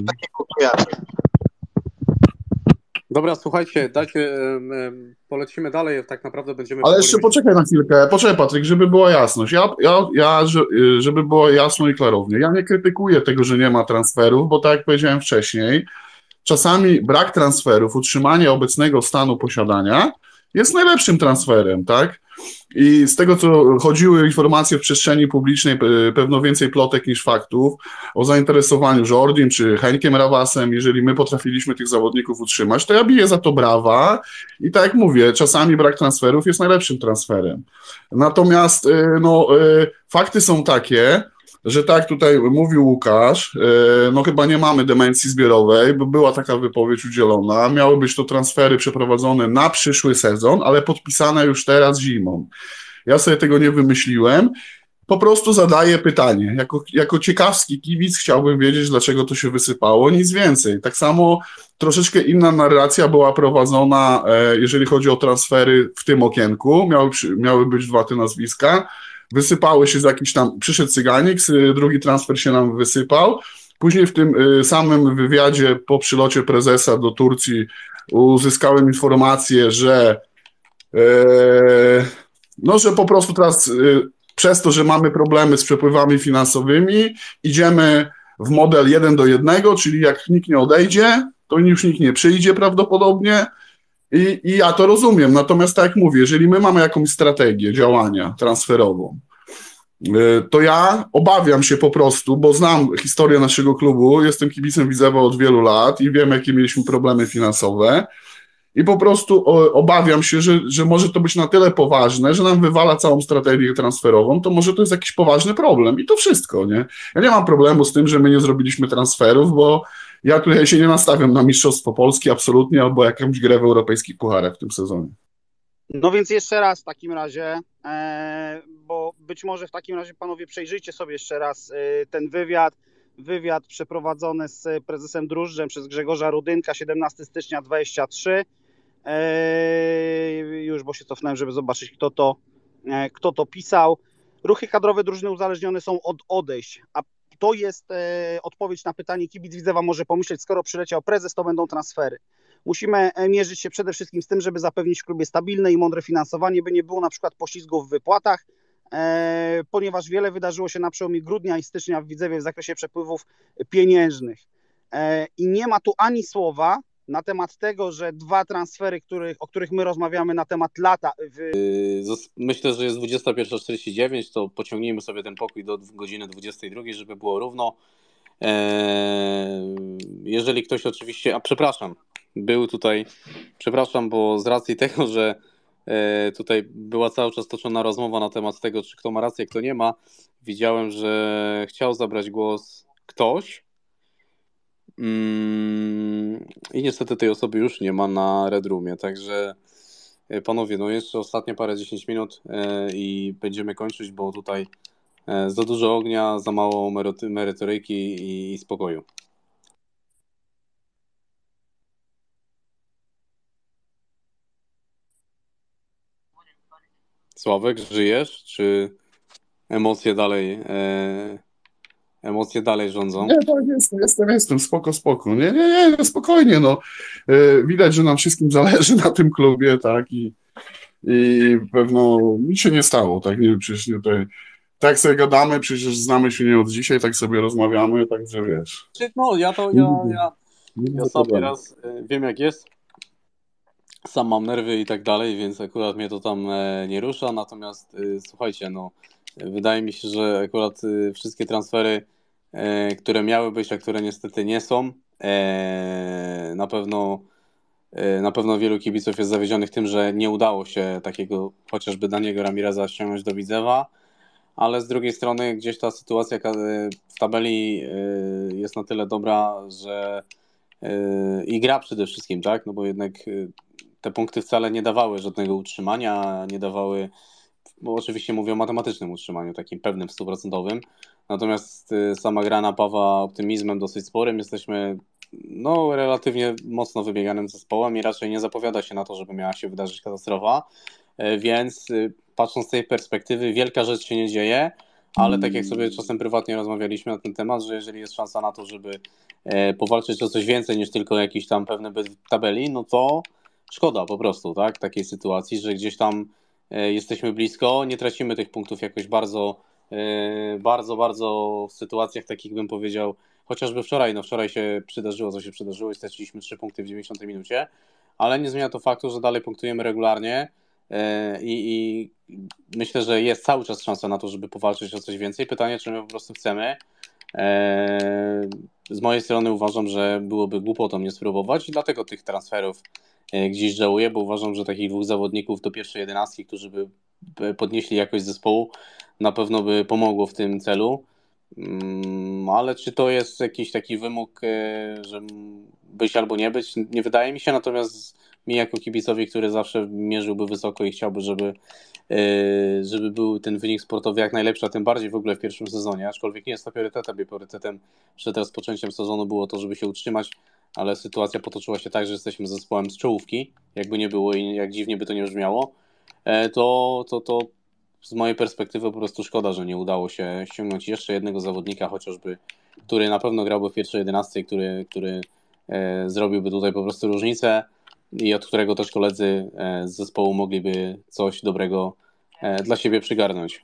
Dobra, słuchajcie, polecimy dalej, tak naprawdę będziemy... Ale jeszcze poczekaj na chwilkę, Patryk, żeby była jasność. Żeby było jasno i klarownie, ja nie krytykuję tego, że nie ma transferów, bo tak jak powiedziałem wcześniej, czasami brak transferów, utrzymanie obecnego stanu posiadania jest najlepszym transferem, tak? I z tego, co chodziły informacje w przestrzeni publicznej, pewno więcej plotek niż faktów o zainteresowaniu Jordim czy Henkiem Rawasem, jeżeli my potrafiliśmy tych zawodników utrzymać, to ja biję za to brawa i tak jak mówię, czasami brak transferów jest najlepszym transferem. Natomiast fakty są takie, że tak tutaj mówił Łukasz, no chyba nie mamy demencji zbiorowej, bo była taka wypowiedź udzielona, miały być to transfery przeprowadzone na przyszły sezon, ale podpisane już teraz zimą. Ja sobie tego nie wymyśliłem, po prostu zadaję pytanie. Jako ciekawski kibic chciałbym wiedzieć, dlaczego to się wysypało, nic więcej. Tak samo troszeczkę inna narracja była prowadzona, jeżeli chodzi o transfery w tym okienku, miały być 2 te nazwiska, wysypały się z jakiś tam, przyszedł Cyganik, drugi transfer się nam wysypał. Później w tym samym wywiadzie po przylocie prezesa do Turcji uzyskałem informację, że że po prostu teraz przez to, że mamy problemy z przepływami finansowymi, idziemy w model 1:1, czyli jak nikt nie odejdzie, to już nikt nie przyjdzie prawdopodobnie. I ja to rozumiem, natomiast tak jak mówię, jeżeli my mamy jakąś strategię działania transferową To ja obawiam się po prostu, bo znam historię naszego klubu, jestem kibicem Widzewa od wielu lat i wiem, jakie mieliśmy problemy finansowe i po prostu obawiam się, że może to być na tyle poważne, że nam wywala całą strategię transferową, to może to jest jakiś poważny problem i to wszystko, nie? Ja nie mam problemu z tym, że my nie zrobiliśmy transferów, bo ja tutaj się nie nastawiam na Mistrzostwo Polski absolutnie albo jakąś grę w europejskich pucharach w tym sezonie. No więc jeszcze raz w takim razie, bo być może w takim razie panowie przejrzyjcie sobie jeszcze raz ten wywiad przeprowadzony z prezesem Drużdżem przez Grzegorza Rudynka 17 stycznia 23. Już, bo się cofnąłem, żeby zobaczyć kto to pisał. Ruchy kadrowe drużyny uzależnione są od odejść, a to jest odpowiedź na pytanie, kibic Widzewa może pomyśleć, skoro przyleciał prezes, to będą transfery. Musimy mierzyć się przede wszystkim z tym, żeby zapewnić w klubie stabilne i mądre finansowanie, by nie było na przykład poślizgów w wypłatach, ponieważ wiele wydarzyło się na przełomie grudnia i stycznia w Widzewie w zakresie przepływów pieniężnych. I nie ma tu ani słowa na temat tego, że 2 transfery, o których my rozmawiamy na temat lata. Myślę, że jest 21:49, to pociągnijmy sobie ten pokój do godziny 22, żeby było równo. Jeżeli ktoś oczywiście, przepraszam, bo z racji tego, że tutaj była cały czas toczona rozmowa na temat tego, czy kto ma rację, kto nie ma, widziałem, że chciał zabrać głos ktoś i niestety tej osoby już nie ma na Red Roomie, także panowie, no jeszcze ostatnie parę 10 minut i będziemy kończyć, bo tutaj za dużo ognia, za mało merytoryki i spokoju. Sławek, żyjesz? Czy emocje dalej rządzą? Nie, tak, jestem, spoko. Nie, spokojnie, no. Widać, że nam wszystkim zależy na tym klubie, tak, i pewno nic się nie stało, tak, nie wiem, przecież nie tutaj, tak sobie gadamy, przecież znamy się nie od dzisiaj, tak sobie rozmawiamy, także wiesz. No, ja sam nieraz wiem jak jest, sam mam nerwy i tak dalej, więc akurat mnie to tam nie rusza, natomiast słuchajcie, no, wydaje mi się, że akurat wszystkie transfery, które miały być, a które niestety nie są, na pewno wielu kibiców jest zawiedzionych tym, że nie udało się takiego chociażby Daniego Ramireza ściągnąć do Widzewa, ale z drugiej strony gdzieś ta sytuacja w tabeli jest na tyle dobra, że i gra przede wszystkim, tak? No bo jednak te punkty wcale nie dawały żadnego utrzymania, nie dawały, bo oczywiście mówię o matematycznym utrzymaniu, takim pewnym, 100%. Natomiast sama gra napawa optymizmem dosyć sporym. Jesteśmy no, relatywnie mocno wybieganym zespołem i raczej nie zapowiada się na to, żeby miała się wydarzyć katastrofa. Więc patrząc z tej perspektywy, wielka rzecz się nie dzieje, ale tak jak sobie czasem prywatnie rozmawialiśmy na ten temat, że jeżeli jest szansa na to, żeby powalczyć o coś więcej niż tylko jakiś tam pewny byt w tabeli, no to szkoda po prostu, tak? Takiej sytuacji, że gdzieś tam jesteśmy blisko, nie tracimy tych punktów jakoś bardzo w sytuacjach takich, bym powiedział, chociażby wczoraj się przydarzyło, co się przydarzyło i straciliśmy 3 punkty w 90 minucie, ale nie zmienia to faktu, że dalej punktujemy regularnie i myślę, że jest cały czas szansa na to, żeby powalczyć o coś więcej. Pytanie, czy my po prostu chcemy. Z mojej strony uważam, że byłoby głupotą nie spróbować i dlatego tych transferów gdzieś żałuję, bo uważam, że takich 2 zawodników do pierwszej 11, którzy by podnieśli jakość zespołu, na pewno by pomogło w tym celu. Ale czy to jest jakiś taki wymóg, że być albo nie być? Nie wydaje mi się, natomiast mi jako kibicowi, który zawsze mierzyłby wysoko i chciałby, żeby był ten wynik sportowy jak najlepszy, a tym bardziej w ogóle w pierwszym sezonie, aczkolwiek nie jest to priorytetem, bo priorytetem przed rozpoczęciem sezonu było to, żeby się utrzymać, ale sytuacja potoczyła się tak, że jesteśmy zespołem z czołówki, jakby nie było i jak dziwnie by to nie brzmiało, to z mojej perspektywy po prostu szkoda, że nie udało się ściągnąć jeszcze jednego zawodnika chociażby, który na pewno grałby w pierwszej 11, który zrobiłby tutaj po prostu różnicę i od którego też koledzy z zespołu mogliby coś dobrego dla siebie przygarnąć.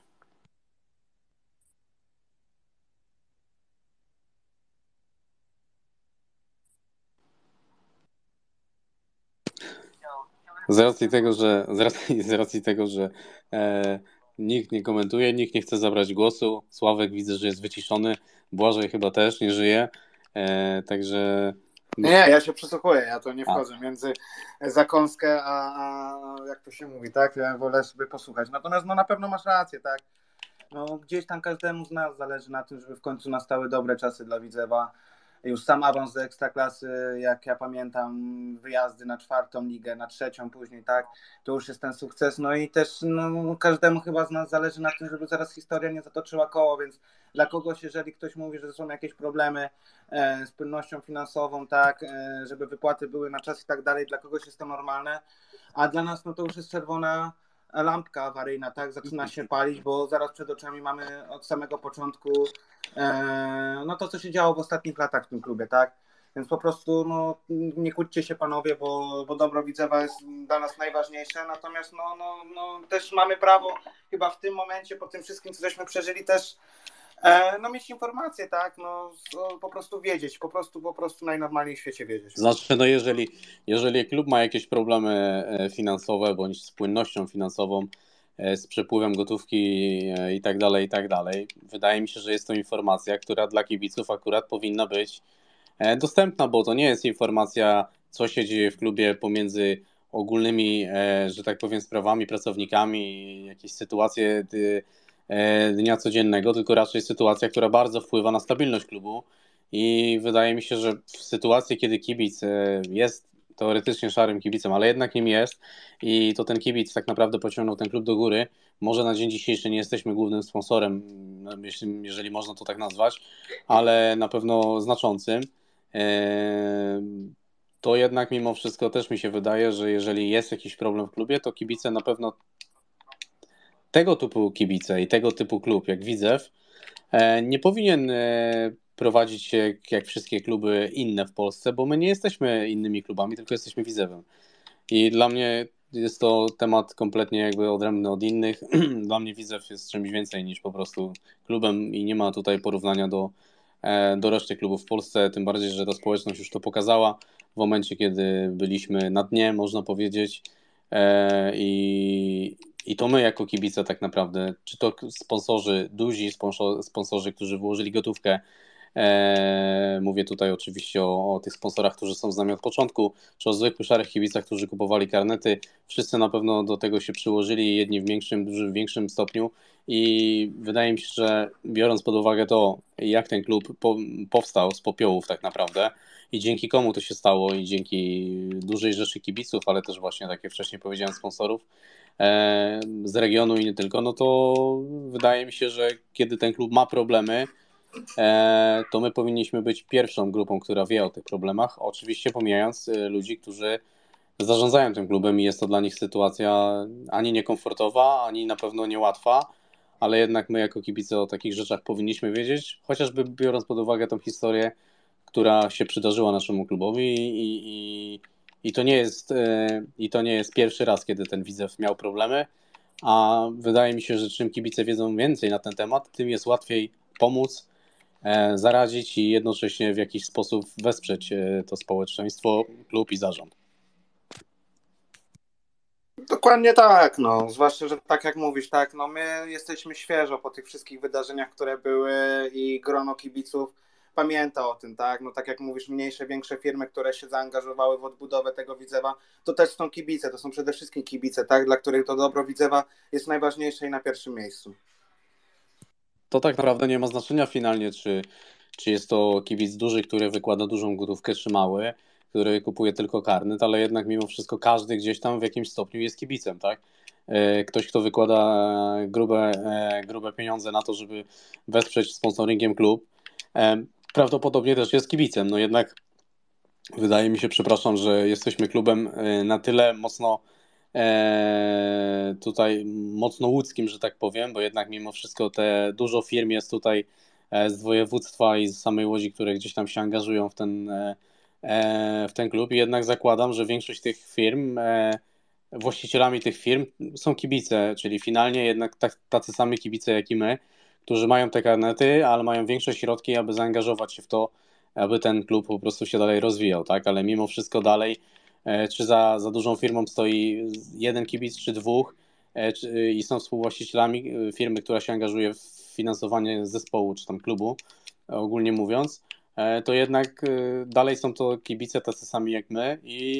Z racji tego, że Nikt nie komentuje, nikt nie chce zabrać głosu. Sławek widzę, że jest wyciszony. Błażej chyba też nie żyje. Także... Nie, ja się przysłuchuję, ja to nie A. wchodzę między zakąskę a jak to się mówi, tak? Ja wolę sobie posłuchać. Natomiast no na pewno masz rację, tak? No gdzieś tam każdemu z nas zależy na tym, żeby w końcu nastały dobre czasy dla Widzewa. Już sam awans do Ekstraklasy, jak ja pamiętam, wyjazdy na 4. ligę, na 3. później, tak? To już jest ten sukces. No i też no, każdemu chyba z nas zależy na tym, żeby zaraz historia nie zatoczyła koło, więc dla kogoś, jeżeli ktoś mówi, że są jakieś problemy z płynnością finansową, tak, żeby wypłaty były na czas i tak dalej, dla kogoś jest to normalne, a dla nas no to już jest czerwona lampka awaryjna, tak, zaczyna się palić, bo zaraz przed oczami mamy od samego początku no to, co się działo w ostatnich latach w tym klubie, tak, więc po prostu no, nie kłóćcie się panowie, bo dobro Widzewa jest dla nas najważniejsze, natomiast no, też mamy prawo chyba w tym momencie, po tym wszystkim, co żeśmy przeżyli, też no mieć informacje, tak, no po prostu wiedzieć, po prostu najnormalniej w świecie wiedzieć. Znaczy, no jeżeli klub ma jakieś problemy finansowe bądź z płynnością finansową, z przepływem gotówki i tak dalej, wydaje mi się, że jest to informacja, która dla kibiców akurat powinna być dostępna, bo to nie jest informacja, co się dzieje w klubie pomiędzy ogólnymi, że tak powiem, sprawami, pracownikami, jakieś sytuacje dnia codziennego, tylko raczej sytuacja, która bardzo wpływa na stabilność klubu i wydaje mi się, że w sytuacji, kiedy kibic jest teoretycznie szarym kibicem, ale jednak nim jest i to ten kibic tak naprawdę pociągnął ten klub do góry, może na dzień dzisiejszy nie jesteśmy głównym sponsorem, jeżeli można to tak nazwać, ale na pewno znaczącym, to jednak mimo wszystko też mi się wydaje, że jeżeli jest jakiś problem w klubie, to kibice na pewno tego typu kibice i tego typu klub jak Widzew nie powinien prowadzić się jak wszystkie kluby inne w Polsce, bo my nie jesteśmy innymi klubami, tylko jesteśmy Widzewem. I dla mnie jest to temat kompletnie jakby odrębny od innych. Dla mnie Widzew jest czymś więcej niż po prostu klubem i nie ma tutaj porównania do reszty klubów w Polsce, tym bardziej, że ta społeczność już to pokazała w momencie, kiedy byliśmy na dnie, można powiedzieć. I to my jako kibice tak naprawdę, czy to sponsorzy, duzi sponsorzy, którzy włożyli gotówkę, mówię tutaj oczywiście o tych sponsorach, którzy są z nami od początku, czy o zwykłych szarych kibicach, którzy kupowali karnety, wszyscy na pewno do tego się przyłożyli, jedni w większym, drudzy w większym stopniu i wydaje mi się, że biorąc pod uwagę to, jak ten klub powstał z popiołów tak naprawdę i dzięki komu to się stało i dzięki dużej rzeszy kibiców, ale też właśnie, tak jak wcześniej powiedziałem, sponsorów z regionu i nie tylko, no to wydaje mi się, że kiedy ten klub ma problemy, to my powinniśmy być pierwszą grupą, która wie o tych problemach, oczywiście pomijając ludzi, którzy zarządzają tym klubem i jest to dla nich sytuacja ani niekomfortowa, ani na pewno niełatwa, ale jednak my jako kibice o takich rzeczach powinniśmy wiedzieć, chociażby biorąc pod uwagę tą historię, która się przydarzyła naszemu klubowi i to nie jest pierwszy raz, kiedy ten Widzew miał problemy, a wydaje mi się, że czym kibice wiedzą więcej na ten temat, tym jest łatwiej pomóc, zaradzić i jednocześnie w jakiś sposób wesprzeć to społeczeństwo, klub i zarząd. Dokładnie tak, no, zwłaszcza, że tak jak mówisz, tak, no my jesteśmy świeżo po tych wszystkich wydarzeniach, które były i grono kibiców pamięta o tym, tak, no tak jak mówisz, mniejsze, większe firmy, które się zaangażowały w odbudowę tego Widzewa, to też są kibice, to są przede wszystkim kibice, tak, dla których to dobro Widzewa jest najważniejsze i na pierwszym miejscu. To tak naprawdę nie ma znaczenia finalnie, czy jest to kibic duży, który wykłada dużą gotówkę, czy mały, który kupuje tylko karnet, ale jednak mimo wszystko każdy gdzieś tam w jakimś stopniu jest kibicem, tak? Ktoś, kto wykłada grube pieniądze na to, żeby wesprzeć sponsoringiem klub, prawdopodobnie też jest kibicem. No jednak wydaje mi się, przepraszam, że jesteśmy klubem na tyle mocno tutaj mocno łódzkim, że tak powiem, bo jednak mimo wszystko dużo firm jest tutaj z województwa i z samej Łodzi, które gdzieś tam się angażują w ten klub i jednak zakładam, że większość tych firm, właścicielami tych firm są kibice, czyli finalnie jednak tacy sami kibice jak i my, którzy mają te karnety, ale mają większe środki, aby zaangażować się w to, aby ten klub po prostu się dalej rozwijał, tak? Ale mimo wszystko dalej, czy za dużą firmą stoi jeden kibic, czy dwóch, i są współwłaścicielami firmy, która się angażuje w finansowanie zespołu czy tam klubu, ogólnie mówiąc, to jednak dalej są to kibice tacy sami jak my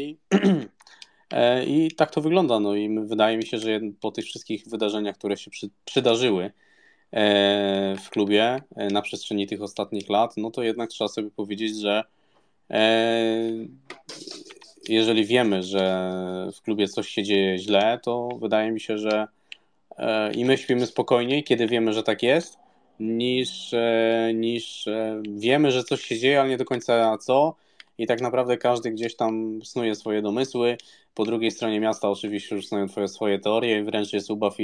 i tak to wygląda. No i wydaje mi się, że po tych wszystkich wydarzeniach, które się przydarzyły w klubie na przestrzeni tych ostatnich lat, no to jednak trzeba sobie powiedzieć, że jeżeli wiemy, że w klubie coś się dzieje źle, to wydaje mi się, że i my śpimy spokojniej, kiedy wiemy, że tak jest, niż wiemy, że coś się dzieje, ale nie do końca co. I tak naprawdę każdy gdzieś tam snuje swoje domysły. Po drugiej stronie miasta oczywiście już snują swoje teorie, wręcz jest ubaw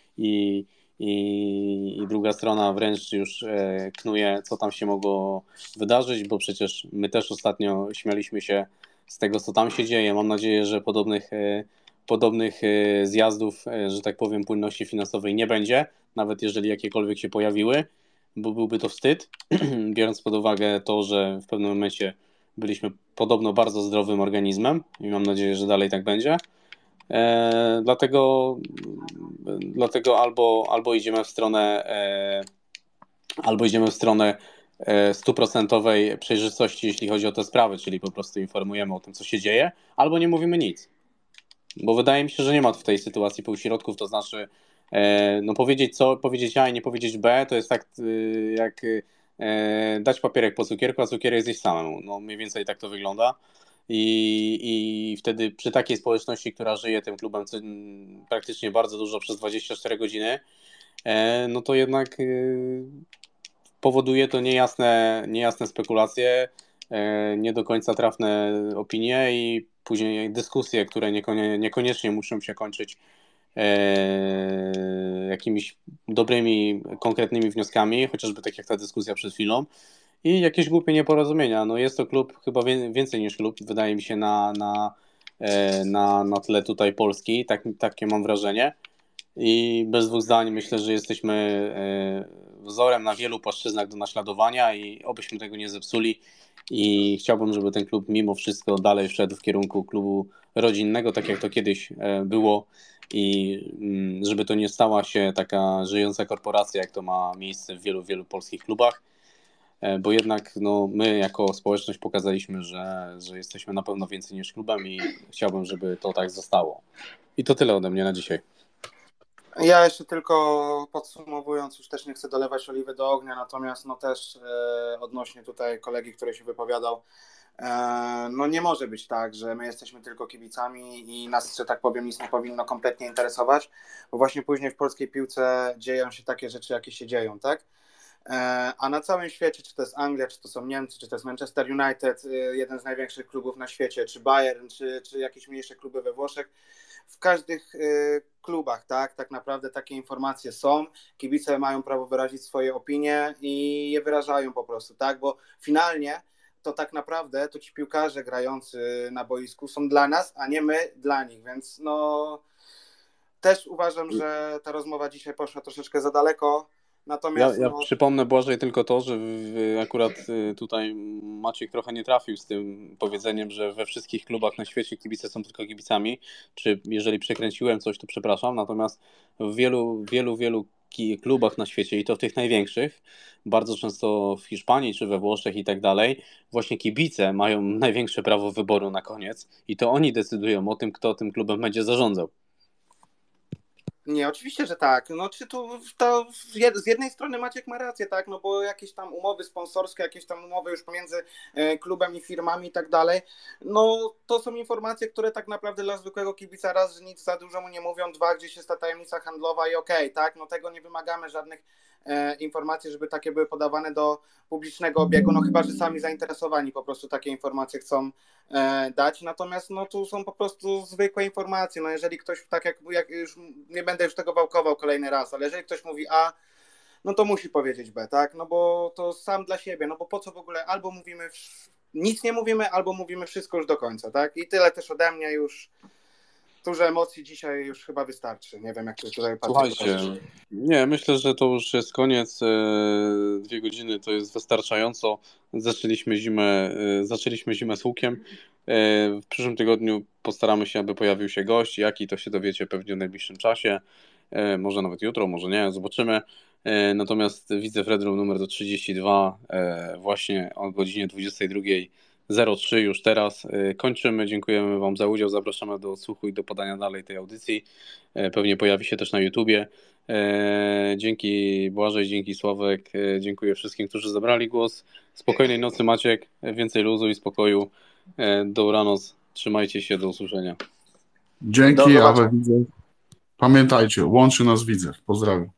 i druga strona wręcz już knuje, co tam się mogło wydarzyć, bo przecież my też ostatnio śmialiśmy się z tego, co tam się dzieje. Mam nadzieję, że podobnych zjazdów, że tak powiem, płynności finansowej nie będzie, nawet jeżeli jakiekolwiek się pojawiły, bo byłby to wstyd, biorąc pod uwagę to, że w pewnym momencie byliśmy podobno bardzo zdrowym organizmem i mam nadzieję, że dalej tak będzie. Dlatego albo idziemy w stronę 100% przejrzystości, jeśli chodzi o te sprawy, czyli po prostu informujemy o tym, co się dzieje, albo nie mówimy nic. Bo wydaje mi się, że nie ma w tej sytuacji półśrodków, to znaczy no powiedzieć A i nie powiedzieć B, to jest tak jak dać papierek po cukierku, a cukierek zjeść samemu. No mniej więcej tak to wygląda. I wtedy przy takiej społeczności, która żyje tym klubem praktycznie bardzo dużo przez 24 godziny, no to jednak powoduje to niejasne spekulacje, nie do końca trafne opinie i później dyskusje, które niekoniecznie muszą się kończyć jakimiś dobrymi, konkretnymi wnioskami, chociażby tak jak ta dyskusja przed chwilą, i jakieś głupie nieporozumienia. No jest to klub chyba więcej niż klub, wydaje mi się, na tle tutaj Polski, takie mam wrażenie. I bez dwóch zdań myślę, że jesteśmy wzorem na wielu płaszczyznach do naśladowania i obyśmy tego nie zepsuli. I chciałbym, żeby ten klub mimo wszystko dalej szedł w kierunku klubu rodzinnego, tak jak to kiedyś było, i żeby to nie stała się taka żyjąca korporacja, jak to ma miejsce w wielu polskich klubach, bo jednak no, my jako społeczność pokazaliśmy, że jesteśmy na pewno więcej niż klubem i chciałbym, żeby to tak zostało. I to tyle ode mnie na dzisiaj. Ja jeszcze tylko podsumowując, już też nie chcę dolewać oliwy do ognia, natomiast no też odnośnie tutaj kolegi, który się wypowiadał, no nie może być tak, że my jesteśmy tylko kibicami i nas, że tak powiem, nic nie powinno kompletnie interesować, bo właśnie później w polskiej piłce dzieją się takie rzeczy, jakie się dzieją, tak? A na całym świecie, czy to jest Anglia, czy to są Niemcy, czy to jest Manchester United, jeden z największych klubów na świecie, czy Bayern, czy jakieś mniejsze kluby we Włoszech, w każdych klubach, tak naprawdę takie informacje są, kibice mają prawo wyrazić swoje opinie i je wyrażają po prostu, tak, bo finalnie to tak naprawdę to ci piłkarze grający na boisku są dla nas, a nie my dla nich, więc no też uważam, że ta rozmowa dzisiaj poszła troszeczkę za daleko. Natomiast ja przypomnę, Błażej, tylko to, że akurat tutaj Maciek trochę nie trafił z tym powiedzeniem, że we wszystkich klubach na świecie kibice są tylko kibicami, czy jeżeli przekręciłem coś, to przepraszam, natomiast w wielu klubach na świecie i to w tych największych, bardzo często w Hiszpanii czy we Włoszech i tak dalej, właśnie kibice mają największe prawo wyboru na koniec i to oni decydują o tym, kto tym klubem będzie zarządzał. Nie, oczywiście, że tak. No, czy tu to z jednej strony Maciek ma rację, tak, no bo jakieś tam umowy sponsorskie, jakieś tam umowy już pomiędzy klubem i firmami i tak dalej, no to są informacje, które tak naprawdę dla zwykłego kibica raz, że nic za dużo mu nie mówią, dwa, gdzieś jest ta tajemnica handlowa i okej, tak, no tego nie wymagamy, żadnych informacji, żeby takie były podawane do publicznego obiegu, no chyba, że sami zainteresowani po prostu takie informacje chcą dać, natomiast no tu są po prostu zwykłe informacje, no jeżeli ktoś, tak jak już nie będę już tego wałkował kolejny raz, ale jeżeli ktoś mówi A, no to musi powiedzieć B, tak, no bo to sam dla siebie, no bo po co w ogóle, albo mówimy, nic nie mówimy, albo mówimy wszystko już do końca, tak, i tyle też ode mnie już. Dużo emocji dzisiaj już chyba wystarczy. Nie wiem, jak to tutaj patrzeć. Słuchajcie, nie, myślę, że to już jest koniec. 2 godziny to jest wystarczająco. Zaczęliśmy zimę z hukiem. W przyszłym tygodniu postaramy się, aby pojawił się gość. Jaki, to się dowiecie pewnie w najbliższym czasie. Może nawet jutro, może nie, zobaczymy. Natomiast widzę Red Room numer do 32 właśnie o godzinie 22:03 już teraz. Kończymy, dziękujemy Wam za udział, zapraszamy do odsłuchu i do podania dalej tej audycji. Pewnie pojawi się też na YouTubie. Dzięki Błażej, dzięki Sławek, dziękuję wszystkim, którzy zabrali głos. Spokojnej nocy Maciek, więcej luzu i spokoju. Dobranoc, trzymajcie się, do usłyszenia. Dzięki, Awe, widzę. Pamiętajcie, łączy nas Widzew. Pozdrawiam.